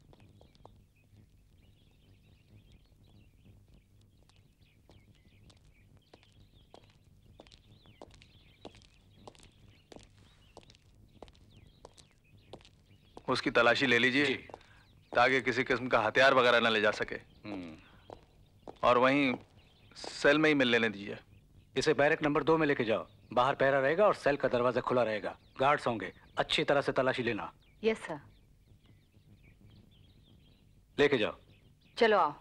उसकी तलाशी ले लीजिए ताकि किसी किस्म का हथियार वगैरह न ले जा सके, और वहीं सेल में ही मिल लेने दीजिए। इसे बैरक नंबर दो में लेके जाओ, बाहर पहरा रहेगा और सेल का दरवाजा खुला रहेगा। गार्ड्स होंगे, अच्छी तरह से तलाशी लेना। Yes sir. लेके जाओ। चलो आओ।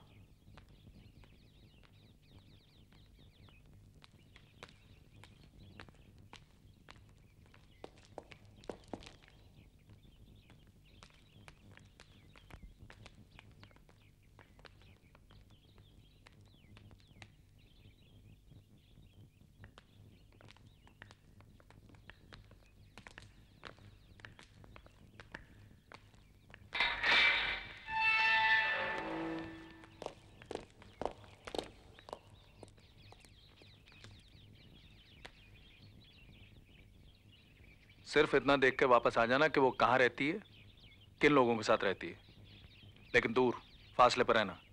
सिर्फ इतना देख के वापस आ जाना कि वो कहाँ रहती है, किन लोगों के साथ रहती है, लेकिन दूर फासले पर रहना।